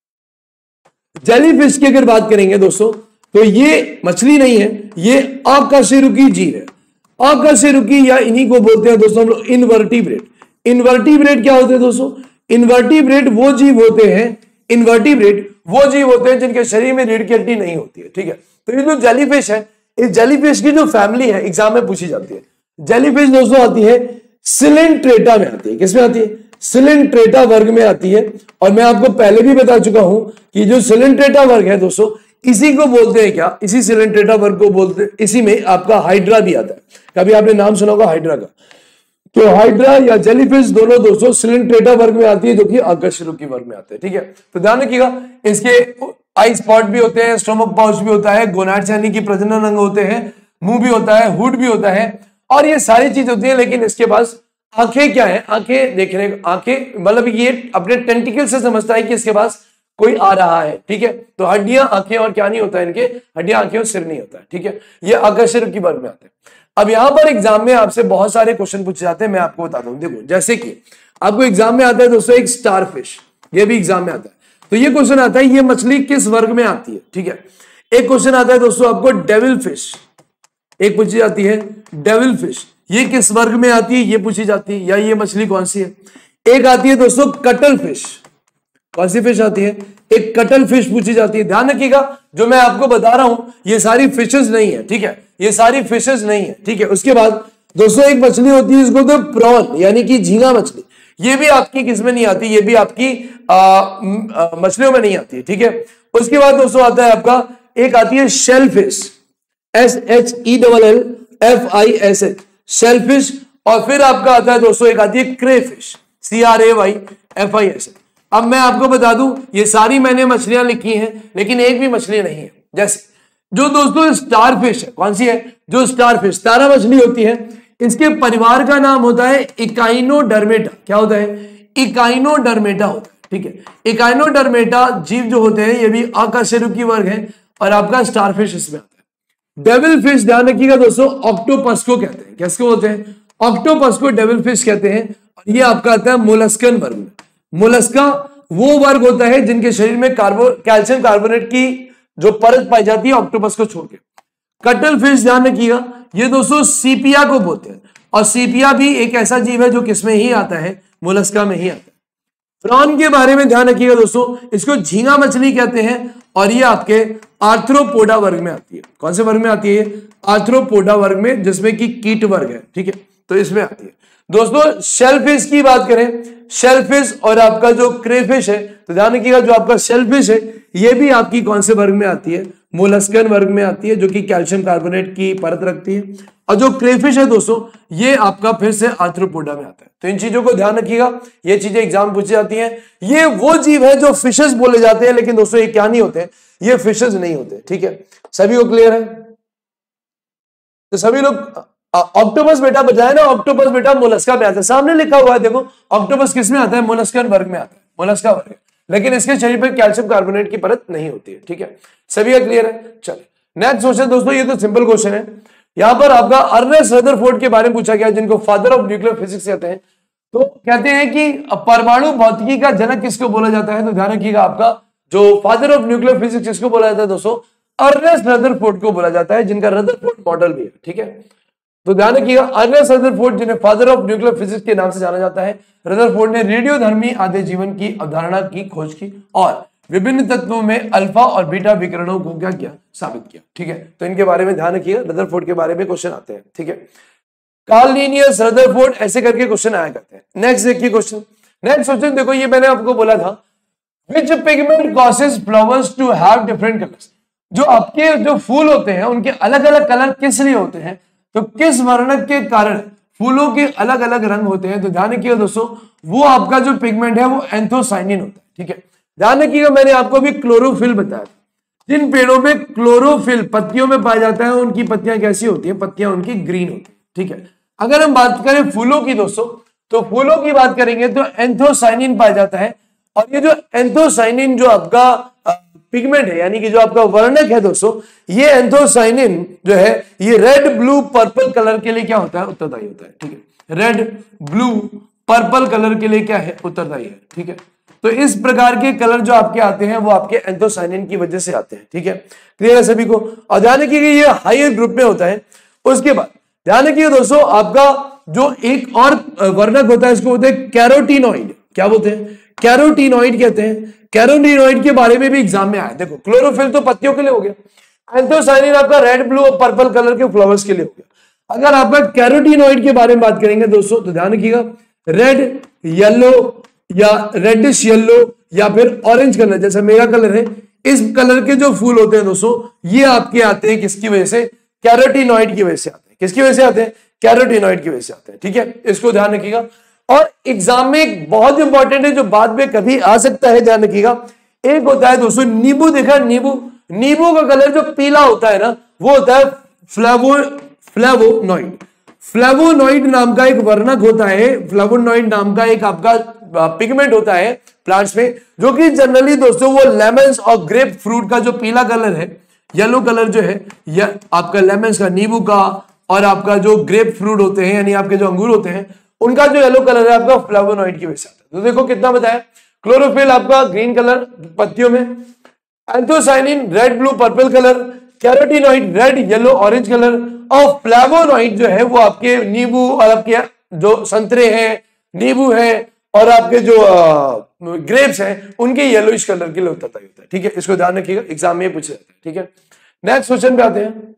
जेलीफिश की अगर बात करेंगे दोस्तों, तो ये मछली नहीं है, ये अकशेरुकी जीव है। अकशेरुकी या इन्हीं को बोलते हैं दोस्तों हम लोग इनवर्टिब्रेट। इनवर्टिब्रेट क्या होते हैं दोस्तों? इनवर्टिब्रेट वो जीव होते हैं, इनवर्टिब्रेट वो जीव होते हैं जिनके शरीर में रीढ़ की हड्डी नहीं होती है, ठीक है। तो ये जो जेलीफिश है, इस जेलीफिश की जो फैमिली है एग्जाम में पूछी जाती है। जेलीफिश दोस्तों आती है सिलेंट्रेटा में आती है। किसमें आती है? सिलेंट्रेटा वर्ग में आती है। और मैं आपको पहले भी बता चुका हूं कि जो सिलेंट्रेटा वर्ग है दोस्तों, इसी को बोलते हैं क्या? इसी सिलेंट्रेटा वर्ग को बोलते हैं, इसी में आपका हाइड्रा भी आता है। कभी आपने नाम सुना होगा हाइड्रा का। तो हाइड्रा या जेलीफिश दोनों दोस्तों सिलेंट्रेटा वर्ग में आती है, जो कि अकशेरुकी वर्ग में आते हैं, ठीक है। तो ध्यान रखिएगा, इसके आई स्पॉट भी होते हैं, स्टोमक पाउच भी होता है, गोनाड्स यानी कि प्रजनन अंग होते हैं, मुंह भी होता है, हुड भी होता है, और ये सारी चीज होती है। लेकिन इसके पास आंखें क्या है, आंखें देखने, आंखें मतलब ये अपने टेंटिकल से समझता है कि इसके पास कोई आ रहा है, ठीक है। तो हड्डियां, आंखें और क्या नहीं होता है इनके, हड्डियां, आंखें और सिर नहीं होता है, ठीक है। ये आकर्षण की वर्ग में आते हैं। अब यहां पर एग्जाम में आपसे बहुत सारे क्वेश्चन पूछे जाते हैं, मैं आपको बताता हूं। देखो जैसे कि आपको एग्जाम में आता है दोस्तों एक स्टार फिश, ये भी एग्जाम में आता है। तो ये क्वेश्चन आता है ये मछली किस वर्ग में आती है, ठीक है। एक क्वेश्चन आता है दोस्तों आपको डेविल फिश, एक पूछी जाती है डेविल फिश, ये किस वर्ग में आती है, ये पूछी जाती है, या ये मछली कौन सी है। एक आती है दोस्तों कटल फिश, कौन सी फिश आती है, एक कटल फिश पूछी जाती है। ध्यान रखिएगा जो मैं आपको बता रहा हूं ये सारी फिशेस नहीं है, ठीक है, ये सारी फिशेस नहीं है, ठीक है। उसके बाद दोस्तों एक मछली होती है इसको तो प्रॉन यानी कि झींगा मछली, ये भी आपकी किसमें नहीं आती, ये भी आपकी मछलियों में नहीं आती है, ठीक है। उसके बाद दोस्तों आता है आपका एक आती है shellfish, S H E double L F I S H, shellfish. और फिर आपका आता है दोस्तों एक आती है crayfish, C R A Y F I S H. अब मैं आपको बता दूं ये सारी मैंने मछलियां लिखी हैं लेकिन एक भी मछली नहीं है। जैसे जो दोस्तों स्टार फिश है, कौन सी है, जो स्टार फिश तारा मछली होती है, इसके परिवार का नाम होता है इकाइनोडर्मेटा। क्या होता है, इकाइनोडर्मेटा होता है, ठीक है। इकाइनोडर्मेटा जीव जो होते हैं ये भी अकशेरुकी वर्ग है और आपका स्टार फिश इसमें आता है। डेविल फिश ध्यान रखिएगा दोस्तों ऑक्टोपस को कहते हैं, किसको बोलते हैं, ऑक्टोपस को डेविल फिश कहते हैं। और ये आपका आता है मोलस्कन वर्ग में। मोलस्का वो वर्ग होता है जिनके शरीर में कार्बो कैल्शियम कार्बोनेट की जो परत पाई जाती है ऑक्टोपस को छोड़ के। कटल फिश ध्यान रखिएगा ये दोस्तों सीपिया को बोलते हैं, और सीपिया भी एक ऐसा जीव है जो किसमें ही आता है, मोलस्का में ही आता है। प्रॉन के बारे में ध्यान रखिएगा दोस्तों, इसको झींगा मछली कहते हैं और ये आपके आर्थ्रोपोडा वर्ग में आती है। कौन से वर्ग में आती है, आर्थ्रोपोडा वर्ग में, जिसमें कि कीट वर्ग है, ठीक है, तो इसमें आती है। दोस्तों शेलफिश की बात करें, शेलफिश और आपका जो क्रेफिश है, तो ध्यान रखिएगा जो आपका शेलफिश है ये भी आपकी कौन से वर्ग में आती है, मोलस्कन वर्ग में आती है, जो कि कैल्शियम कार्बोनेट की परत रखती है। और जो क्रेफिश है दोस्तों ये आपका फिर से आर्थ्रोपोडा में आता है। तो इन चीजों को ध्यान रखिएगा, ये चीजें एग्जाम पूछी जाती हैं। ये वो जीव है जो फिशेस बोले जाते हैं, लेकिन दोस्तों ये क्या नहीं होते, ये फिशेस नहीं होते, ठीक है। सभी को क्लियर है, तो सभी लोग ऑक्टोपस बेटा बजाय ना, ऑक्टोपस बेटा मोलस्का में आता है, सामने लिखा हुआ है देखो, ऑक्टोपस किस में आता है, मोलस्कन वर्ग में आता है, मोलस्का वर्ग, लेकिन इसके शरीर पर कैल्शियम कार्बोनेट की परत नहीं होती है, ठीक है। सभी का क्लियर है। चलिए नेक्स्ट क्वेश्चन दोस्तों, ये तो सिंपल क्वेश्चन है। यहां पर आपका अर्नेस्ट रदरफोर्ड के बारे में पूछा गया, जिनको फादर ऑफ न्यूक्लियर फिजिक्स कहते हैं। तो कहते हैं कि परमाणु भौतिकी का जनक किसको बोला जाता है, तो ध्यान रखिएगा आपका जो फादर ऑफ न्यूक्लियर फिजिक्स किसको बोला जाता है दोस्तों, अर्नेस्ट रदरफोर्ड को बोला जाता है, जिनका रदरफोर्ड मॉडल भी है, ठीक है। तो ध्यान रखिएगा अर्नेस्ट रदरफोर्ड जिन्हें फादर ऑफ न्यूक्लियर फिजिक्स के नाम से जाना जाता है। रदरफोर्ड ने रेडियोधर्मी आधे जीवन की अवधारणा की खोज की और विभिन्न तत्वों में अल्फा और बीटा विकिरणों को क्या किया, साबित किया, ठीक है। तो इनके बारे में ध्यान रखिएगा, रदरफोर्ड के बारे में क्वेश्चन आते हैं, ठीक है। कार्ल लिनियस रदरफोर्ड ऐसे करके क्वेश्चन आया करते हैं। नेक्स्ट देखिए क्वेश्चन, नेक्स्ट क्वेश्चन देखो, ये मैंने आपको बोला था which pigment causes flowers to have different colours. जो आपके जो फूल होते हैं उनके अलग अलग कलर किस लिए होते हैं, तो किस वर्णक के कारण फूलों के अलग अलग रंग होते हैं। तो ध्यान रखिएगा दोस्तों वो आपका जो पिगमेंट है वो एंथोसाइनिन होता है, ठीक है। ध्यान रखिएगा मैंने आपको भी क्लोरोफिल बताया था, जिन पेड़ों में क्लोरोफिल पत्तियों में पाया जाता है उनकी पत्तियां कैसी होती हैं, पत्तियां उनकी ग्रीन होती है, ठीक है। अगर हम बात करें फूलों की दोस्तों, तो फूलों की बात करेंगे तो एंथोसाइनिन पाया जाता है। और ये जो एंथोसाइनिन जो आपका पिगमेंट है यानी कि जो आपका वर्णक है दोस्तों, ये एंथोसाइनिन जो है ये रेड ब्लू पर्पल कलर के लिए क्या होता है, उत्तरदायी होता है, ठीक है। रेड ब्लू पर्पल कलर के लिए क्या है, उत्तरदायी है, ठीक है। तो इस प्रकार के कलर जो आपके आते हैं वो आपके एंथोसाइनिन की वजह से आते हैं, ठीक है। क्लियर है सभी को। और ध्यान रखिए ये हायर ग्रुप में होता है। उसके बाद ध्यान रखिए दोस्तों आपका जो एक और वर्णक होता है इसको बोलते हैं कैरोटीनॉइड। क्या बोलते हैं, कैरोटीनॉइड कहते हैं। कैरोटीनॉइड के बारे में भी एग्जाम में आया। देखो क्लोरोफिल तो पत्तियों के लिए हो गया, एंथोसाइनिन आपका रेड ब्लू और पर्पल कलर के फ्लावर्स के लिए हो गया। अगर आपका कैरोटीनॉइड के बारे में बात करेंगे दोस्तों तो ध्यान रखिएगा रेड येलो या रेडिश येलो या फिर ऑरेंज कलर जैसा मेरा कलर है, इस कलर के जो फूल होते हैं दोस्तों ये आपके आते हैं किसकी वजह से, कैरोटीनॉइड की वजह से आते हैं। किसकी वजह से आते हैं, कैरोटीनॉइड की वजह से आते हैं, ठीक है। इसको ध्यान रखिएगा। और एग्जाम में एक बहुत इंपॉर्टेंट है जो बाद में कभी आ सकता है, ध्यान रखिएगा। एक होता है दोस्तों नींबू, देखा नींबू, नींबू का कलर जो पीला होता है ना वो होता है फ्लेवो फ्लेवोनॉइड। फ्लेवोनॉइड नाम का एक वर्णक होता है, फ्लेवोनॉइड नाम का एक आपका पिगमेंट होता है प्लांट्स में, जो कि जनरली दोस्तों वो लेमन्स और ग्रेप फ्रूट का जो पीला कलर है, येलो कलर जो है, या आपका लेमन्स का, नींबू का, और आपका जो ग्रेप फ्रूट होते हैं यानी आपके जो अंगूर होते हैं, उनका जो येलो कलर है आपका फ्लेवोनॉइड की वजह से आता है। तो देखो कितना बताया, क्लोरोफिल आपका ग्रीन कलर पत्तियों में, anthocyanin red blue purple colour, carotenoid red yellow orange colour, और फ्लेवोनॉइड जो है वो आपके नींबू और आपके जो संतरे हैं, नींबू है, और आपके जो ग्रेप्स हैं उनके येलोइश कलर के लिए होता है। ठीक है, इसको ध्यान रखिएगा, एग्जाम में पूछा जाता है। ठीक है, नेक्स्ट क्वेश्चन पे आते हैं।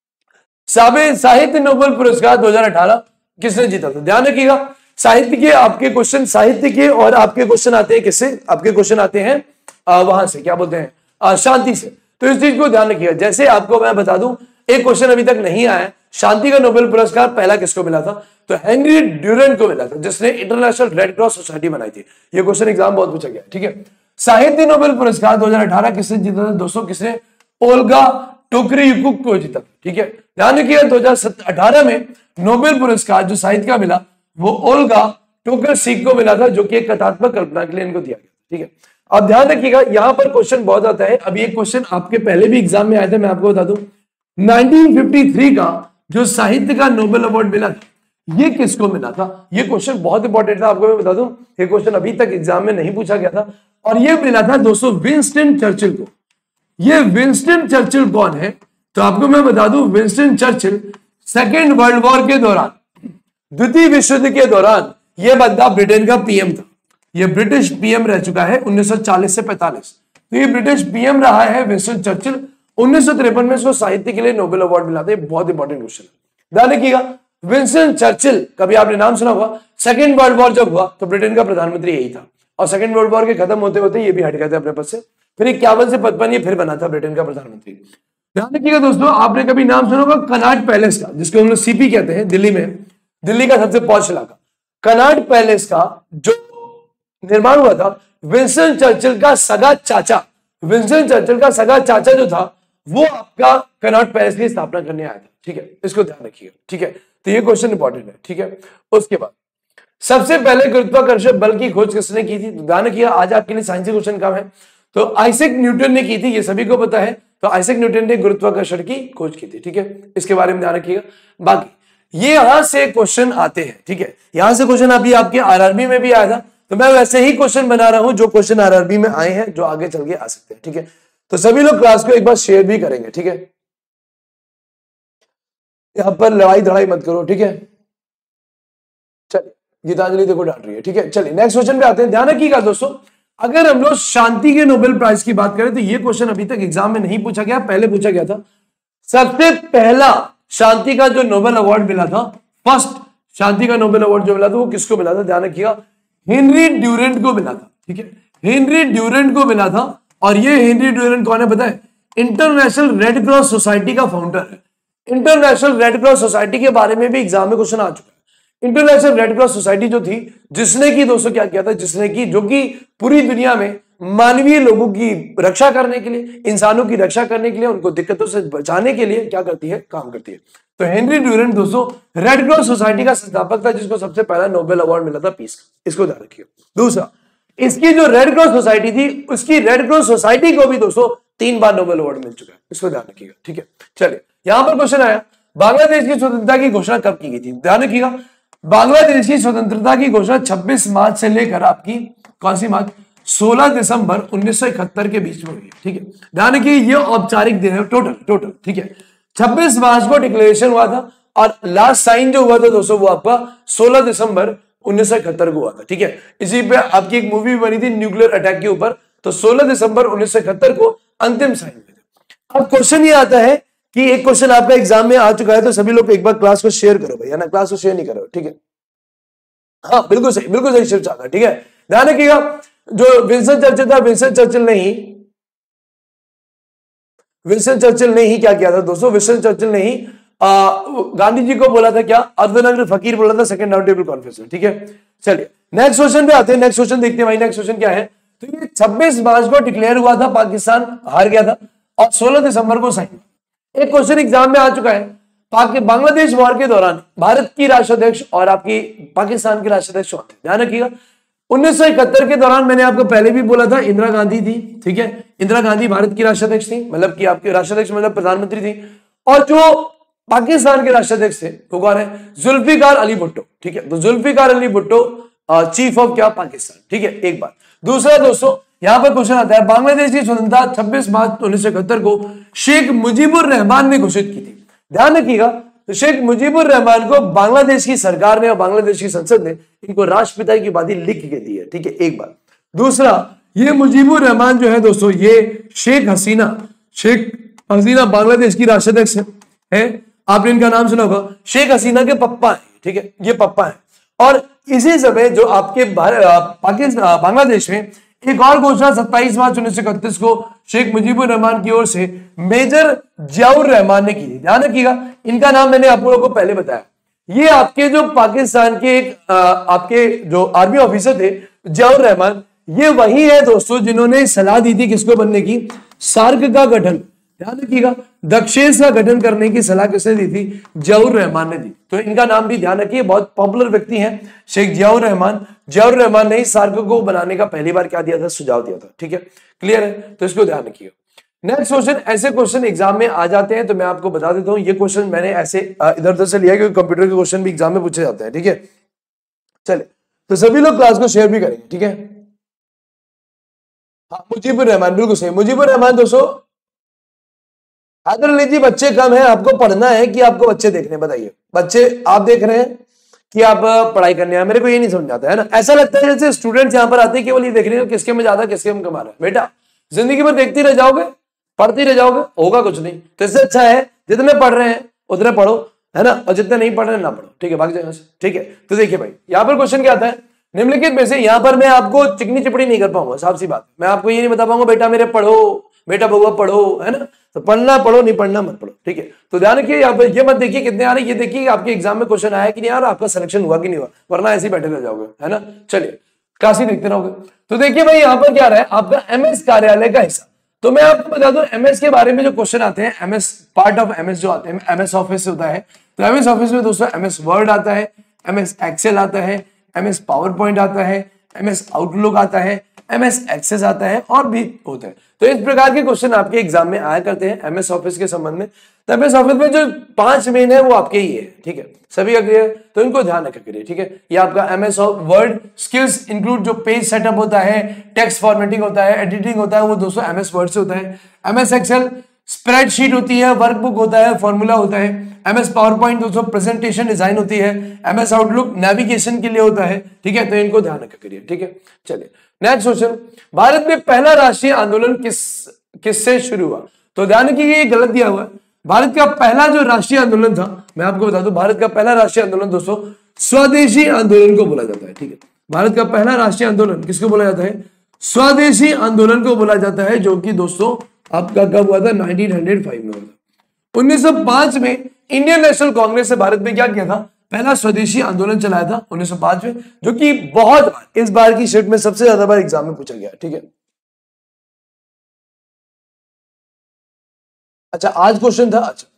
साहित्य नोबेल पुरस्कार दो हज़ार अठारह किसने जीता था? ध्यान रखिएगा, साहित्य के आपके क्वेश्चन, साहित्य के और आपके क्वेश्चन आते हैं किससे? आपके क्वेश्चन आते हैं आ, वहां से, क्या बोलते हैं, आ, शांति से। तो इस चीज को ध्यान रखिएगा। जैसे आपको मैं बता दूं, एक क्वेश्चन अभी तक नहीं आया, शांति का नोबेल पुरस्कार पहला किसको मिला था? तो हेनरी ड्यूरेंट को मिला था, जिसने इंटरनेशनल रेड क्रॉस सोसाइटी बनाई थी। ये क्वेश्चन एग्जाम बहुत पूछा गया। ठीक है, साहित्य नोबेल पुरस्कार दो हज़ार अठारह किसने जीता था दोस्तों? किसने? ओल्गा टोकारेव्स्की को जीता। ठीक है, ध्यान रखिएगा, दो हज़ार अठारह में नोबेल पुरस्कार जो साहित्य का मिला वो ओल्गा टोकारेव्स्की को मिला था, जो कि एक कथात्मक कल्पना के लिए इनको दिया गया। ठीक है, अब ध्यान रखिएगा, यहां पर क्वेश्चन बहुत आता है। अभी एक क्वेश्चन आपके पहले भी एग्जाम में आया था, मैं आपको बता दूं, नाइनटीन फिफ्टी थ्री का जो साहित्य का नोबेल अवार्ड मिला था, ये किसको मिला था? ये क्वेश्चन बहुत इंपॉर्टेंट था, आपको मैं बता दूं, ये क्वेश्चन अभी तक एग्जाम में नहीं पूछा गया था, और ये मिला था दोस्तों विंस्टन चर्चिल को। ये विंस्टन चर्चिल कौन है? तो आपको मैं बता दूं, Winston Churchill Second World War के दौरान, द्वितीय विश्व युद्ध के दौरान, यह बंदा ब्रिटेन का पीएम था। ये ब्रिटिश पीएम रह चुका है उन्नीस सौ चालीस से पैंतालीस। तो ये ब्रिटिश पीएम रहा है विंस्टन चर्चिल। उन्नीस सौ तिरपन में इसको साहित्य के लिए नोबेल अवार्ड मिला था। बहुत इंपॉर्टेंट क्वेश्चन है, ध्यान रखिएगा। विंस्टन चर्चिल, कभी आपने नाम सुना होगा। सेकेंड वर्ल्ड वॉर जब हुआ तो ब्रिटेन का प्रधानमंत्री यही था, और सेकेंड वर्ल्ड वॉर के खत्म होते होते ये भी हट गए थे अपने पद से। फिर इक्यावन से पचपन ये फिर बना था ब्रिटेन का प्रधानमंत्री। ध्यान रखिएगा दोस्तों, आपने कभी नाम सुना होगा कनॉट पैलेस का, जिसको हम लोग सीपी कहते हैं, दिल्ली में, दिल्ली का सबसे पॉश इलाका। कनॉट पैलेस का जो निर्माण हुआ था, विंस्टन चर्चिल का सगा चाचा, विंस्टन चर्चिल का सगा चाचा जो था वो आपका कनॉट पैलेस की स्थापना करने आया था। ठीक है, इसको ध्यान रखिएगा। ठीक है, तो ये क्वेश्चन इंपॉर्टेंट है। ठीक है, उसके बाद सबसे पहले गुरुत्वाकर्षण बल की खोज किसने की थी? ध्यान रखिएगा, आज आपके लिए साइंस क्वेश्चन कम है। तो आइजैक न्यूटन ने की थी, ये सभी को पता है। तो आइजैक न्यूटन ने गुरुत्वाकर्षण की खोज की थी। ठीक है, इसके बारे में ध्यान रखिएगा। बाकी ये यहां से क्वेश्चन आते हैं। ठीक है, यहां से क्वेश्चन अभी आपके आरआरबी में भी आया था, तो मैं वैसे ही क्वेश्चन बना रहा हूं जो क्वेश्चन आरआरबी में आए हैं, जो आगे चल के आ सकते हैं। ठीक है, तो सभी लोग क्लास को एक बार शेयर भी करेंगे। ठीक है, यहां पर लड़ाई धड़ाई मत करो। ठीक है, चलिए, गीतांजलि देखो डांट रही है। ठीक है, चलिए नेक्स्ट क्वेश्चन पे आते हैं। ध्यान रखिएगा दोस्तों, अगर हम लोग शांति के नोबेल प्राइज की बात करें तो ये क्वेश्चन अभी तक एग्जाम में नहीं पूछा गया, पहले पूछा गया था। सबसे पहला शांति का जो नोबेल अवार्ड मिला था, फर्स्ट शांति का नोबेल अवार्ड जो मिला था वो किसको मिला था? ध्यान रखिएगा, हेनरी ड्यूरेंट को मिला था। ठीक है, हेनरी ड्यूरेंट को मिला था। और ये हेनरी ड्यूरेंट कौन है पता है? इंटरनेशनल रेड क्रॉस सोसाइटी का फाउंडर है। इंटरनेशनल रेड क्रॉस सोसाइटी के बारे में भी एग्जाम में क्वेश्चन आ चुका है। इंटरनेशनल रेड क्रॉस सोसाइटी जो थी, जिसने की दोस्तों क्या किया था, जिसने की जो कि पूरी दुनिया में मानवीय लोगों की रक्षा करने के लिए, इंसानों की रक्षा करने के लिए, उनको दिक्कतों से बचाने के लिए क्या करती है? काम करती है। तो हेनरी ड्यूरेंट दोस्तों रेड क्रॉस सोसाइटी का संस्थापक था, जिसको सबसे पहला नोबेल अवार्ड मिला था पीस का। इसको ध्यान रखिए। दूसरा, इसकी जो रेड क्रॉस सोसाइटी थी, उसकी रेड क्रॉस सोसाइटी को भी दोस्तों तीन बार नोबेल अवार्ड मिल चुका है। इसको ध्यान रखिएगा। ठीक है, चलिए यहां पर क्वेश्चन आया, बांग्लादेश की स्वतंत्रता की घोषणा कब की गई थी? ध्यान रखिएगा, बांग्लादेश की स्वतंत्रता की घोषणा छब्बीस मार्च से लेकर आपकी कौन सी मार्च? सोलह दिसंबर उन्नीस सौ इकहत्तर के बीच में हुई है। ठीक है, ध्यान रखिए, ये औपचारिक दिन है टोटल टोटल ठीक है, छब्बीस मार्च को डिक्लेरेशन हुआ था, और लास्ट साइन जो हुआ था दोस्तों वो आपका सोलह दिसंबर उन्नीस सौ इकहत्तर को हुआ था। ठीक है, इसी पे आपकी एक मूवी भी बनी थी न्यूक्लियर अटैक के ऊपर। तो सोलह दिसंबर उन्नीस सौ इकहत्तर को अंतिम साइन हुए थे। अब क्वेश्चन ये आता है कि एक क्वेश्चन आपका एग्जाम में आ चुका है, तो सभी लोग एक बार क्लास को शेयर करो भैया ना, क्लास को शेयर नहीं करो। ठीक है, हाँ बिल्कुल सही, बिल्कुल सही शिव चाहता। ठीक है, ध्यान रखिएगा, जो विंस्टन चर्चिल था, विंस्टन चर्चिल ने ही विंस्टन चर्चिल ने ही क्या किया था दोस्तों? विंस्टन चर्चिल ने ही गांधी जी को बोला था क्या? अर्धनग्न फकीर बोला था, सेकंड राउंड टेबल कॉन्फ्रेंस में। ठीक है, चलिए नेक्स्ट क्वेश्चन पे आते हैं। नेक्स्ट क्वेश्चन देखते हैं भाई, नेक्स्ट क्वेश्चन क्या है? तो ये छब्बीस मार्च को डिक्लेयर हुआ था, पाकिस्तान हार गया था, और सोलह दिसंबर को साइन। एक क्वेश्चन एग्जाम में आ चुका है, बांग्लादेश वॉर के दौरान भारत की राष्ट्राध्यक्ष और आपकी पाकिस्तान की राष्ट्राध्यक्ष कौन थे? ध्यान रखिएगा, उन्नीस सौ इकहत्तर के दौरान मैंने आपको पहले भी बोला था इंदिरा गांधी थी, ठीक है, इंदिरा गांधी भारत की राष्ट्राध्यक्ष थी, मतलब कि आपके राष्ट्राध्यक्ष मतलब प्रधानमंत्री थी, और जो पाकिस्तान के राष्ट्राध्यक्ष थे वो कौन है? जुल्फिकार अली भुट्टो, ठीक है। तो जुल्फिकार अली भुट्टो चीफ ऑफ क्या? पाकिस्तान, ठीक है, एक बात। दूसरा दोस्तों यहां पर क्वेश्चन आता है, बांग्लादेश की स्वतंत्रता छब्बीस मार्च उन्नीस सौ इकहत्तर को शेख मुजीबुर रहमान ने घोषित की थी। ध्यान रखिएगा, तो शेख मुजीबुर रहमान को बांग्लादेश की सरकार ने और बांग्लादेश की संसद ने इनको राष्ट्रपिता की उपाधि लिख के दी है, ठीक है, एक बात। दूसरा, ये मुजीबुर रहमान जो है दोस्तों, ये शेख हसीना शेख हसीना बांग्लादेश की राष्ट्राध्यक्ष है, आपने इनका नाम सुना होगा, शेख हसीना के पप्पा है, ठीक है, ये पप्पा है। और इसी समय जो आपके पाकिस्तान बांग्लादेश में एक और घोषणा सत्ताईस मार्च उन्नीस सौ इकतीस को शेख मुजीबुर रहमान की ओर से मेजर जियाउर रहमान ने की थी। ध्यान रखिएगा, इनका नाम मैंने आप लोगों को पहले बताया। ये आपके जो पाकिस्तान के एक आपके जो आर्मी ऑफिसर थे जियाउर रहमान, ये वही है दोस्तों जिन्होंने सलाह दी थी किसको बनने की? सार्क का गठन। ध्यान रखिएगा, दक्षेश का गठन करने की सलाह किसने दी थी? जियाउर रहमान ने दी। तो इनका नाम भी ध्यान रखिए, बहुत पॉपुलर व्यक्ति हैं शेख जियाउर रहमान। जियाउर रहमान ने ही सार्क को बनाने का पहली बार क्या दिया था? सुझाव दिया था, ठीक है, क्लियर है, तो इसको ध्यान रखिएगा। नेक्स्ट क्वेश्चन, ऐसे क्वेश्चन एग्जाम में आ जाते हैं तो मैं आपको बता देता हूं, ये क्वेश्चन मैंने ऐसे इधर उधर से लिया क्योंकि कंप्यूटर के क्वेश्चन भी एग्जाम में पूछे जाते हैं, ठीक है। चले, तो सभी लोग क्लास को शेयर भी करेंगे, ठीक है। हाँ, मुजीबुर रहमान, बिल्कुल सही, मुजीबुर रहमान दोस्तों। अगर लीजिए बच्चे कम है, आपको पढ़ना है कि आपको बच्चे देखने? बताइए, बच्चे आप देख रहे हैं कि आप पढ़ाई करने आए? मेरे को ये नहीं समझ आता है ना, ऐसा लगता है जैसे स्टूडेंट्स यहाँ पर आते हैं केवल ये देखने को किसके में ज्यादा किसके में कमा रहा है। बेटा जिंदगी भर देखते रह जाओगे, पढ़ते रह जाओगे, होगा कुछ नहीं। तो इससे अच्छा है जितने पढ़ रहे हैं उतने पढ़ो, है ना, और जितने नहीं पढ़ रहे हैं ना पढ़ो, ठीक है, भाग जाएगा, ठीक है। तो देखिए भाई, यहाँ पर क्वेश्चन क्या आता है, निम्नलिखित में से, यहाँ पर मैं आपको चिकनी चिपड़ी नहीं कर पाऊंगा, साफ सी बात, मैं आपको ये नहीं बता पाऊंगा बेटा मेरे पढ़ो, बेटा बउआ पढ़ो, है ना, तो पढ़ना पढ़ो, नहीं पढ़ना मत पढ़ो, ठीक है। तो ध्यान रखिए, यहाँ पर ये मत देखिए कितने आ रहे, ये देखिए आपके एग्जाम में क्वेश्चन आया कि नहीं यार, आपका सिलेक्शन हुआ कि नहीं हुआ, वरना ऐसे ही बैठे रह जाओगे, है ना। चलिए क्लास ही देखते रहोगे। तो देखिए भाई, यहाँ पर क्या रहा है आपका एमएस कार्यालय का हिस्सा। तो मैं आपको बता दूं एमएस के बारे में जो क्वेश्चन आते हैं, एमएस पार्ट ऑफ एमएस जो आते हैं, एमएस ऑफिस होता है, तो एमएस ऑफिस में दोस्तों एमएस वर्ड आता है, एमएस एक्सेल आता है, एमएस पावर पॉइंट आता है, एमएस आउटलुक आता है, एमएस एक्सेस आता है और भी होता है। तो इस प्रकार के क्वेश्चन आपके एग्जाम में आया करते हैं एमएस ऑफिस के संबंध में। तो एमएस ऑफिस में जो पांच मेन है वो आपके ही है, ठीक है, सभी का क्लियर, तो इनको ध्यान रखा करिए, ठीक है। ये आपका एमएस वर्ड स्किल्स इंक्लूड जो पेज सेटअप होता है, टेक्स्ट फॉर्मेटिंग होता है, एडिटिंग होता है, वो दोस्तों एमएस वर्ड से होता है। एमएस एक्सेल स्प्रेडशीट होती है, वर्कबुक होता है, फॉर्मूला होता है। एमएस पावर पॉइंट दोस्तों प्रेजेंटेशन डिजाइन होती है। एमएस आउटलुक नेविगेशन के लिए होता है, ठीक है, तो इनको ध्यान रखा करिए, ठीक है। चलिए नेक्स्ट क्वेश्चन, भारत में पहला राष्ट्रीय आंदोलन किस किससे शुरू हुआ? तो ध्यान रखिए ये गलत दिया हुआ है। भारत का पहला जो राष्ट्रीय आंदोलन था, मैं आपको बता दूं, भारत का पहला राष्ट्रीय आंदोलन दोस्तों स्वदेशी आंदोलन को बोला जाता है, ठीक है। भारत का पहला राष्ट्रीय आंदोलन किसको बोला जाता है? स्वदेशी आंदोलन को बोला जाता है, जो कि दोस्तों आपका कब हुआ था? नाइनटीन हंड्रेड फाइव में हुआ था। उन्नीस सौ पांच में इंडियन नेशनल कांग्रेस ने भारत में क्या किया था? पहला स्वदेशी आंदोलन चलाया था उन्नीस सौ पांच में, जो कि बहुत बार इस बार की शिफ्ट में सबसे ज्यादा बार एग्जाम में पूछा गया, ठीक है। अच्छा आज क्वेश्चन था, अच्छा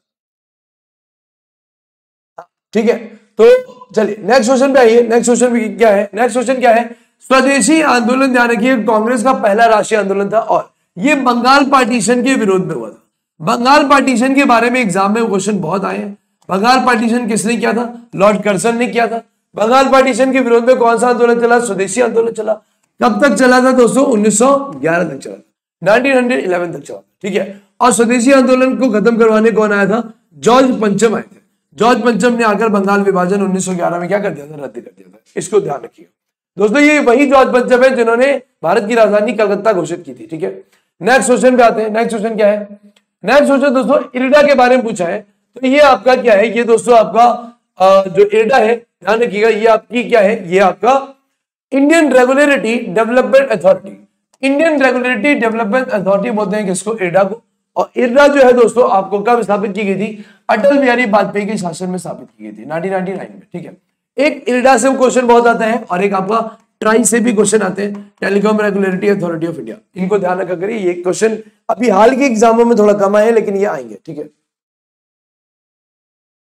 ठीक है। तो चलिए नेक्स्ट क्वेश्चन पे आइए। नेक्स्ट क्वेश्चन भी क्या है? नेक्स्ट क्वेश्चन क्या है? स्वदेशी आंदोलन ध्यान रखिए कांग्रेस का पहला राष्ट्रीय आंदोलन था और ये बंगाल पार्टीशन के विरोध में हुआ था। बंगाल पार्टीशन के बारे में एग्जाम में क्वेश्चन बहुत आए हैं। बंगाल पार्टीशन किसने किया था? लॉर्ड कर्जन ने किया था। बंगाल पार्टीशन के विरोध में कौन सा आंदोलन चला? स्वदेशी आंदोलन चला। कब तक चला था दोस्तों? उन्नीस सौ ग्यारह तक चला, नाइनटीन इलेवन तक चला, ठीक है। और स्वदेशी आंदोलन को खत्म करवाने कौन आया था? जॉर्ज पंचम आए थे। जॉर्ज पंचम ने आकर बंगाल विभाजन उन्नीस सौ ग्यारह में क्या कर दिया था? रद्द कर दिया था। इसको ध्यान रखिएगा दोस्तों, ये वही जॉर्ज पंचम है जिन्होंने भारत की राजधानी कलकत्ता घोषित की थी, ठीक है। नेक्स्ट क्वेश्चन पे आते हैं। नेक्स्ट क्वेश्चन क्या है? नेक्स्ट क्वेश्चन दोस्तों इरिडा के बारे में पूछा है। तो ये आपका क्या है? ये दोस्तों आपका आ, जो इरिडा है ध्यान रखिएगा, ये आपकी क्या है? ये आपका Indian Regulatory Development Authority. Indian Regulatory Development Authority बोलते हैं किसको? इरिडा को। और इरिडा जो है दोस्तों आपको कब स्थापित की गई थी? अटल बिहारी वाजपेयी के शासन में स्थापित की गई थी नाइनटीन नाइंटी नाइन में, ठीक है। एक इरिडा से क्वेश्चन बहुत आता है और एक आपका ट्राई से भी क्वेश्चन आते हैं, Telecom regulatory authority of India. इनको ध्यान रखा करिए, ये क्वेश्चन अभी हाल के एग्जामों में थोड़ा कम आए लेकिन ये आएंगे, ठीक है।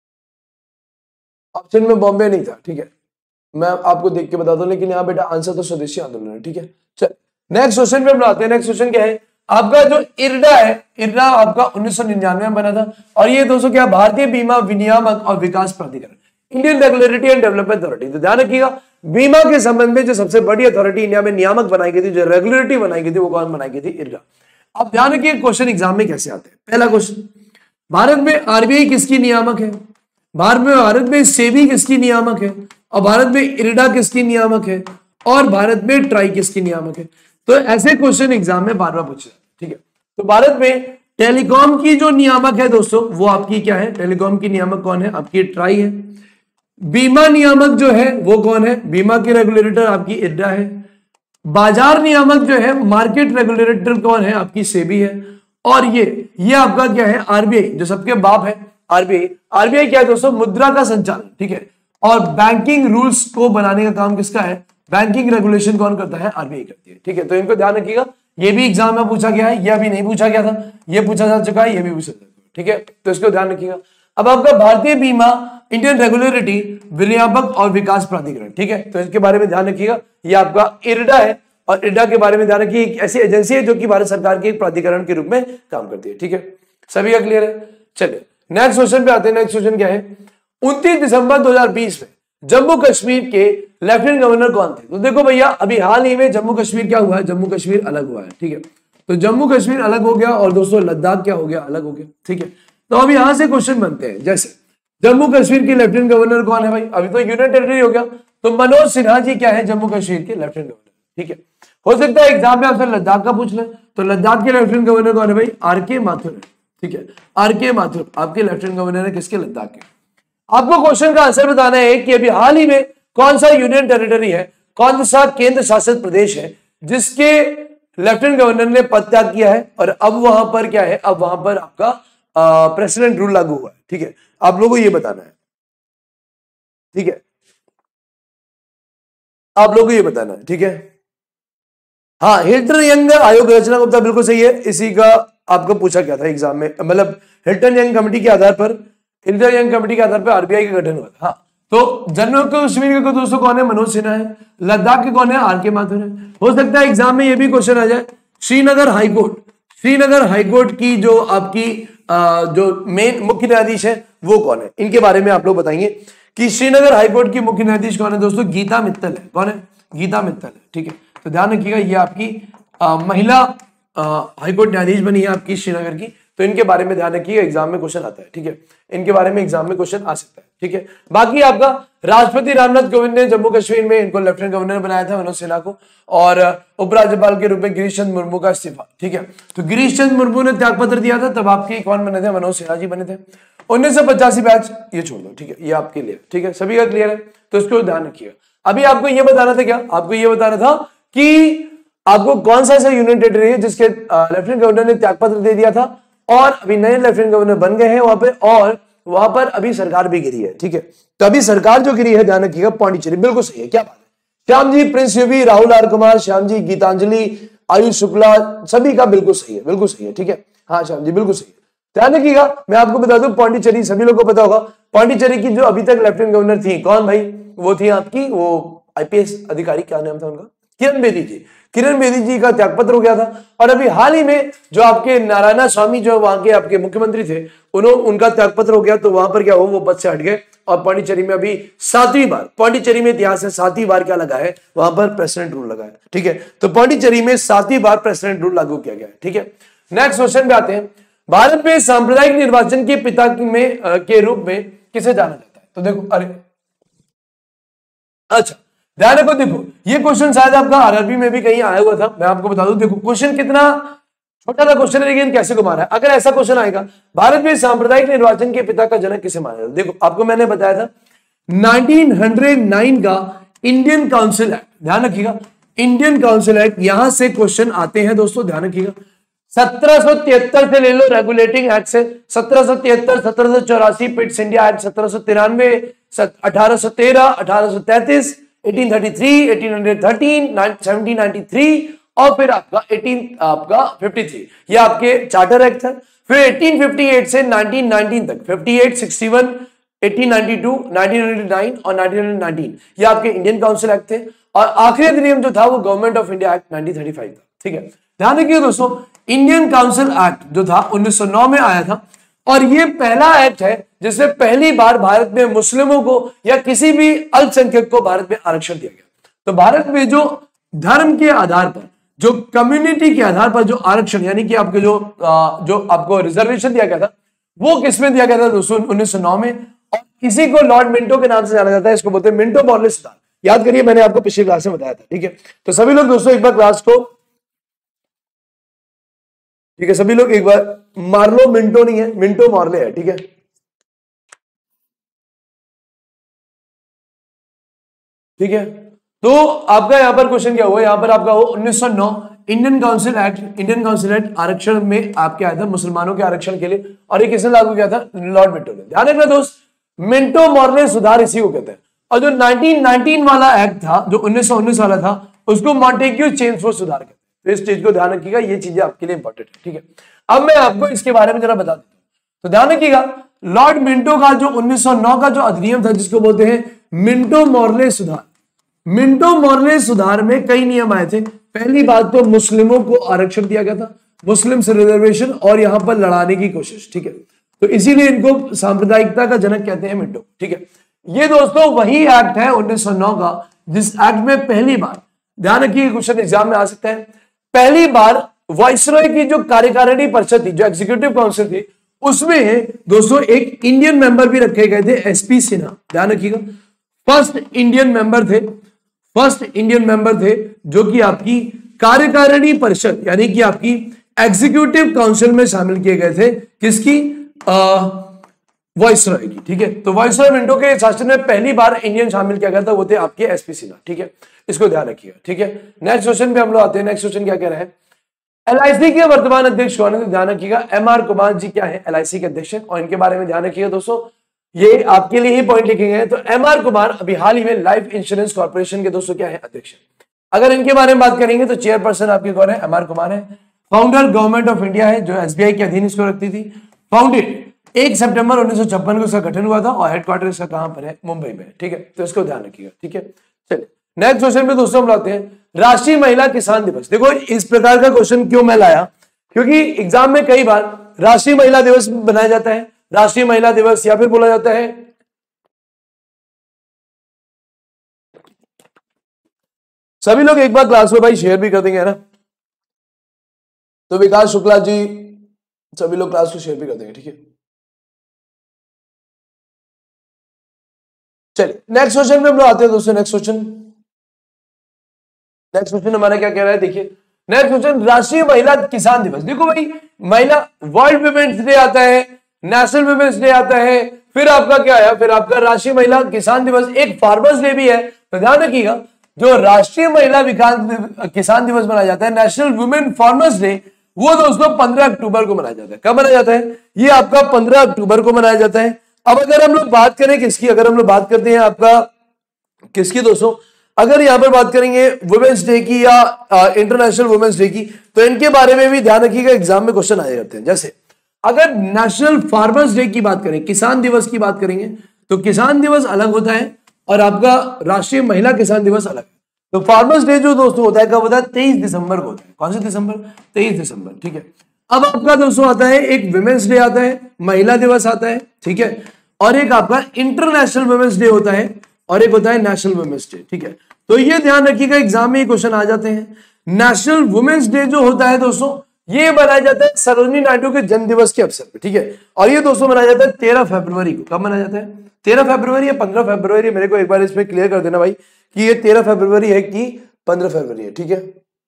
ऑप्शन में बॉम्बे नहीं था, ठीक है, मैं आपको देख के बता दूं, लेकिन यहाँ बेटा आंसर तो स्वदेशी आंदोलन है, ठीक है। चल नेक्स्ट क्वेश्चन पे हम आते हैं। नेक्स्ट क्वेश्चन क्या है आपका, जो इरडा है, इरडा आपका उन्नीस सौ निन्यानवे में बना था, और ये दोस्तों क्या, भारतीय बीमा विनियामक और विकास प्राधिकरण, Indian Regulatory and Development Authority. तो ध्यान रखिएगा, बीमा के संबंध में जो सबसे बड़ी अथॉरिटी इंडिया में नियामक बनाई गई थी, जो रेगुलेटरी बनाई गई थी, वो कौन बनाई गई थी, इरडा। अब ध्यान रखिए क्वेश्चन एग्जाम में कैसे आते हैं। पहला क्वेश्चन, भारत में आरबीआई किसकी नियामक है, भारत में भारत में सेबी किसकी नियामक है, और भारत में इरडा किसकी नियामक है, और भारत में ट्राई किसकी नियामक है। तो ऐसे क्वेश्चन एग्जाम में बार बार पूछे जाते हैं, ठीक है। तो भारत में टेलीकॉम की जो नियामक है दोस्तों, वो आपकी क्या है, टेलीकॉम की नियामक कौन है, आपकी ट्राई है। बीमा नियामक जो है वो कौन है, बीमा की रेगुलेटर आपकी इरडा है। बाजार नियामक जो है, मार्केट रेगुलेटर कौन है, आपकी सेबी है। और ये ये आपका क्या है, आरबीआई, जो सबके बाप है, आरबीआई। आरबीआई क्या है दोस्तों, मुद्रा का संचालन, ठीक है। और बैंकिंग रूल्स को बनाने का काम किसका है, बैंकिंग रेगुलेशन कौन करता है, आरबीआई करती है, ठीक है। तो इनको ध्यान रखिएगा, ये भी एग्जाम में पूछा गया है, ये अभी नहीं पूछा गया था, ये पूछा जा चुका है, ये भी पूछा जा चुका है, ठीक है। तो इसको ध्यान रखिएगा। अब आपका भारतीय बीमा इंडियन रेगुलेटरी विनियामक और विकास प्राधिकरण, ठीक है। तो इसके बारे में ध्यान रखिएगा, ये आपका इरडा है, और इरडा के बारे में ध्यान रखिए, एक ऐसी एजेंसी है जो कि भारत सरकार के एक प्राधिकरण के रूप में काम करती है, ठीक है। सभी का क्लियर है। चलिए नेक्स्ट क्वेश्चन पे आते हैं। नेक्स्ट क्वेश्चन क्या है, उनतीस दिसंबर दो हज़ार बीस में जम्मू कश्मीर के लेफ्टिनेंट गवर्नर कौन थे। तो देखो भैया, अभी हाल ही में जम्मू कश्मीर क्या हुआ है, जम्मू कश्मीर अलग हुआ है, ठीक है। तो जम्मू कश्मीर अलग हो गया, और दोस्तों लद्दाख क्या हो गया, अलग हो गया, ठीक है। तो अब यहां से क्वेश्चन बनते हैं, जैसे जम्मू कश्मीर के लेफ्टिनेंट गवर्नर कौन है भाई, अभी तो यूनियन टेरिटरी हो गया, तो मनोज सिन्हा जी क्या है, जम्मू कश्मीर के लेफ्टिनेंट गवर्नर, ठीक है। हो सकता है एग्जाम में आपसे लद्दाख का पूछ ले, तो लद्दाख के लेफ्टिनेंट गवर्नर कौन है भाई, आर के माथुर है, ठीक है। आर के माथुर आपके लेफ्टिनेंट गवर्नर है, किसके, लद्दाख के। आपको क्वेश्चन का आंसर बताना है कि अभी हाल ही में कौन सा यूनियन टेरिटरी है, कौन सा केंद्र शासित प्रदेश है जिसके लेफ्टिनेंट गवर्नर ने पद त्याग किया है, और अब वहां पर क्या है, अब वहां पर आपका प्रेसिडेंट रूल लागू हुआ है, ठीक है। आप लोगों को ये बताना है, ठीक है, आप लोगों को ये बताना है, ठीक है। हाँ, हिल्टन यंग आयोग रचना गुप्ता बिल्कुल सही है, इसी का आपको पूछा गया था एग्जाम में, मतलब हिल्टन यंग कमेटी के आधार पर, हिल्टन यंग कमेटी के आधार पर आरबीआई का गठन हुआ था। हाँ, तो जम्मू कश्मीर के दोस्तों कौन है, मनोज सिन्हा है। लद्दाख के कौन है, आर के माथुर है। हो सकता है एग्जाम में ये भी क्वेश्चन आ जाए, श्रीनगर हाईकोर्ट, श्रीनगर हाईकोर्ट की जो आपकी आ, जो मेन मुख्य न्यायाधीश है वो कौन है, इनके बारे में आप लोग बताएंगे कि श्रीनगर हाईकोर्ट की मुख्य न्यायाधीश कौन है दोस्तों, गीता मित्तल है। कौन है, गीता मित्तल है, ठीक है। तो ध्यान रखिएगा, ये आपकी आ, महिला हाईकोर्ट न्यायाधीश बनी है आपकी श्रीनगर की, तो इनके बारे में ध्यान रखिएगा, एग्जाम में क्वेश्चन आता है, ठीक है। इनके बारे में एग्जाम में क्वेश्चन आ सकता है, ठीक है। बाकी आपका राष्ट्रपति रामनाथ कोविंद ने जम्मू कश्मीर में इनको लेफ्टिनेंट गवर्नर बनाया था, मनोज सिन्हा को, और उपराज्यपाल के रूप में गिरीश चंद्र मुर्मू का इस्तीफा, ठीक है। तो गिरीश चंद्र मुर्मू ने त्याग पत्र दिया था, तब आपके कौन बने थे, मनोज सिन्हा जी बने थे। उन्नीस सौ पचासी बैच ये छोड़ दो, ठीक है, ये आपके लिए, ठीक है, सभी का क्लियर है, तो इसको ध्यान रखिएगा। अभी आपको ये बताना था, क्या आपको ये बताना था कि आपको कौन सा ऐसा यूनियन टेरिटरी है जिसके लेफ्टिनेंट गवर्नर ने त्यागपत्र दे दिया था, और अभी नए लेफ्टिनेंट गवर्नर बन गए हैं वहां पे, और वहां पर अभी सरकार भी गिरी है, ठीक है। तो अभी सरकार जो गिरी है, ध्यान रखिएगा, पांडिचेरी, बिल्कुल सही है, क्या बात है। Shyam ji, Prince UV, Rahul R Kumar, Shyam ji, Geetanjali, Ayush Shukla, सभी का बिल्कुल सही है, बिल्कुल सही है, ठीक है। हाँ श्याम जी, बिल्कुल सही है, ध्यान रखिएगा। मैं आपको बता दूं, पांडिचेरी सभी लोगों को पता होगा, पांडिचेरी की जो अभी तक लेफ्टिनेंट गवर्नर थी, कौन भाई, वो थी आपकी वो आईपीएस अधिकारी, क्या नाम था उनका, किरण बेदी जी। किरण बेदी जी का त्यागपत्र हो गया था, और अभी हाल ही में जो आपके नारायण स्वामी जो वहां के आपके मुख्यमंत्री थे, उन्होंने उनका त्यागपत्र हो गया, तो वहां पर क्या हुआ, वो पद से हट गए, और पांडिचेरी में अभी सातवीं बार, पांडिचेरी में इतिहास है सातवीं बार क्या लगा है, वहां पर प्रेसिडेंट रूल लगा है, ठीक है। तो पांडिचेरी में सातवीं बार प्रेसिडेंट रूल लागू किया गया है, ठीक है। नेक्स्ट क्वेश्चन पे आते हैं, भारत में सांप्रदायिक निर्वाचन के पिता में के रूप में किसे जाना जाता है। तो देखो, अरे अच्छा ध्यान रखो, देखो ये क्वेश्चन शायद आपका आरआरबी में भी कहीं आया हुआ था, मैं आपको बता दूं, देखो क्वेश्चन कितना छोटा सा क्वेश्चन है, लेकिन कैसे घुमा रहा है। अगर ऐसा क्वेश्चन आएगा, भारत में सांप्रदायिक निर्वाचन के पिता का जनक किसे माना जाता है, देखो आपको मैंने बताया था नाइनटीन हंड्रेड नाइन का इंडियन काउंसिल एक्ट, ध्यान रखिएगा, इंडियन काउंसिल एक्ट, यहां से क्वेश्चन आते हैं दोस्तों, ध्यान रखिएगा। सत्रह सौ तिहत्तर से ले लो, रेगुलेटिंग एक्ट से, सत्रह सौ तिहत्तर, सत्रह सौ चौरासी पिट्स इंडिया एक्ट, सत्रह सो तिरानवे, अठारह सौ तेरह, अठारह सौ तैतीस, अठारह सौ तैंतीस, अठारह सौ तेरह, सत्रह सौ तिरानवे, और फिर आपका अठारह आपका तिरेपन, ये आपके चार्टर एक्ट है। फिर अठारह सौ अट्ठावन से उन्नीस सौ उन्नीस तक अट्ठावन, इकसठ, अठारह सौ बानवे, उन्नीस सौ नवानवे और उन्नीस सौ उन्नीस ये आपके इंडियन काउंसिल एक्ट थे। और आखिरी अधिनियम जो था वो गवर्नमेंट ऑफ इंडिया एक्ट उन्नीस सौ पैंतीस था। ठीक है, ध्यान रखिए दोस्तों, इंडियन काउंसिल एक्ट जो था उन्नीस सौ नौ में आया था और ये पहला एक्ट है जिसमें पहली बार भारत में मुस्लिमों को या किसी भी अल्पसंख्यक को भारत में आरक्षण दिया गया। तो भारत में जो धर्म के आधार पर, जो कम्युनिटी के आधार पर जो आरक्षण यानी कि आपके जो जो आपको रिजर्वेशन दिया गया था वो किसमें दिया गया था दोस्तों? उन्नीस सौ नौ में। और इसी को लॉर्ड मिंटो के नाम से जाना जाता है, इसको बोलते हैं मिंटो मॉर्ले सुधार। याद करिए, मैंने आपको पिछली क्लास में बताया था। ठीक है, तो सभी लोग दोस्तों एक बार क्लास को, ठीक है, सभी लोग एक बार, मार्लो मिंटो नहीं है, मिंटो मॉर्ले है। ठीक है, ठीक है, तो आपका यहां पर क्वेश्चन क्या हुआ? यहां पर आपका हो उन्नीस सौ नौ Indian Council Act. Indian Council Act आरक्षण में आपके आया था मुसलमानों के आरक्षण के लिए, और ये किसने लागू किया था? लॉर्ड मिंटो ने। ध्यान रखना दोस्त, मिंटो मॉर्ले सुधार इसी को कहते हैं। और जो उन्नीस सौ उन्नीस वाला एक्ट था, जो उन्नीस सौ उन्नीस वाला था, उसको मॉन्टेग्यू चेम्सफोर्ड सुधार कहते हैं। तो इस चीज को ध्यान रखिएगा, ये चीजें आपके लिए इंपॉर्टेंट है। ठीक है, अब मैं आपको इसके बारे में जरा बता देता हूं। तो ध्यान रखिएगा, लॉर्ड मिंटो का जो उन्नीस सौ नौ का जो अधिनियम था, जिसको बोलते हैं मिंटो मॉर्ले सुधार, मिंटो मॉर्ले सुधार में कई नियम आए थे। पहली बात तो मुस्लिमों को आरक्षण दिया गया था, मुस्लिम से रिजर्वेशन, और यहां पर लड़ाने की कोशिश। ठीक है, तो इसीलिए इनको सांप्रदायिकता का जनक कहते हैं मिंटो। ठीक है, ये दोस्तों वही एक्ट है उन्नीस सौ नौ का जिस एक्ट में पहली बार, ध्यान रखिए क्वेश्चन एग्जाम में आ सकता है, पहली बार वाइसरॉय की जो कार्यकारिणी परिषद थी, जो एग्जीक्यूटिव काउंसिल थी, उसमें दोस्तों एक इंडियन मेंबर भी रखे गए थे, एसपी सिन्हा। ध्यान रखिएगा, फर्स्ट इंडियन मेंबर थे, फर्स्ट इंडियन मेंबर थे जो कि आपकी कार्यकारिणी परिषद यानी कि आपकी एग्जीक्यूटिव काउंसिल में शामिल किए गए थे। किसकी? वाइसरॉय की। ठीक है, तो वाइसरॉय मिंटो के शासन में पहली बार इंडियन शामिल किया गया था, वो थे आपके एसपी सिन्हा। ठीक है, इसको ध्यान रखिएगा। ठीक है, नेक्स्ट क्वेश्चन पे हम लोग आते हैं। नेक्स्ट क्वेश्चन क्या कह रहे हैं? एलआईसी के वर्तमान अध्यक्ष कौन है? ध्यान रखिएगा, एम आर कुमार जी क्या है एलआईसी के अध्यक्ष, और इनके बारे में ध्यान रखिएगा दोस्तों, ये आपके लिए ही पॉइंट लिखे गए हैं। तो एम आर कुमार अभी हाल ही में लाइफ इंश्योरेंस कॉर्पोरेशन के दोस्तों क्या है? अध्यक्ष। अगर इनके बारे में बात करेंगे तो चेयरपर्सन आपके कौन है? एम आर कुमार है। फाउंडर गवर्नमेंट ऑफ इंडिया है, जो एसबीआई के अधीन इसको रखती थी। फाउंडेड एक सितंबर उन्नीस सौ छप्पन को इसका गठन हुआ था, और हेडक्वार्टर इसका कहां पर है? मुंबई में। ठीक है, तो इसको ध्यान रखिएगा। ठीक है, चलिए नेक्स्ट क्वेश्चन पे दोस्तों हम लाते हैं राष्ट्रीय महिला किसान दिवस। देखो इस प्रकार का क्वेश्चन क्यों मैं लाया, क्योंकि एग्जाम में कई बार राष्ट्रीय महिला दिवस बनाया जाता है, राष्ट्रीय महिला दिवस, या फिर बोला जाता है सभी लोग एक बार क्लास में भाई शेयर भी कर देंगे, है ना? तो विकास शुक्ला जी, सभी लोग क्लास को शेयर भी कर देंगे। ठीक है, चलिए नेक्स्ट क्वेश्चन पे हम लोग आते हैं दोस्तों। नेक्स्ट क्वेश्चन नेक्स्ट क्वेश्चन हमारा क्या कह रहा है? देखिए नेक्स्ट क्वेश्चन, राष्ट्रीय महिला किसान दिवस। देखो भाई, महिला वर्ल्ड वुमेन्स डे आता है, नेशनल वुमेन्स डे आता है, फिर आपका क्या है? फिर आपका राष्ट्रीय महिला किसान दिवस, एक फार्मर्स डे भी है। तो ध्यान रखिएगा, जो राष्ट्रीय महिला विकास किसान दिवस मनाया जाता है, नेशनल वुमेन फार्मर्स डे, वो दोस्तों पंद्रह अक्टूबर को मनाया जाता है। कब मनाया जाता है? ये आपका पंद्रह अक्टूबर को मनाया जाता है। अब अगर हम लोग बात करें किसकी, अगर हम लोग बात करते हैं आपका किसकी दोस्तों, अगर यहां पर बात करेंगे वुमेन्स डे की या इंटरनेशनल वुमेन्स डे की, तो इनके बारे में भी ध्यान रखिएगा, एग्जाम में क्वेश्चन आए जाते हैं। जैसे अगर नेशनल फार्मर्स डे की बात करें, किसान दिवस की बात करेंगे, तो किसान दिवस अलग होता है और आपका राष्ट्रीय महिला किसान दिवस अलग है। तो फार्मर्स डे जो दोस्तों होता है कब होता है? तेईस दिसंबर को होता है। कौन से दिसंबर? तेईस दिसंबर। ठीक है, अब आपका दोस्तों आता है एक वुमेन्स डे आता है, महिला दिवस आता है। ठीक है, और एक आपका इंटरनेशनल वुमेन्स डे होता है, और एक होता है नेशनल वुमेन्स डे। ठीक है, तो ये ध्यान रखिएगा, एग्जाम में ये क्वेश्चन आ जाते हैं। नेशनल वुमेन्स डे जो होता है दोस्तों, ये मनाया जाता है सरोजिनी नायडू के जन्म दिवस के अवसर पर। ठीक है, और ये दोस्तों मनाया जाता है तेरह फरवरी को। कब मनाया जाता है? तेरह फरवरी या पंद्रह फरवरी? मेरे को एक बार इसमें क्लियर कर देना भाई कि ये तेरह फरवरी है कि पंद्रह फरवरी है। ठीक है,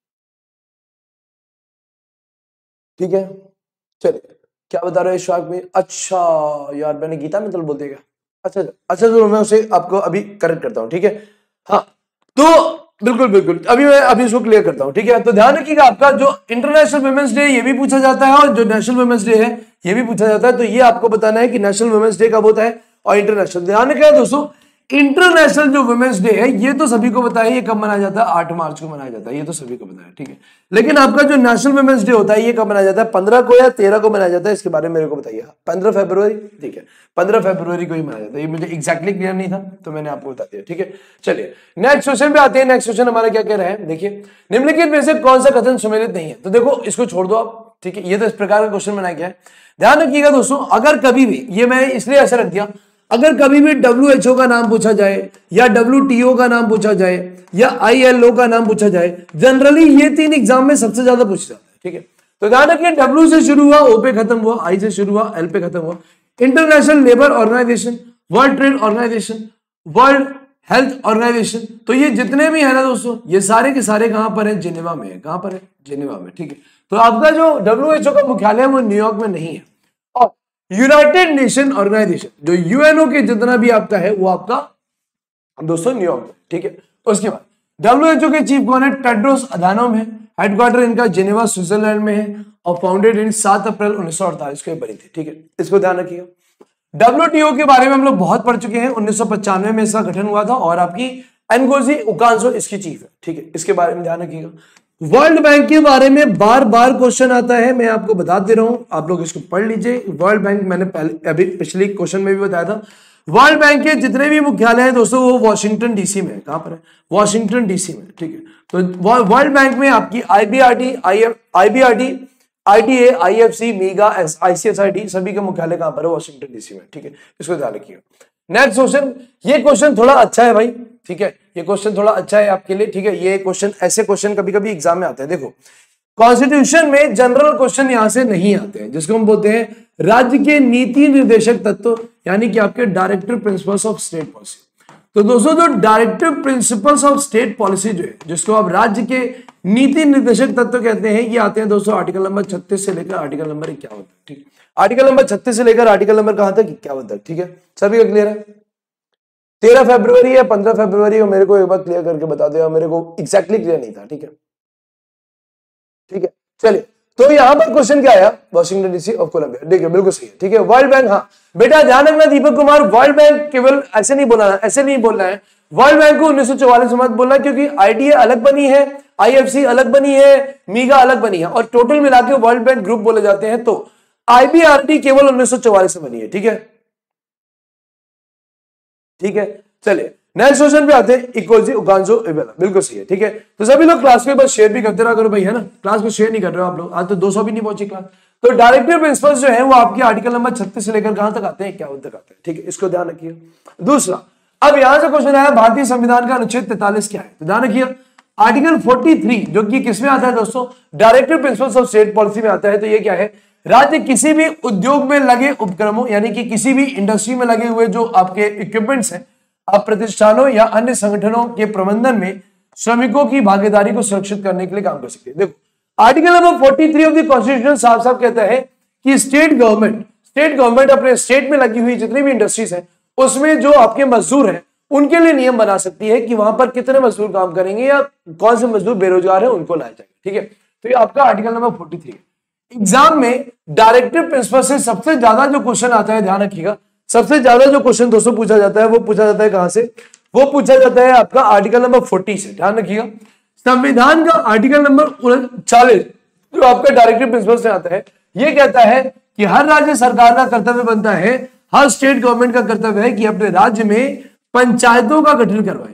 ठीक है, चलिए क्या बता रहे हो इश्फाक में? अच्छा यार, मैंने गीता मित्तल बोल दिया। अच्छा अच्छा, तो मैं उसे आपको अभी करेक्ट करता हूँ। ठीक है, हाँ, तो बिल्कुल बिल्कुल अभी मैं अभी इसको क्लियर करता हूँ। ठीक है, तो ध्यान रखिएगा, आपका जो इंटरनेशनल वुमेन्स डे ये भी पूछा जाता है, और जो नेशनल वुमेन्स डे है ये भी पूछा जाता है। तो ये आपको बताना है कि नेशनल वुमेन्स डे कब होता है और इंटरनेशनल। ध्यान रखिएगा दोस्तों, इंटरनेशनल जो वुमेन्स डे है ये तो सभी को पता है, ये कब मनाया जाता है, आठ मार्च को मनाया जाता है, ये तो सभी को पता है, ठीक है। लेकिन आपका जो नेशनल वुमेन्स डे होता है ये कब मनाया जाता है, पंद्रह को या तेरह को मनाया जाता है, इसके बारे में मेरे को बताइए। पंद्रह फरवरी, ठीक है, पंद्रह फरवरी को ही मनाया जाता है, ये मुझे एक्जैक्टली क्लियर नहीं था तो मैंने आपको बता दिया, ठीक है। चलिए नेक्स्ट क्वेश्चन पे आते हैं। नेक्स्ट क्वेश्चन हमारा क्या कह रहा है, देखिए, निम्नलिखित में से कौन सा कथन सुमेलित नहीं है, तो देखो इसको छोड़ दो आप, ठीक है। ये तो इस प्रकार का क्वेश्चन बनाया गया है, ध्यान रखिएगा दोस्तों। अगर कभी भी, ये मैंने इसलिए ऐसा रख दिया, अगर कभी भी डब्ल्यू एच ओ का नाम पूछा जाए या डब्ल्यू टी ओ का नाम पूछा जाए या आई एल ओ का नाम पूछा जाए, जनरली ये तीन एग्जाम में सबसे ज्यादा पूछा जाता है, ठीक है। तो ध्यान रखिए, डब्ल्यू से शुरू हुआ, ओ पे खत्म हुआ, आई से शुरू हुआ, एल पे खत्म हुआ। International Labour Organization, World Trade Organization, World Health Organization, तो ये जितने भी है ना दोस्तों, ये सारे के सारे कहां पर है, जिनेवा में है। कहां पर है, जिनेवा में, ठीक है। तो आपका जो डब्ल्यू एच ओ का मुख्यालय है वो न्यूयॉर्क में नहीं है। और यूनाइटेड नेशन ऑर्गेनाइजेशन, जो यूएनओ के जितना भी आपका है वो आपका दोस्तों न्यूयॉर्क में, ठीक है। उसके बाद डब्ल्यू एच ओ के चीफ कौन है, टेड्रोस अधानोम है, हेडक्वार्टर इनका जिनेवा स्विट्जरलैंड में है और फाउंडेड इन सात अप्रैल उन्नीस सौ अड़तालीस को बनी थी, ठीक है। इसको ध्यान रखिएगा। डब्ल्यू टी ओ के बारे में हम लोग बहुत पढ़ चुके हैं, उन्नीस सौ पचानवे में इसका गठन हुआ था और आपकी एनगोजी ओकांजो इसकी चीफ है, ठीक है। इसके बारे में ध्यान रखिएगा। वर्ल्ड बैंक के बारे में बार बार क्वेश्चन आता है, मैं आपको बता दे रहा हूं, आप लोग इसको पढ़ लीजिए। वर्ल्ड बैंक मैंने पहले अभी पिछले क्वेश्चन में भी बताया था, वर्ल्ड बैंक के जितने भी मुख्यालय हैं दोस्तों वो वॉशिंगटन डीसी में है। कहां पर है, वॉशिंगटन डीसी में, ठीक है। तो वर्ल्ड बैंक में आपकी IBRD, IBRD, ITA, IFC, MIGA, ICSID सभी का मुख्यालय कहां पर है, वॉशिंगटन डीसी में, ठीक है। इसको ध्यान रखिएगा। नेक्स्ट क्वेश्चन, ये क्वेश्चन थोड़ा अच्छा है भाई, ठीक है, ये क्वेश्चन थोड़ा अच्छा है आपके लिए, ठीक है। ये क्वेश्चन, ऐसे क्वेश्चन कभी कभी एग्जाम में आते हैं। देखो, कॉन्स्टिट्यूशन में जनरल क्वेश्चन यहां से नहीं आते हैं, जिसको हम बोलते हैं राज्य के नीति निर्देशक तत्व, यानी कि आपके directive principles of state policy. तो दोस्तों जो directive principles of state policy जो है, जिसको आप राज्य के नीति निर्देशक तत्व कहते हैं, ये आते हैं दोस्तों आर्टिकल नंबर छत्तीस से लेकर आर्टिकल नंबर इक्यावन तक, ठीक है। आर्टिकल नंबर छत्तीस से लेकर आर्टिकल नंबर कहां तक, इक्यावन तक, ठीक है। सभी का क्लियर है। तेरह फरवरी या पंद्रह फरवरी को मेरे को एक बार क्लियर करके बता दो, मेरे को एग्जैक्टली क्लियर नहीं था, ठीक है, ठीक है। चलिए, तो यहां पर क्वेश्चन क्या आया, वॉशिंगटन डीसी ऑफ कोलंबिया, देखिए बिल्कुल सही है, ठीक है। वर्ल्ड बैंक, हाँ बेटा ध्यान रखना दीपक कुमार, वर्ल्ड बैंक केवल ऐसे नहीं बोलना है, ऐसे नहीं बोलना है, वर्ल्ड बैंक को उन्नीस सौ चौवालीस में मत बोलना, क्योंकि आईटीए अलग बनी है, आईएफसी अलग बनी है, मीगा अलग बनी है और टोटल मिला के वर्ल्ड बैंक ग्रुप बोले जाते हैं। तो आईबीआरडी केवल उन्नीस सौ चौवालीस में बनी है, ठीक है, ठीक है। चलिए नेक्स्ट क्वेश्चन पे आते हैं, इकोजी ओकांजो इवेला, बिल्कुल सही है, ठीक है। तो सभी लोग क्लास को बस शेयर भी करते रहा करो भाई, है ना, क्लास को शेयर नहीं कर रहे हो आप लोग, आज तो दो सौ भी नहीं पहुंची क्लास। तो डायरेक्टिव प्रिंसिपल्स जो है वो आपके आर्टिकल नंबर छत्तीस से लेकर कहां तक आते हैं, इक्यावन तक आते हैं, ठीक है। इसको ध्यान रखिए। दूसरा, अब यहां से क्वेश्चन आया, भारतीय संविधान का अनुच्छेद तैंतालीस क्या है, तो ध्यान रखिए आर्टिकल तैंतालीस जो कि किसमें आता है दोस्तों, directive principles of state policy में आता है। तो ये क्या है, राज्य किसी भी उद्योग में लगे उपक्रमों, यानी कि किसी भी इंडस्ट्री में लगे हुए जो आपके इक्विपमेंट्स हैं, आप प्रतिष्ठानों या अन्य संगठनों के प्रबंधन में श्रमिकों की भागीदारी को सुरक्षित करने के लिए काम कर सकते हैं। देखो आर्टिकल नंबर तैंतालीस ऑफ द कॉन्स्टिट्यूशन साफ साफ कहता है कि स्टेट गवर्नमेंट स्टेट गवर्नमेंट अपने स्टेट में लगी हुई जितनी भी इंडस्ट्रीज हैं उसमें जो आपके मजदूर हैं उनके लिए नियम बना सकती है कि वहां पर कितने मजदूर काम करेंगे या कौन से मजदूर बेरोजगार है उनको लाया जाएगा, ठीक है। तो ये आपका आर्टिकल नंबर तैंतालीस है। एग्जाम में डायरेक्टिव प्रिंसिपल से सबसे ज्यादा जो क्वेश्चन आता है, ध्यान रखिएगा, सबसे ज्यादा जो क्वेश्चन दोस्तों पूछा जाता है वो पूछा जाता है कहां से, वो पूछा जाता है आपका आर्टिकल नंबर चालीस से। ध्यान रखिएगा, संविधान का आर्टिकल नंबर चालीस जो आपका डायरेक्टिव प्रिंसिपल से आता है, ये कहता है कि हर राज्य सरकार का कर्तव्य बनता है, हर स्टेट गवर्नमेंट का कर्तव्य है कि अपने राज्य में पंचायतों का गठन करवाए।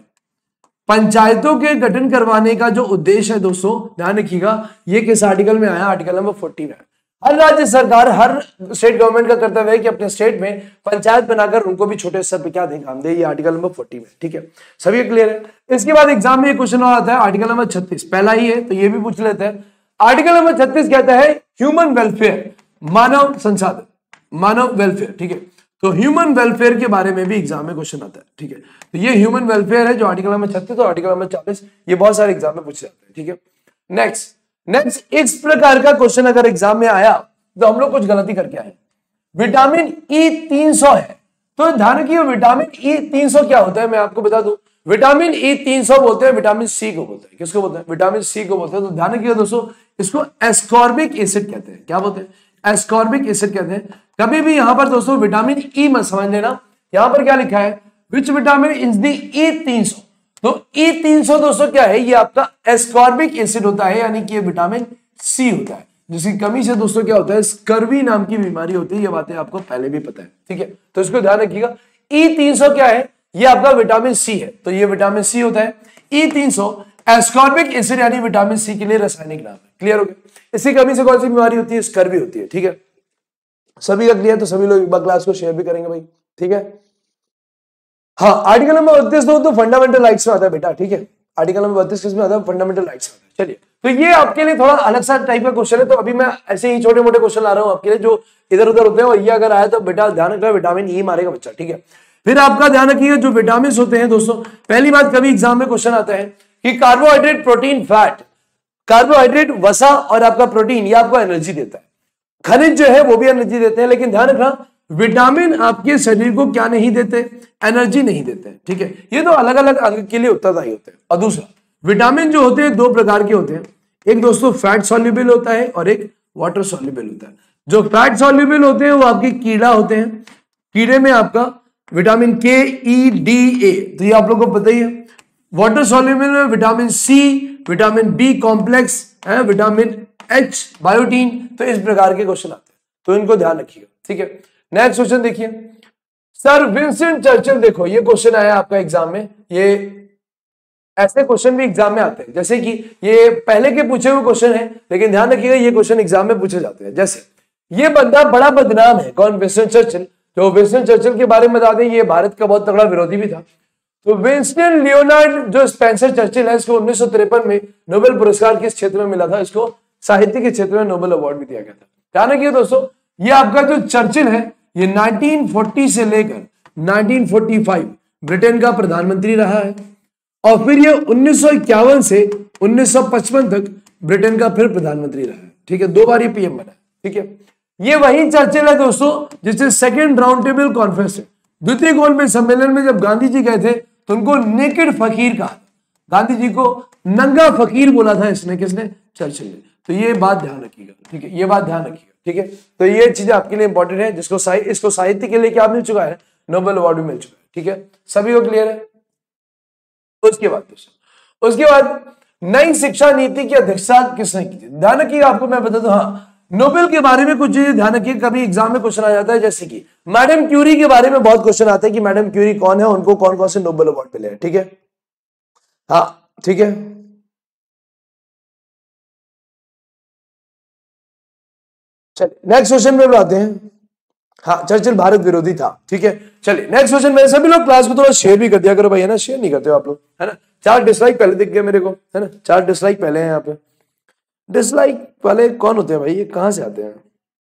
पंचायतों के गठन करवाने का जो उद्देश्य है दोस्तों, ध्यान रखिएगा, ये किस आर्टिकल में आया, आर्टिकल नंबर चालीस में। हर राज्य सरकार, हर स्टेट गवर्नमेंट का कर्तव्य है कि अपने स्टेट में पंचायत बनाकर उनको भी छोटे स्तर पे क्या दे, काम दे। ये आर्टिकल नंबर चालीस में, ठीक है, सभी क्लियर है। इसके बाद एग्जाम में एक क्वेश्चन और आता है, आर्टिकल नंबर छत्तीस, पहला ही है तो ये भी पूछ लेते हैं। आर्टिकल नंबर छत्तीस कहता है ह्यूमन वेलफेयर, मानव संसाधन, मानव वेलफेयर, ठीक है। तो ह्यूमन वेलफेयर के बारे में भी एग्जाम में क्वेश्चन आता है, ठीक है। तो ये ह्यूमन वेलफेयर है जो आर्टिकल नंबर छत्तीस और आर्टिकल नंबर चालीस, ये बहुत सारे एग्जाम में पूछे जाते हैं, ठीक है। नेक्स्ट नेक्स्ट इस प्रकार का क्वेश्चन अगर एग्जाम में आया तो हम लोग कुछ गलती करके आए। विटामिन ई तीन सौ है, तो ध्यान रखिए विटामिन ई तीन सौ क्या होता है मैं आपको बता दूं। विटामिन ई तीन सौ बोलते हैं विटामिन सी को बोलते हैं, किसको बोलते हैं, विटामिन सी को बोलते हैं। तो ध्यान रखिए दोस्तों, इसको एस्कॉर्बिक एसिड कहते हैं। क्या बोलते हैं, एस्कॉर्बिक एसिड कहते हैं। कभी भी यहां पर दोस्तों विटामिन ई मत समझ लेना, यहां पर क्या लिखा है, which vitamin is the E तीन सौ। तो ई तीन सौ दोस्तों क्या है, ये आपका एस्कॉर्बिक एसिड होता है, यानी कि ये विटामिन सी होता है, जिसकी कमी से दोस्तों क्या होता है, स्कर्वी नाम की बीमारी होती है। ये बातें आपको पहले भी पता है, ठीक है, तो इसको ध्यान रखिएगा। ई तीन सौ क्या है, ये आपका विटामिन सी है, तो ये विटामिन सी होता है। ई तीन सौ एस्कॉर्बिक एसिड यानी विटामिन सी के लिए रासायनिक नाम है। क्लियर हो गया। इसकी कमी से कौन सी बीमारी होती है, स्कर्वी होती है, ठीक है। सभी का क्लियर, तो सभी लोग एक बार क्लास को शेयर भी करेंगे भाई, ठीक है। हाँ, आर्टिकल नंबर बत्तीस दो तो फंडामेंटल राइट्स में आता है बेटा, ठीक है। आर्टिकल नंबर बत्तीस किसमें आता है, फंडामेंटल राइट्स में आता है। चलिए, तो ये आपके लिए थोड़ा अलग सा टाइप का क्वेश्चन है, तो अभी मैं ऐसे ही छोटे मोटे क्वेश्चन ला रहा हूँ आपके लिए जो इधर उधर होते हैं, और ये अगर आया तो बेटा ध्यान रखना, विटामिन ई मारेगा बच्चा, ठीक है। फिर आपका ध्यान रखिएगा, जो विटामिन होते हैं दोस्तों, पहली बात कभी एग्जाम में क्वेश्चन आता है कि कार्बोहाइड्रेट, प्रोटीन, फैट, कार्बोहाइड्रेट, वसा और आपका प्रोटीन, ये आपको एनर्जी देता है। खनिज जो है वो भी एनर्जी देते हैं, लेकिन ध्यान रखना विटामिन आपके शरीर को क्या नहीं देते, एनर्जी नहीं देते, ठीक है। ये तो अलग अलग अंग के लिए उत्तरदायी होते हैं। और दूसरा, विटामिन जो होते हैं दो प्रकार के होते हैं, एक दोस्तों फैट सॉल्युबल होता है और एक वाटर सॉल्युबल होता है। जो फैट सॉल्युबल होते हैं वो आपके कीड़ा होते हैं, कीड़े में आपका विटामिन के, ई, डी, ए, तो ये आप लोगों को पता ही है। वाटर सॉल्युबल में vitamin C, vitamin B complex है, विटामिन एच, बायोटीन, तो इस प्रकार के क्वेश्चन आते हैं, तो इनको ध्यान रखिएगा, ठीक है। नेक्स्ट क्वेश्चन देखिए, सर विंस्टन चर्चिल, देखो ये क्वेश्चन आया आपका एग्जाम में, ये ऐसे क्वेश्चन भी एग्जाम में आते हैं, जैसे कि ये पहले के पूछे हुए क्वेश्चन है, लेकिन ध्यान रखिएगा ये क्वेश्चन एग्जाम में पूछे जाते हैं। जैसे ये बंदा बड़ा बदनाम है, कौन, विंस्टन चर्चिल। जो विंस्टन चर्चिल के बारे में बता दें, ये भारत का बहुत तगड़ा विरोधी भी था। तो विंस्टन लियोनार्ड जो स्पेंसर चर्चिल है, इसको उन्नीस सौ तिरपन में नोबेल पुरस्कार किस क्षेत्र में मिला था, इसको साहित्य के क्षेत्र में नोबेल अवार्ड भी दिया गया था। ध्यान रखिए दोस्तों, ये आपका जो चर्चिल है, ये उन्नीस सौ चालीस से लेकर उन्नीस सौ पैंतालीस ब्रिटेन का प्रधानमंत्री रहा है, और फिर ये उन्नीस सौ इक्यावन से उन्नीस सौ पचपन तक ब्रिटेन का फिर प्रधानमंत्री रहा है, ठीक है। दो बार ये पीएम बना, ठीक है। ये वही चर्चिल है दोस्तों जिससे सेकंड राउंड टेबल कॉन्फ्रेंस है, द्वितीय गोलमेज सम्मेलन में जब गांधी जी गए थे तो उनको नेकेड फकीर कहा, गांधी जी को नंगा फकीर बोला था इसने, किसने, चर्चिल ने। तो ये बात ध्यान रखिएगा, ठीक है, ये बात ध्यान रखिएगा, ठीक है। तो ये चीजें आपके लिए इंपॉर्टेंट है, जिसको साहि, इसको साहित्य के लिए क्या मिल चुका है, नोबेल अवार्ड भी मिल चुका है, ठीक है। सभी को क्लियर है। उसके बाद दोस्तों, उसके बाद नई शिक्षा नीति की अध्यक्षता किसने की थी, ध्यान रखिएगा। आपको मैं बता दूं, हाँ, नोबेल के बारे में कुछ चीजें ध्यान रखिए, कभी एग्जाम में क्वेश्चन आ जाता है, जैसे कि मैडम क्यूरी के बारे में बहुत क्वेश्चन आता है कि मैडम क्यूरी कौन है, उनको कौन कौन से नोबेल अवार्ड मिले हैं, ठीक है। हाँ, ठीक है। चलिए नेक्स्ट क्वेश्चन में बुलाते हैं। हाँ, चर्चिल भारत विरोधी था, ठीक है। चलिए नेक्स्ट क्वेश्चन में, सभी लोग क्लास को थोड़ा शेयर भी कर दिया करो भाई, है ना, शेयर नहीं करते हो आप लोग, है ना। चार डिसलाइक पहले दिख गए मेरे को, है ना, चार डिसलाइक पहले हैं यहाँ पे। डिसलाइक वाले कौन होते हैं भाई, ये कहां से आते हैं।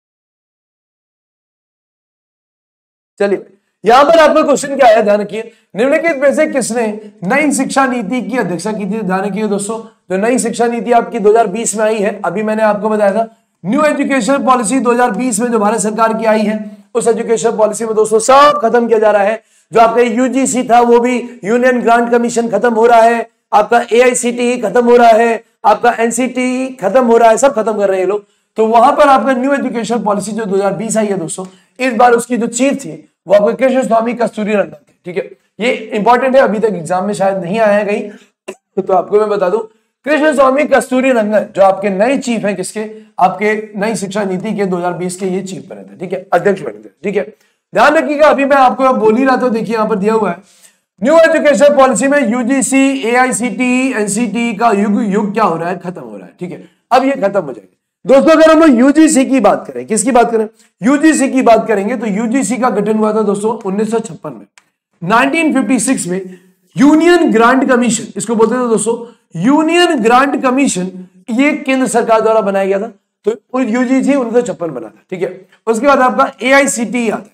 चलिए, यहां पर आपका क्वेश्चन क्या आया, ध्यान रखिए, निम्नलिखित में से किसने नई शिक्षा नीति की अध्यक्षता की थी। ध्यान रखिए दोस्तों, जो नई शिक्षा नीति आपकी दो हज़ार बीस में आई है, अभी मैंने आपको बताया था न्यू एजुकेशन पॉलिसी दो हज़ार बीस में जो भारत सरकार की आई है, उस एजुकेशन पॉलिसी में दोस्तों सब खत्म किया जा रहा है। जो आपका यूजीसी था वो भी, यूनियन ग्रांट कमीशन खत्म हो रहा है, आपका एआईसीटीई खत्म हो रहा है, आपका एनसीटीई खत्म हो रहा है, सब खत्म कर रहे हैं लोग। तो वहां पर आपका न्यू एजुकेशन पॉलिसी जो दो हज़ार बीस आई है दोस्तों, इस बार उसकी जो चीफ थी वो आपके कृष्ण स्वामी कस्तूरी रंगन थे, ठीक है। ये इंपॉर्टेंट है, अभी तक एग्जाम में शायद नहीं आया है कहीं, तो आपको मैं बता दूं, कृष्ण स्वामी कस्तूरी रंगन जो आपके नए चीफ हैं, किसके, आपके नई शिक्षा नीति के दो हज़ार बीस के ये चीफ बने थे, ठीक है, अध्यक्ष बने थे, ठीक है। ध्यान रखिएगा, अभी मैं आपको बोल ही रहा था, देखिए यहाँ पर दिया हुआ है, न्यू एजुकेशन पॉलिसी में यूजीसी, एआईसीटीई, एनसीटीई का युग युग क्या हो रहा है, खत्म हो रहा है, ठीक है। अब ये खत्म हो जाएगा दोस्तों। अगर हम लोग यूजीसी की बात करें, किसकी बात करें, यूजीसी की बात करेंगे, तो यूजीसी का गठन हुआ था दोस्तों उन्नीस सौ छप्पन में, उन्नीस सौ छप्पन में यूनियन ग्रांट कमीशन, इसको बोलते थे दोस्तों यूनियन ग्रांट कमीशन, ये केंद्र सरकार द्वारा बनाया गया था, तो यूजीसी उन्नीस सौ छप्पन बना था, ठीक है। उसके बाद आपका एआईसीटीई आता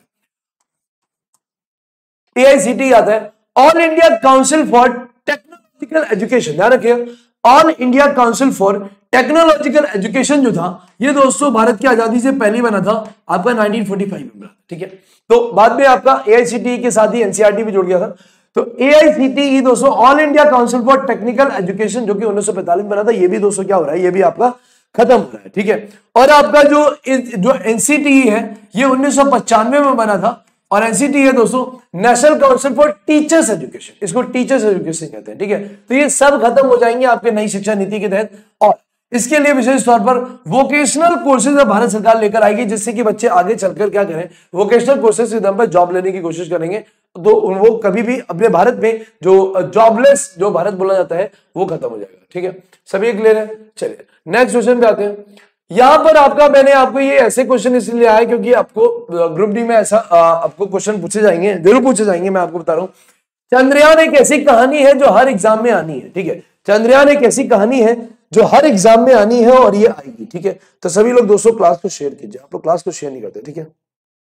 है, एआईसीटीई आता है, All India Council for Technological Education. ध्यान रखिए, All India Council for Technological Education जो था, ये दोस्तों भारत की आजादी से पहले बना था, आपका उन्नीस सौ पैंतालीस में बना, ठीक है। तो बाद में आपका एआईसीटीई के साथ ही एनसीईआरटी भी जुड़ गया था। तो एआईसीटीई दोस्तों All India Council for Technical Education, जो कि उन्नीस सौ पैंतालीस में बना था, ये भी दोस्तों क्या हो रहा है, ये भी आपका खत्म हो रहा है, ठीक है। और आपका जो जो एनसीटीई है, ये उन्नीस सौ पचानवे में बना था, और एनसीटी है दोस्तों National Council for Teachers Education, इसको टीचर्स एजुकेशन कहते हैं, ठीक है। तो ये सब खत्म हो जाएंगे आपके नई शिक्षा नीति के तहत, और इसके लिए विशेष तौर पर वोकेशनल कोर्सेज भारत सरकार लेकर आएगी, जिससे कि बच्चे आगे चलकर क्या करें, वोकेशनल कोर्सेज के दम पर जॉब लेने की कोशिश करेंगे, तो वो कभी भी अपने भारत में जो जॉबलेस जो भारत बोला जाता है वो खत्म हो जाएगा, ठीक है। सभी क्लियर है? चलिए नेक्स्ट क्वेश्चन पे आते हैं। यहां पर आपका मैंने आपको ये ऐसे क्वेश्चन इसलिए आया क्योंकि आपको ग्रुप डी में ऐसा आपको क्वेश्चन पूछे जाएंगे, जरूर पूछे जाएंगे, मैं आपको बता रहा हूं। चंद्रयान एक ऐसी कहानी है जो हर एग्जाम में आनी है, ठीक है। चंद्रयान एक ऐसी कहानी है जो हर एग्जाम में आनी है और ये आएगी, ठीक है। तो सभी लोग दोस्तों क्लास को शेयर कीजिए, आप लोग क्लास को शेयर नहीं करते, ठीक है।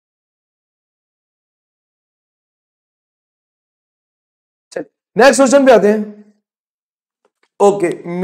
चलिए नेक्स्ट क्वेश्चन पे आते हैं। ओके,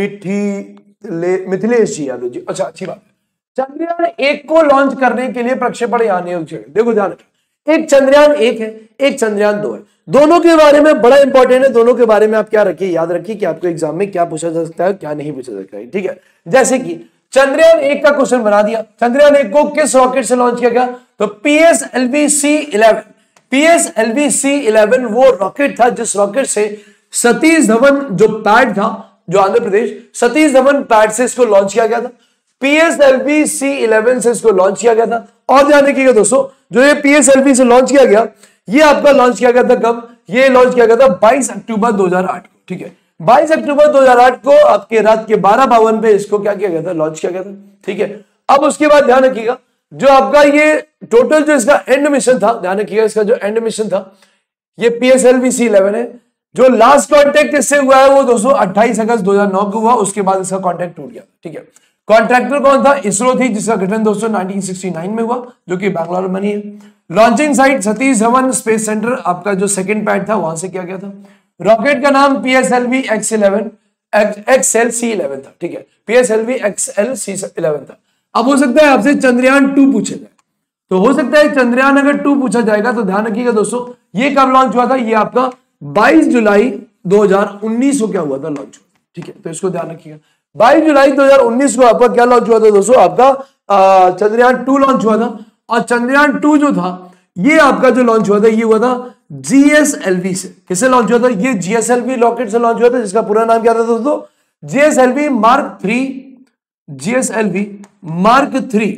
मिथिले मिथिलेश जी यादव जी, अच्छा अच्छी बात है। चंद्रयान एक को लॉन्च करने के लिए प्रक्षेपण यान, देखो ध्यान रखना, एक चंद्रयान एक है, एक चंद्रयान दो है, दोनों के बारे में बड़ा इंपॉर्टेंट है। दोनों के बारे में आप क्या रखिए, याद रखिए कि आपको एग्जाम में क्या पूछा जा सकता है, क्या नहीं पूछा जा सकता है, ठीक है। जैसे कि चंद्रयान एक का क्वेश्चन बना दिया, चंद्रयान एक को किस रॉकेट से लॉन्च किया गया, तो P S L V C eleven. P S L V C eleven वो रॉकेट था जिस रॉकेट से सतीश धवन जो पैड था, जो आंध्र प्रदेश सतीश धवन पैड से इसको लॉन्च किया गया था। P S L V C eleven से इसको लॉन्च किया गया था। और ध्यान रखिएगा दोस्तों, जो ये पी एस एल वी से लॉन्च किया गया, ये आपका लॉन्च किया गया था कब, ये लॉन्च किया गया था बाईस अक्टूबर दो हज़ार आठ को, ठीक है। बाईस अक्टूबर दो हज़ार आठ को आपके रात के बारह बावन पे इसको क्या किया गया था, लॉन्च किया गया था, ठीक है। अब उसके बाद ध्यान रखिएगा, जो आपका ये टोटल जो इसका एंड मिशन था, ध्यान रखिएगा इसका जो एंड मिशन था ये P S L V C eleven है। जो लास्ट कॉन्टेक्ट इससे हुआ है वो दोस्तों अट्ठाईस अगस्त दो हज़ार नौ को हुआ, उसके बाद इसका कॉन्टेक्ट टूट गया, ठीक है। कॉन्ट्रैक्टर कौन था, इसरो थी, जिसका गठन दोस्तों उन्नीस सौ उनहत्तर में हुआ, जो कि बैंगलोर में बनी है। Launching site Satish Dhawan space centre, आपका जो सेकंड पैड था वहां से किया गया था। रॉकेट का नाम P S L V X eleven X L C eleven था, ठीक है, P S L V X L C eleven था। अब हो सकता है आपसे चंद्रयान टू पूछे जाए, तो हो सकता है चंद्रयान अगर टू पूछा जाएगा तो ध्यान रखिएगा दोस्तों, ये कब लॉन्च हुआ था, ये आपका बाईस जुलाई दो हज़ार उन्नीस को क्या हुआ था, लॉन्च हुआ, ठीक है। तो इसको ध्यान रखिएगा, बाईस जुलाई दो हज़ार उन्नीस को आपका क्या लॉन्च हुआ था दोस्तों, आपका चंद्रयान टू लॉन्च हुआ था। और चंद्रयान टू जो था ये आपका जो लॉन्च हुआ था ये हुआ था जी एस एल वी से। किससे लॉन्च हुआ था, ये G S L V rocket से लॉन्च हुआ था, जिसका पूरा नाम क्या था दोस्तों, G S L V mark three, G S L V mark three,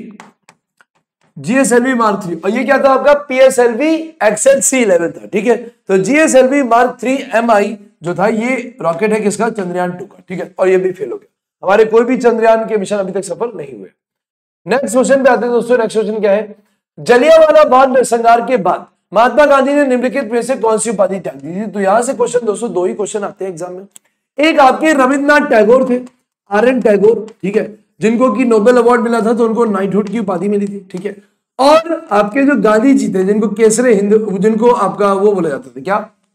G S L V mark three. और ये क्या था आपका P S L V X L C eleven था, ठीक है। तो G S L V mark three M I जो था ये रॉकेट है किसका, चंद्रयान टू का, ठीक है। और ये भी फेल हो गया, हमारे कोई भी चंद्रयान के मिशन अभी तक सफल नहीं हुए। नेक्स्ट क्वेश्चन पे आते हैं दोस्तों। नेक्स्ट क्वेश्चन क्या है, जलियांवाला बाग नरसंहार के बाद महात्मा गांधी ने निम्नलिखित में से कौन सी उपाधि त्याग दी थी। तो यहां से क्वेश्चन दोस्तों दो ही क्वेश्चन आते हैं एग्जाम में। एक आपके रविन्द्रनाथ टैगोर थे, आर एन टैगोर, ठीक है, जिनको की नोबेल अवार्ड मिला था, तो उनको नाइटहुड की उपाधि मिली थी, ठीक है। और आपके जो गांधी जी थे, जिनको केसरे हिंद, जिनको आपका वो बोला जाता था, क्या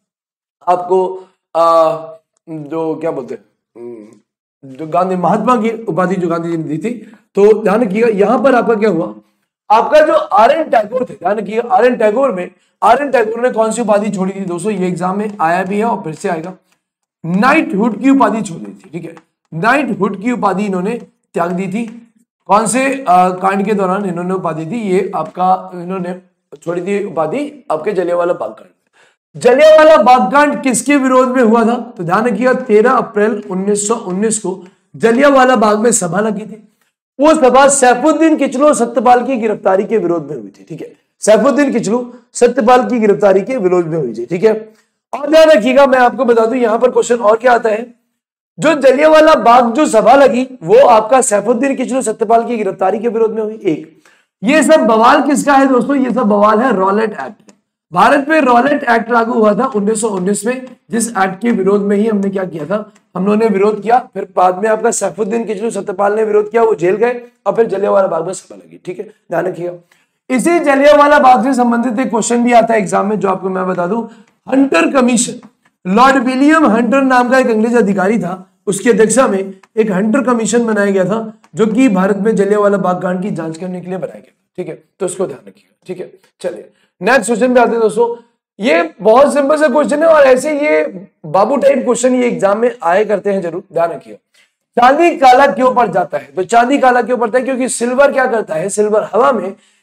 आपको आ, जो क्या बोलते हैं, जो गांधी महात्मा की उपाधि जो गांधी जी ने दी थी। तो ध्यान रखिएगा यहां पर आपका क्या हुआ, आपका जो आर एन टैगोर थे, ध्यान रखिएगा आर एन टैगोर में आर एन टैगोर ने कौन सी उपाधि छोड़ी थी दोस्तों, ये एग्जाम में आया भी है और फिर से आएगा, नाइटहुड की उपाधि छोड़ी थी, ठीक है। नाइटहुड की उपाधि इन्होंने त्याग दी थी, कौन से आ, कांड के दौरान इन्होंने उपाधि दी, ये आपका इन्होंने छोड़ी थी उपाधि आपके जलियांवाला बाग कांड। जलियांवाला बाग कांड किसके विरोध में हुआ था, तो ध्यान रखिएगा तेरह अप्रैल उन्नीस सौ उन्नीस को जलियांवाला बाग में सभा लगी थी। वो सभा सैफुद्दीन किचलू सत्यपाल की गिरफ्तारी के विरोध में हुई थी, ठीक है। सैफुद्दीन किचलू सत्यपाल की गिरफ्तारी के विरोध में हुई थी, ठीक है। और ध्यान रखिएगा मैं आपको बता दूं यहां पर क्वेश्चन और क्या आता है, जो जलियांवाला बाग जो सभा लगी वो आपका सैफुद्दीन किचलू सत्यपाल की गिरफ्तारी के विरोध में हुई। एक ये सब बवाल किसका है दोस्तों, ये सब बवाल है रॉलेट एक्ट। भारत में रॉलेट एक्ट लागू हुआ था उन्नीस सौ उन्नीस में, जिस एक्ट के विरोध में ही हमने क्या किया था, हम लोगों ने विरोध किया। फिर बाद में आपका सैफुद्दीन किचलू सत्यपाल ने विरोध किया, वो जेल गए और फिर जलियांवाला बाग में सभा लगी, ठीक है, ध्यान रखिएगा। इसी जलियांवाला बाग से संबंधित एक क्वेश्चन भी आता है एग्जाम में, जो आपको मैं बता दूं, Hunter commission, Lord William Hunter नाम का एक अंग्रेज अधिकारी था, उसकी अध्यक्षता में एक हंटर कमीशन बनाया गया था, जो कि भारत में जलियांवाला बाग कांड की जांच करने के लिए बनाया गया, ठीक है। तो इसको ध्यान रखिएगा, ठीक है। चलिए नेक्स्ट क्वेश्चन पे आते हैं दोस्तों। ये बहुत सिंपल सा क्वेश्चन है और ऐसे ये बाबू टाइप क्वेश्चन ये एग्जाम में आए करते हैं, जरूर ध्यान रखिएगा। चांदी काला क्यों पड़ जाता है, तो चांदी काला क्यों पड़ता है, क्योंकि सिल्वर क्या करता है, सिल्वर हवा में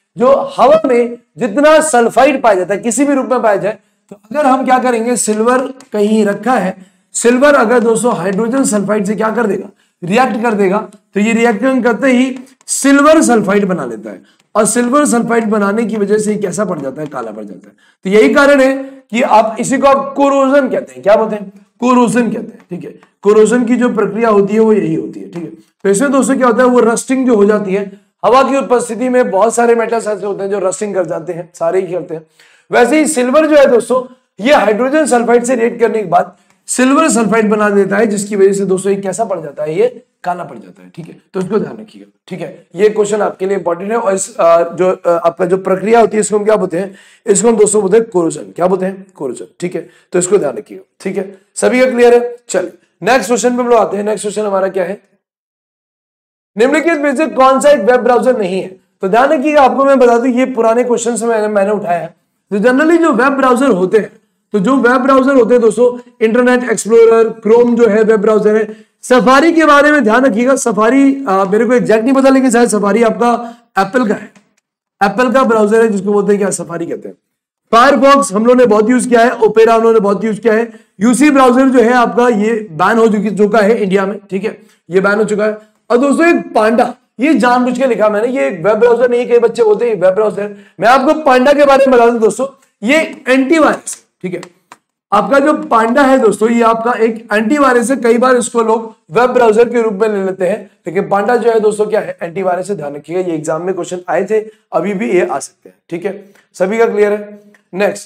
जो हवा में जितना सल्फाइड पाया जाता है किसी भी रूप में पाया जाए, तो अगर हम क्या करेंगे, सिल्वर कहीं रखा है, सिल्वर अगर दोस्तों हाइड्रोजन सल्फाइड से क्या कर देगा, रिएक्ट कर देगा, तो ये रिएक्शन करते ही सिल्वर सल्फाइड बना लेता है, और सिल्वर सल्फाइड बनाने की वजह से कैसा पड़ जाता है, काला पड़ जाता है। तो यही कारण है कि आप इसी को आप कोरोजन कहते हैं। क्या बोलते हैं, कोरोजन कहते हैं। ठीक है, कोरोजन की जो प्रक्रिया होती है वो यही होती है। ठीक है, तो इसमें दोस्तों क्या होता है, वो रस्टिंग जो हो जाती है, हवा की उपस्थिति में बहुत सारे मेटल्स ऐसे होते हैं जो रस्टिंग कर जाते हैं, सारे ही करते हैं। वैसे ही सिल्वर जो है दोस्तों, ये हाइड्रोजन सल्फाइड से रिएक्ट करने के बाद सिल्वर सल्फाइड बना देता है, जिसकी वजह से दोस्तों ये कैसा पड़ जाता है, ये काला पड़ जाता है। ठीक है, तो इसको ध्यान रखिएगा। ठीक है, ये क्वेश्चन आपके लिए इंपॉर्टेंट है। और इस जो आपका जो प्रक्रिया होती है इसको हम क्या बोलते हैं, इसको हम दोस्तों बोलते हैं कोरोजन। क्या बोलते हैं, कोरोजन। ठीक है, तो इसको ध्यान रखिएगा। ठीक है, सभी का क्लियर है। चलिए नेक्स्ट क्वेश्चन पे हम लोग आते हैं। नेक्स्ट क्वेश्चन हमारा क्या है, निम्नलिखित में से कौन सा एक वेब ब्राउजर नहीं है। तो ध्यान रखिएगा, आपको मैं बता दूं ये पुराने क्वेश्चन से मैंने मैंने उठाया है। तो जनरली जो वेब ब्राउजर होते हैं, तो जो वेब ब्राउजर होते हैं दोस्तों, इंटरनेट एक्सप्लोरर, क्रोम जो है वेब ब्राउजर है। सफारी के बारे में ध्यान रखिएगा, सफारी मेरे को एग्जैक्ट नहीं पता, लेकिन शायद सफारी आपका एप्पल का है, एप्पल का ब्राउजर है जिसको बोलते हैं क्या, सफारी कहते हैं। फायरफॉक्स हम लोगों ने बहुत यूज किया है, ओपेरा हम लोगों ने बहुत यूज किया है। यूसी ब्राउजर जो है आपका ये बैन हो चुका है इंडिया में। ठीक है, ये बैन हो चुका है। और दोस्तों एक पांडा, ये जानबूझ के लिखा मैंने, ये वेब ब्राउजर नहीं, कई बच्चे बोलते हैं वेब ब्राउजर। मैं आपको पांडा के बारे में बता दूं दोस्तों, ये एंटीवायरस। ठीक है, आपका जो पांडा है दोस्तों, ये आपका एक एंटीवायरस है। कई बार इसको लोग वेब ब्राउजर के रूप में ले लेते हैं, लेकिन पांडा जो है दोस्तों क्या है, एंटीवायरस से। ध्यान रखिएगा, ये एग्जाम में क्वेश्चन आए थे, अभी भी ये आ सकते हैं। ठीक है, सभी का क्लियर है। नेक्स्ट,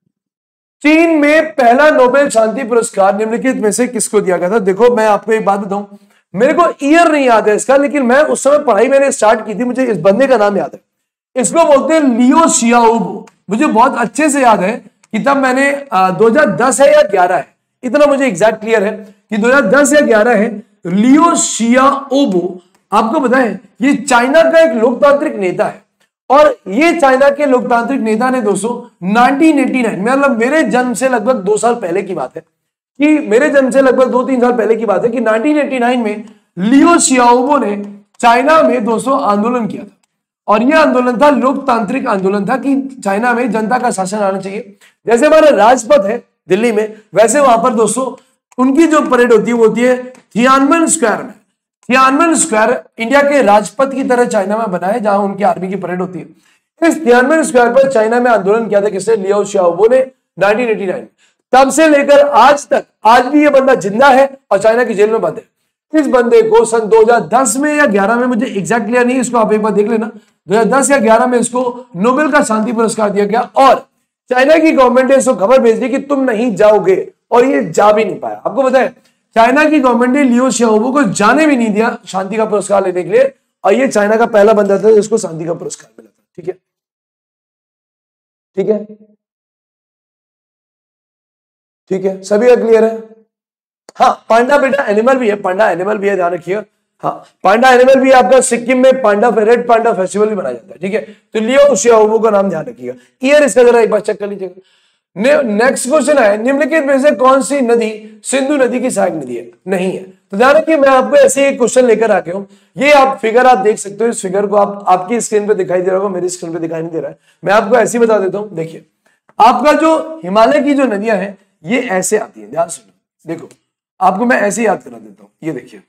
चीन में पहला नोबेल शांति पुरस्कार निम्नलिखित में से किसको दिया गया था। देखो मैं आपको एक बात बताऊं, मेरे को ईयर नहीं याद है इसका, लेकिन मैं उस समय पढ़ाई मैंने स्टार्ट की थी, मुझे इस बंदे का नाम याद है। इसको बोलते हैं लियो शियाओबो। मुझे बहुत अच्छे से याद है कि तब मैंने दो हज़ार दस है या ग्यारह है, इतना मुझे एग्जैक्ट क्लियर है कि दो हज़ार दस या ग्यारह है। लियो शियाओबो, आपको पता है ये चाइना का एक लोकतांत्रिक नेता है, और ये चाइना के लोकतांत्रिक नेता ने दोस्तों नाइनटीन एटी नाइन, मतलब मेरे जन्म से लगभग दो साल पहले की बात है, कि मेरे जन्म से लगभग दो तीन साल पहले की बात है कि नाइनटीन एटी नाइन में लियो शियाओबो ने चाइना में दोस्तों आंदोलन किया था। और यह आंदोलन था लोकतांत्रिक आंदोलन था कि चाइना में जनता का शासन आना चाहिए। जैसे हमारा राजपथ है दिल्ली में, वैसे वहां पर दोस्तों उनकी जो परेड होती है वो होती है थियानमेन स्क्वायर में। थियानमेन स्क्वायर इंडिया के राजपथ की तरह चाइना में बना है, जहां उनकी आर्मी की परेड होती है। इस थियानमेन स्क्वायर पर चाइना में आंदोलन किया था किसने, लियो शियाओबो ने नाइनटीन एटी नाइन। तब से लेकर आज तक, आज भी ये बंदा जिंदा है और चाइना की जेल में बंद है। इस बंदे को सन दो हज़ार दस में या ग्यारह में, मुझे एग्जैक्ट क्लियर नहीं, इसको आप एक बार देख लेना, दो हज़ार दस या ग्यारह में इसको नोबेल का शांति पुरस्कार दिया गया। और चाइना की गवर्नमेंट ने इसको खबर भेज दी कि तुम नहीं जाओगे, और ये जा भी नहीं पाया। आपको पता है चाइना की गवर्नमेंट ने लियो शियाओबो को जाने भी नहीं दिया शांति का पुरस्कार लेने के लिए, और ये चाइना का पहला बंदा था जिसको शांति का पुरस्कार मिला था। ठीक है, ठीक है, ठीक है, सभी का क्लियर है। हाँ, पांडा बेटा एनिमल भी है, पांडा एनिमल भी है, ध्यान रखिएगा। हाँ, पांडा एनिमल भी आपका सिक्किम में पांडा रेड पांडा फेस्टिवल भी मनाया जाता है। ठीक है, तो लियो शियाओबो का नाम ध्यान रखिएगा। ईयर इसका जरा एक बार चेक कर लीजिएगा। नेक्स्ट क्वेश्चन है, निम्नलिखित में से कौन सी नदी सिंधु नदी की सहायक नदी है, नहीं है। तो ध्यान रखिए, मैं आपको ऐसे एक क्वेश्चन लेकर आके हूं। ये आप फिगर आप देख सकते हो, इस फिगर को आप आपकी स्क्रीन पे दिखाई दे रहा होगा, मेरी स्क्रीन पे दिखाई नहीं दे रहा है। मैं आपको ऐसे ही बता देता हूं। देखिए, आपका जो हिमालय की जो नदियां हैं ये ऐसे आती है, ध्यान सुनो। देखो, आपको मैं ऐसे याद करा देता हूं। ये देखिए,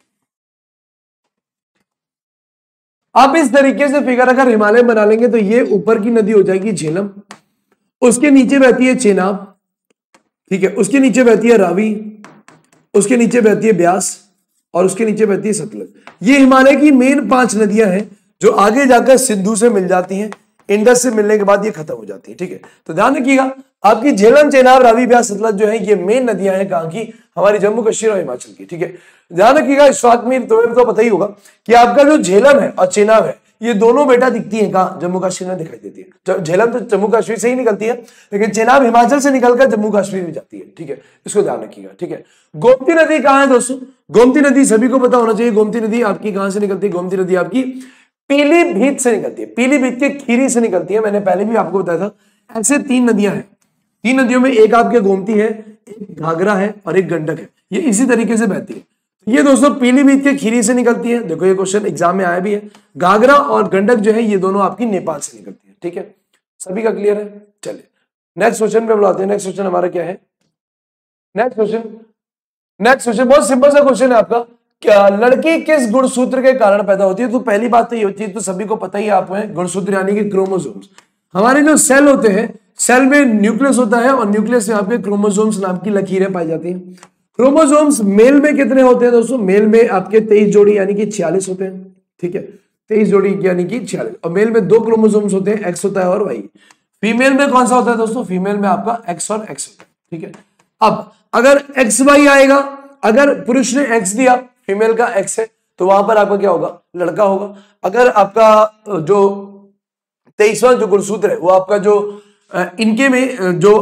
आप इस तरीके से फिगर अगर हिमालय बना लेंगे तो ये ऊपर की नदी हो जाएगी झेलम, उसके नीचे बहती है चेनाब, ठीक है, उसके नीचे बहती है रावी, उसके नीचे बहती है ब्यास, और उसके नीचे बहती है सतलज। ये हिमालय की मेन पांच नदियां हैं जो आगे जाकर सिंधु से मिल जाती हैं, इंडस से मिलने के बाद ये खत्म हो जाती है। ठीक है, तो ध्यान रखिएगा, आपकी झेलम, चेनाब, रावी, ब्यास, सतलज जो है ये मेन नदियां हैं कहां की, हमारी जम्मू कश्मीर और हिमाचल की। ठीक है, ध्यान रखिएगा। इस बात में तुम्हें तो पता ही होगा कि आपका जो झेलम है और चेनाब है ये दोनों बेटा दिखती है कहां, जम्मू कश्मीर में दिखाई देती है। झेलम तो जम्मू कश्मीर से ही निकलती है, लेकिन चेनाब हिमाचल से निकलकर जम्मू कश्मीर में जाती है। ठीक है, इसको ध्यान रखिएगा। ठीक है, गोमती नदी कहां है दोस्तों, गोमती नदी सभी को पता होना चाहिए। गोमती नदी आपकी कहां से निकलती है, गोमती नदी आपकी पीलीभीत से निकलती है, पीलीभीत के खीरी से निकलती है। मैंने पहले भी आपको बताया था। ऐसे तीन नदियां हैं, तीन नदियों में एक आपके गोमती है, एक घाघरा है और एक गंडक है, ये इसी तरीके से बहती है। ये दोस्तों पीलीभीत के खीरी से निकलती है। देखो ये क्वेश्चन एग्जाम में आया भी है। घाघरा और गंडक जो है ये दोनों आपकी नेपाल से निकलती है। ठीक है, सभी का क्लियर है। चलिए नेक्स्ट क्वेश्चन पे बुलाते हैं। नेक्स्ट क्वेश्चन हमारा क्या है? नेक्स्ट क्वेश्चन नेक्स्ट क्वेश्चन बहुत सिंपल सा क्वेश्चन है आपका। क्या लड़की किस गुणसूत्र के कारण पैदा होती है? तो पहली बात तो ये होती है, तो सभी को पता ही है आपको, गुणसूत्र यानी कि क्रोमोसोम्स। हमारे जो सेल होते हैं, सेल में न्यूक्लियस होता है और न्यूक्लियस में आपके क्रोमोसोम्स नाम की लकीरें पाई जाती हैं। क्रोमोसोम्स मेल में कितने होते हैं दोस्तों? मेल में आपके तेईस जोड़ी यानी कि छियालीस होते हैं। ठीक है, तेईस जोड़ी यानी कि छियालीस। और मेल में दो क्रोमोसोम्स होते हैं, एक्स होता है और वाई। फीमेल में कौन सा होता है दोस्तों? फीमेल में आपका एक्स और एक्स होता है। ठीक है, अब अगर एक्स वाई आएगा, अगर पुरुष ने एक्स दिया, फीमेल का एक्स है, तो वहां पर आपका क्या होगा? लड़का होगा। अगर आपका जो तेईसवां जो गुणसूत्र है वो आपका जो इनके में जो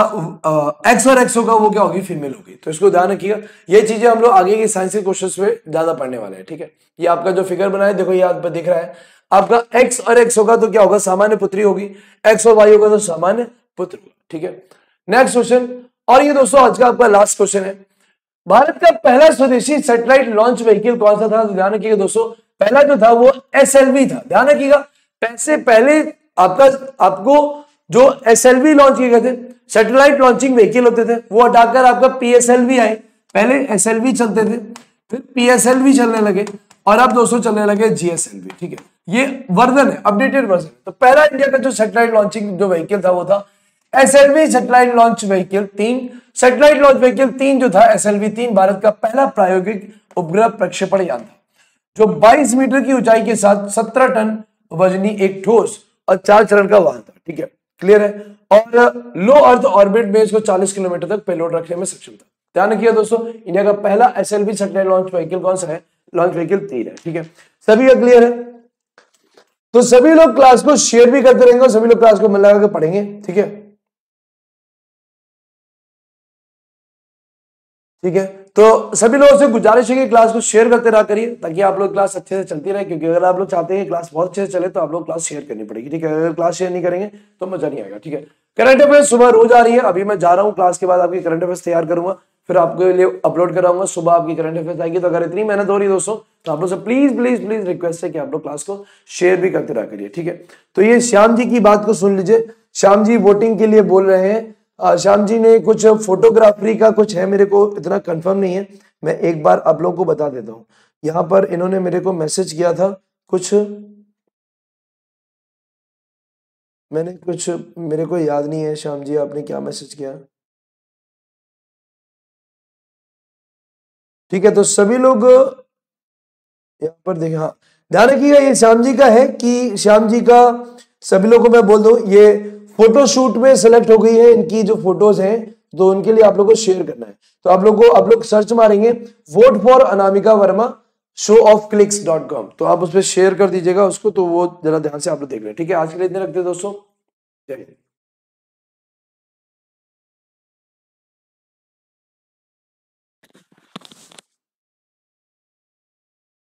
आपका एक्स और एक्स होगा वो क्या होगी? फीमेल होगी। तो इसको ध्यान रखिएगा, ये चीजें हम लोग आगे के साइंस के क्वेश्चंस में ज्यादा पढ़ने वाले हैं। ठीक है, ये आपका जो फिगर बना है देखो, ये आप दिख रहा है, आपका एक्स और एक्स होगा तो क्या होगा? सामान्य पुत्री होगी। एक्स और वाई होगा तो सामान्य पुत्र होगा। ठीक है, नेक्स्ट क्वेश्चन। और ये दोस्तों आज का आपका लास्ट क्वेश्चन है। भारत का पहला स्वदेशी सैटेलाइट लॉन्च व्हीकल कौन सा था? तो ध्यान रखिएगा दोस्तों, पहला जो था वो एस एल वी था। ध्यान रखिएगा, पैसे पहले आपका आपको जो एस एल वी लॉन्च किए गए थे, सैटेलाइट लॉन्चिंग व्हीकल होते थे, वो हटाकर आपका पी एस एल वी आए। पहले एस एल वी चलते थे, फिर पी एस एल वी चलने लगे और अब दोस्तों चलने लगे जी एस एल वी। ठीक है, ये वर्जन है, अपडेटेड वर्जन। तो पहला इंडिया का जो सैटेलाइट लॉन्चिंग जो व्हीकल था वो था S L V satellite launch vehicle तीन। सैटेलाइट लॉन्च व्हीकल तीन जो था एस एल वी तीन, भारत का पहला प्रायोगिक उपग्रह प्रक्षेपण यान था, जो बाईस मीटर की ऊंचाई के साथ सत्रह टन वजनी एक ठोस और चार चरण का वाहन था। ठीक है, क्लियर है। और लो अर्थ ऑर्बिट में इसको चालीस किलोमीटर तक पेलोड रखने में सक्षम था। ध्यान रखिए दोस्तों, इंडिया का पहला S L V satellite launch vehicle कौन सा है? लॉन्च व्हीकल तीन है। ठीक है, सभी का क्लियर है। तो सभी लोग क्लास को शेयर भी करते रहेंगे और सभी लोग क्लास को मन लगा के पढ़ेंगे। ठीक है, ठीक है, तो सभी लोगों से गुजारिश है कि क्लास को शेयर करते रहा करिए, ताकि आप लोग क्लास अच्छे से चलती रहे। क्योंकि अगर आप लोग चाहते हैं कि क्लास बहुत अच्छे से चले तो आप लोग क्लास शेयर करनी पड़ेगी। ठीक है, अगर क्लास शेयर नहीं करेंगे तो मजा नहीं आएगा। ठीक है, करंट अफेयर्स सुबह रोज आ रही है। अभी मैं जा रहा हूँ, क्लास के बाद आपकी करंट अफेयर्स तैयार करूंगा, फिर आपके लिए अपलोड कराऊंगा। सुबह आपकी करंट अफेयर्स आएगी। तो अगर इतनी मेहनत हो रही है दोस्तों, तो आप लोग से प्लीज प्लीज प्लीज रिक्वेस्ट है कि आप लोग क्लास को शेयर भी करते रहा करिए। ठीक है, तो ये श्याम जी की बात को सुन लीजिए। श्याम जी वोटिंग के लिए बोल रहे हैं। श्याम जी ने कुछ फोटोग्राफरी का कुछ है, मेरे को इतना कंफर्म नहीं है, मैं एक बार आप लोगों को बता देता हूं। यहाँ पर इन्होंने मेरे को मैसेज किया था कुछ, मैंने कुछ, मेरे को याद नहीं है श्याम जी आपने क्या मैसेज किया। ठीक है, तो सभी लोग यहाँ पर देखें। हाँ, ध्यान रखिएगा, ये श्याम जी का है कि श्याम जी का सभी लोगों को मैं बोल दूं, ये फोटो शूट में सेलेक्ट हो गई है। इनकी जो फोटोज हैं तो उनके लिए आप लोगों को शेयर करना है। तो आप लोग को आप लोग सर्च मारेंगे vote for Anamika Verma show of clicks dot com, तो आप उस पर शेयर कर दीजिएगा उसको। तो वो जरा ध्यान से आप लोग देख रहे हैं। ठीक है, आज के लिए इतने रखते हैं दोस्तों। जय हिंद।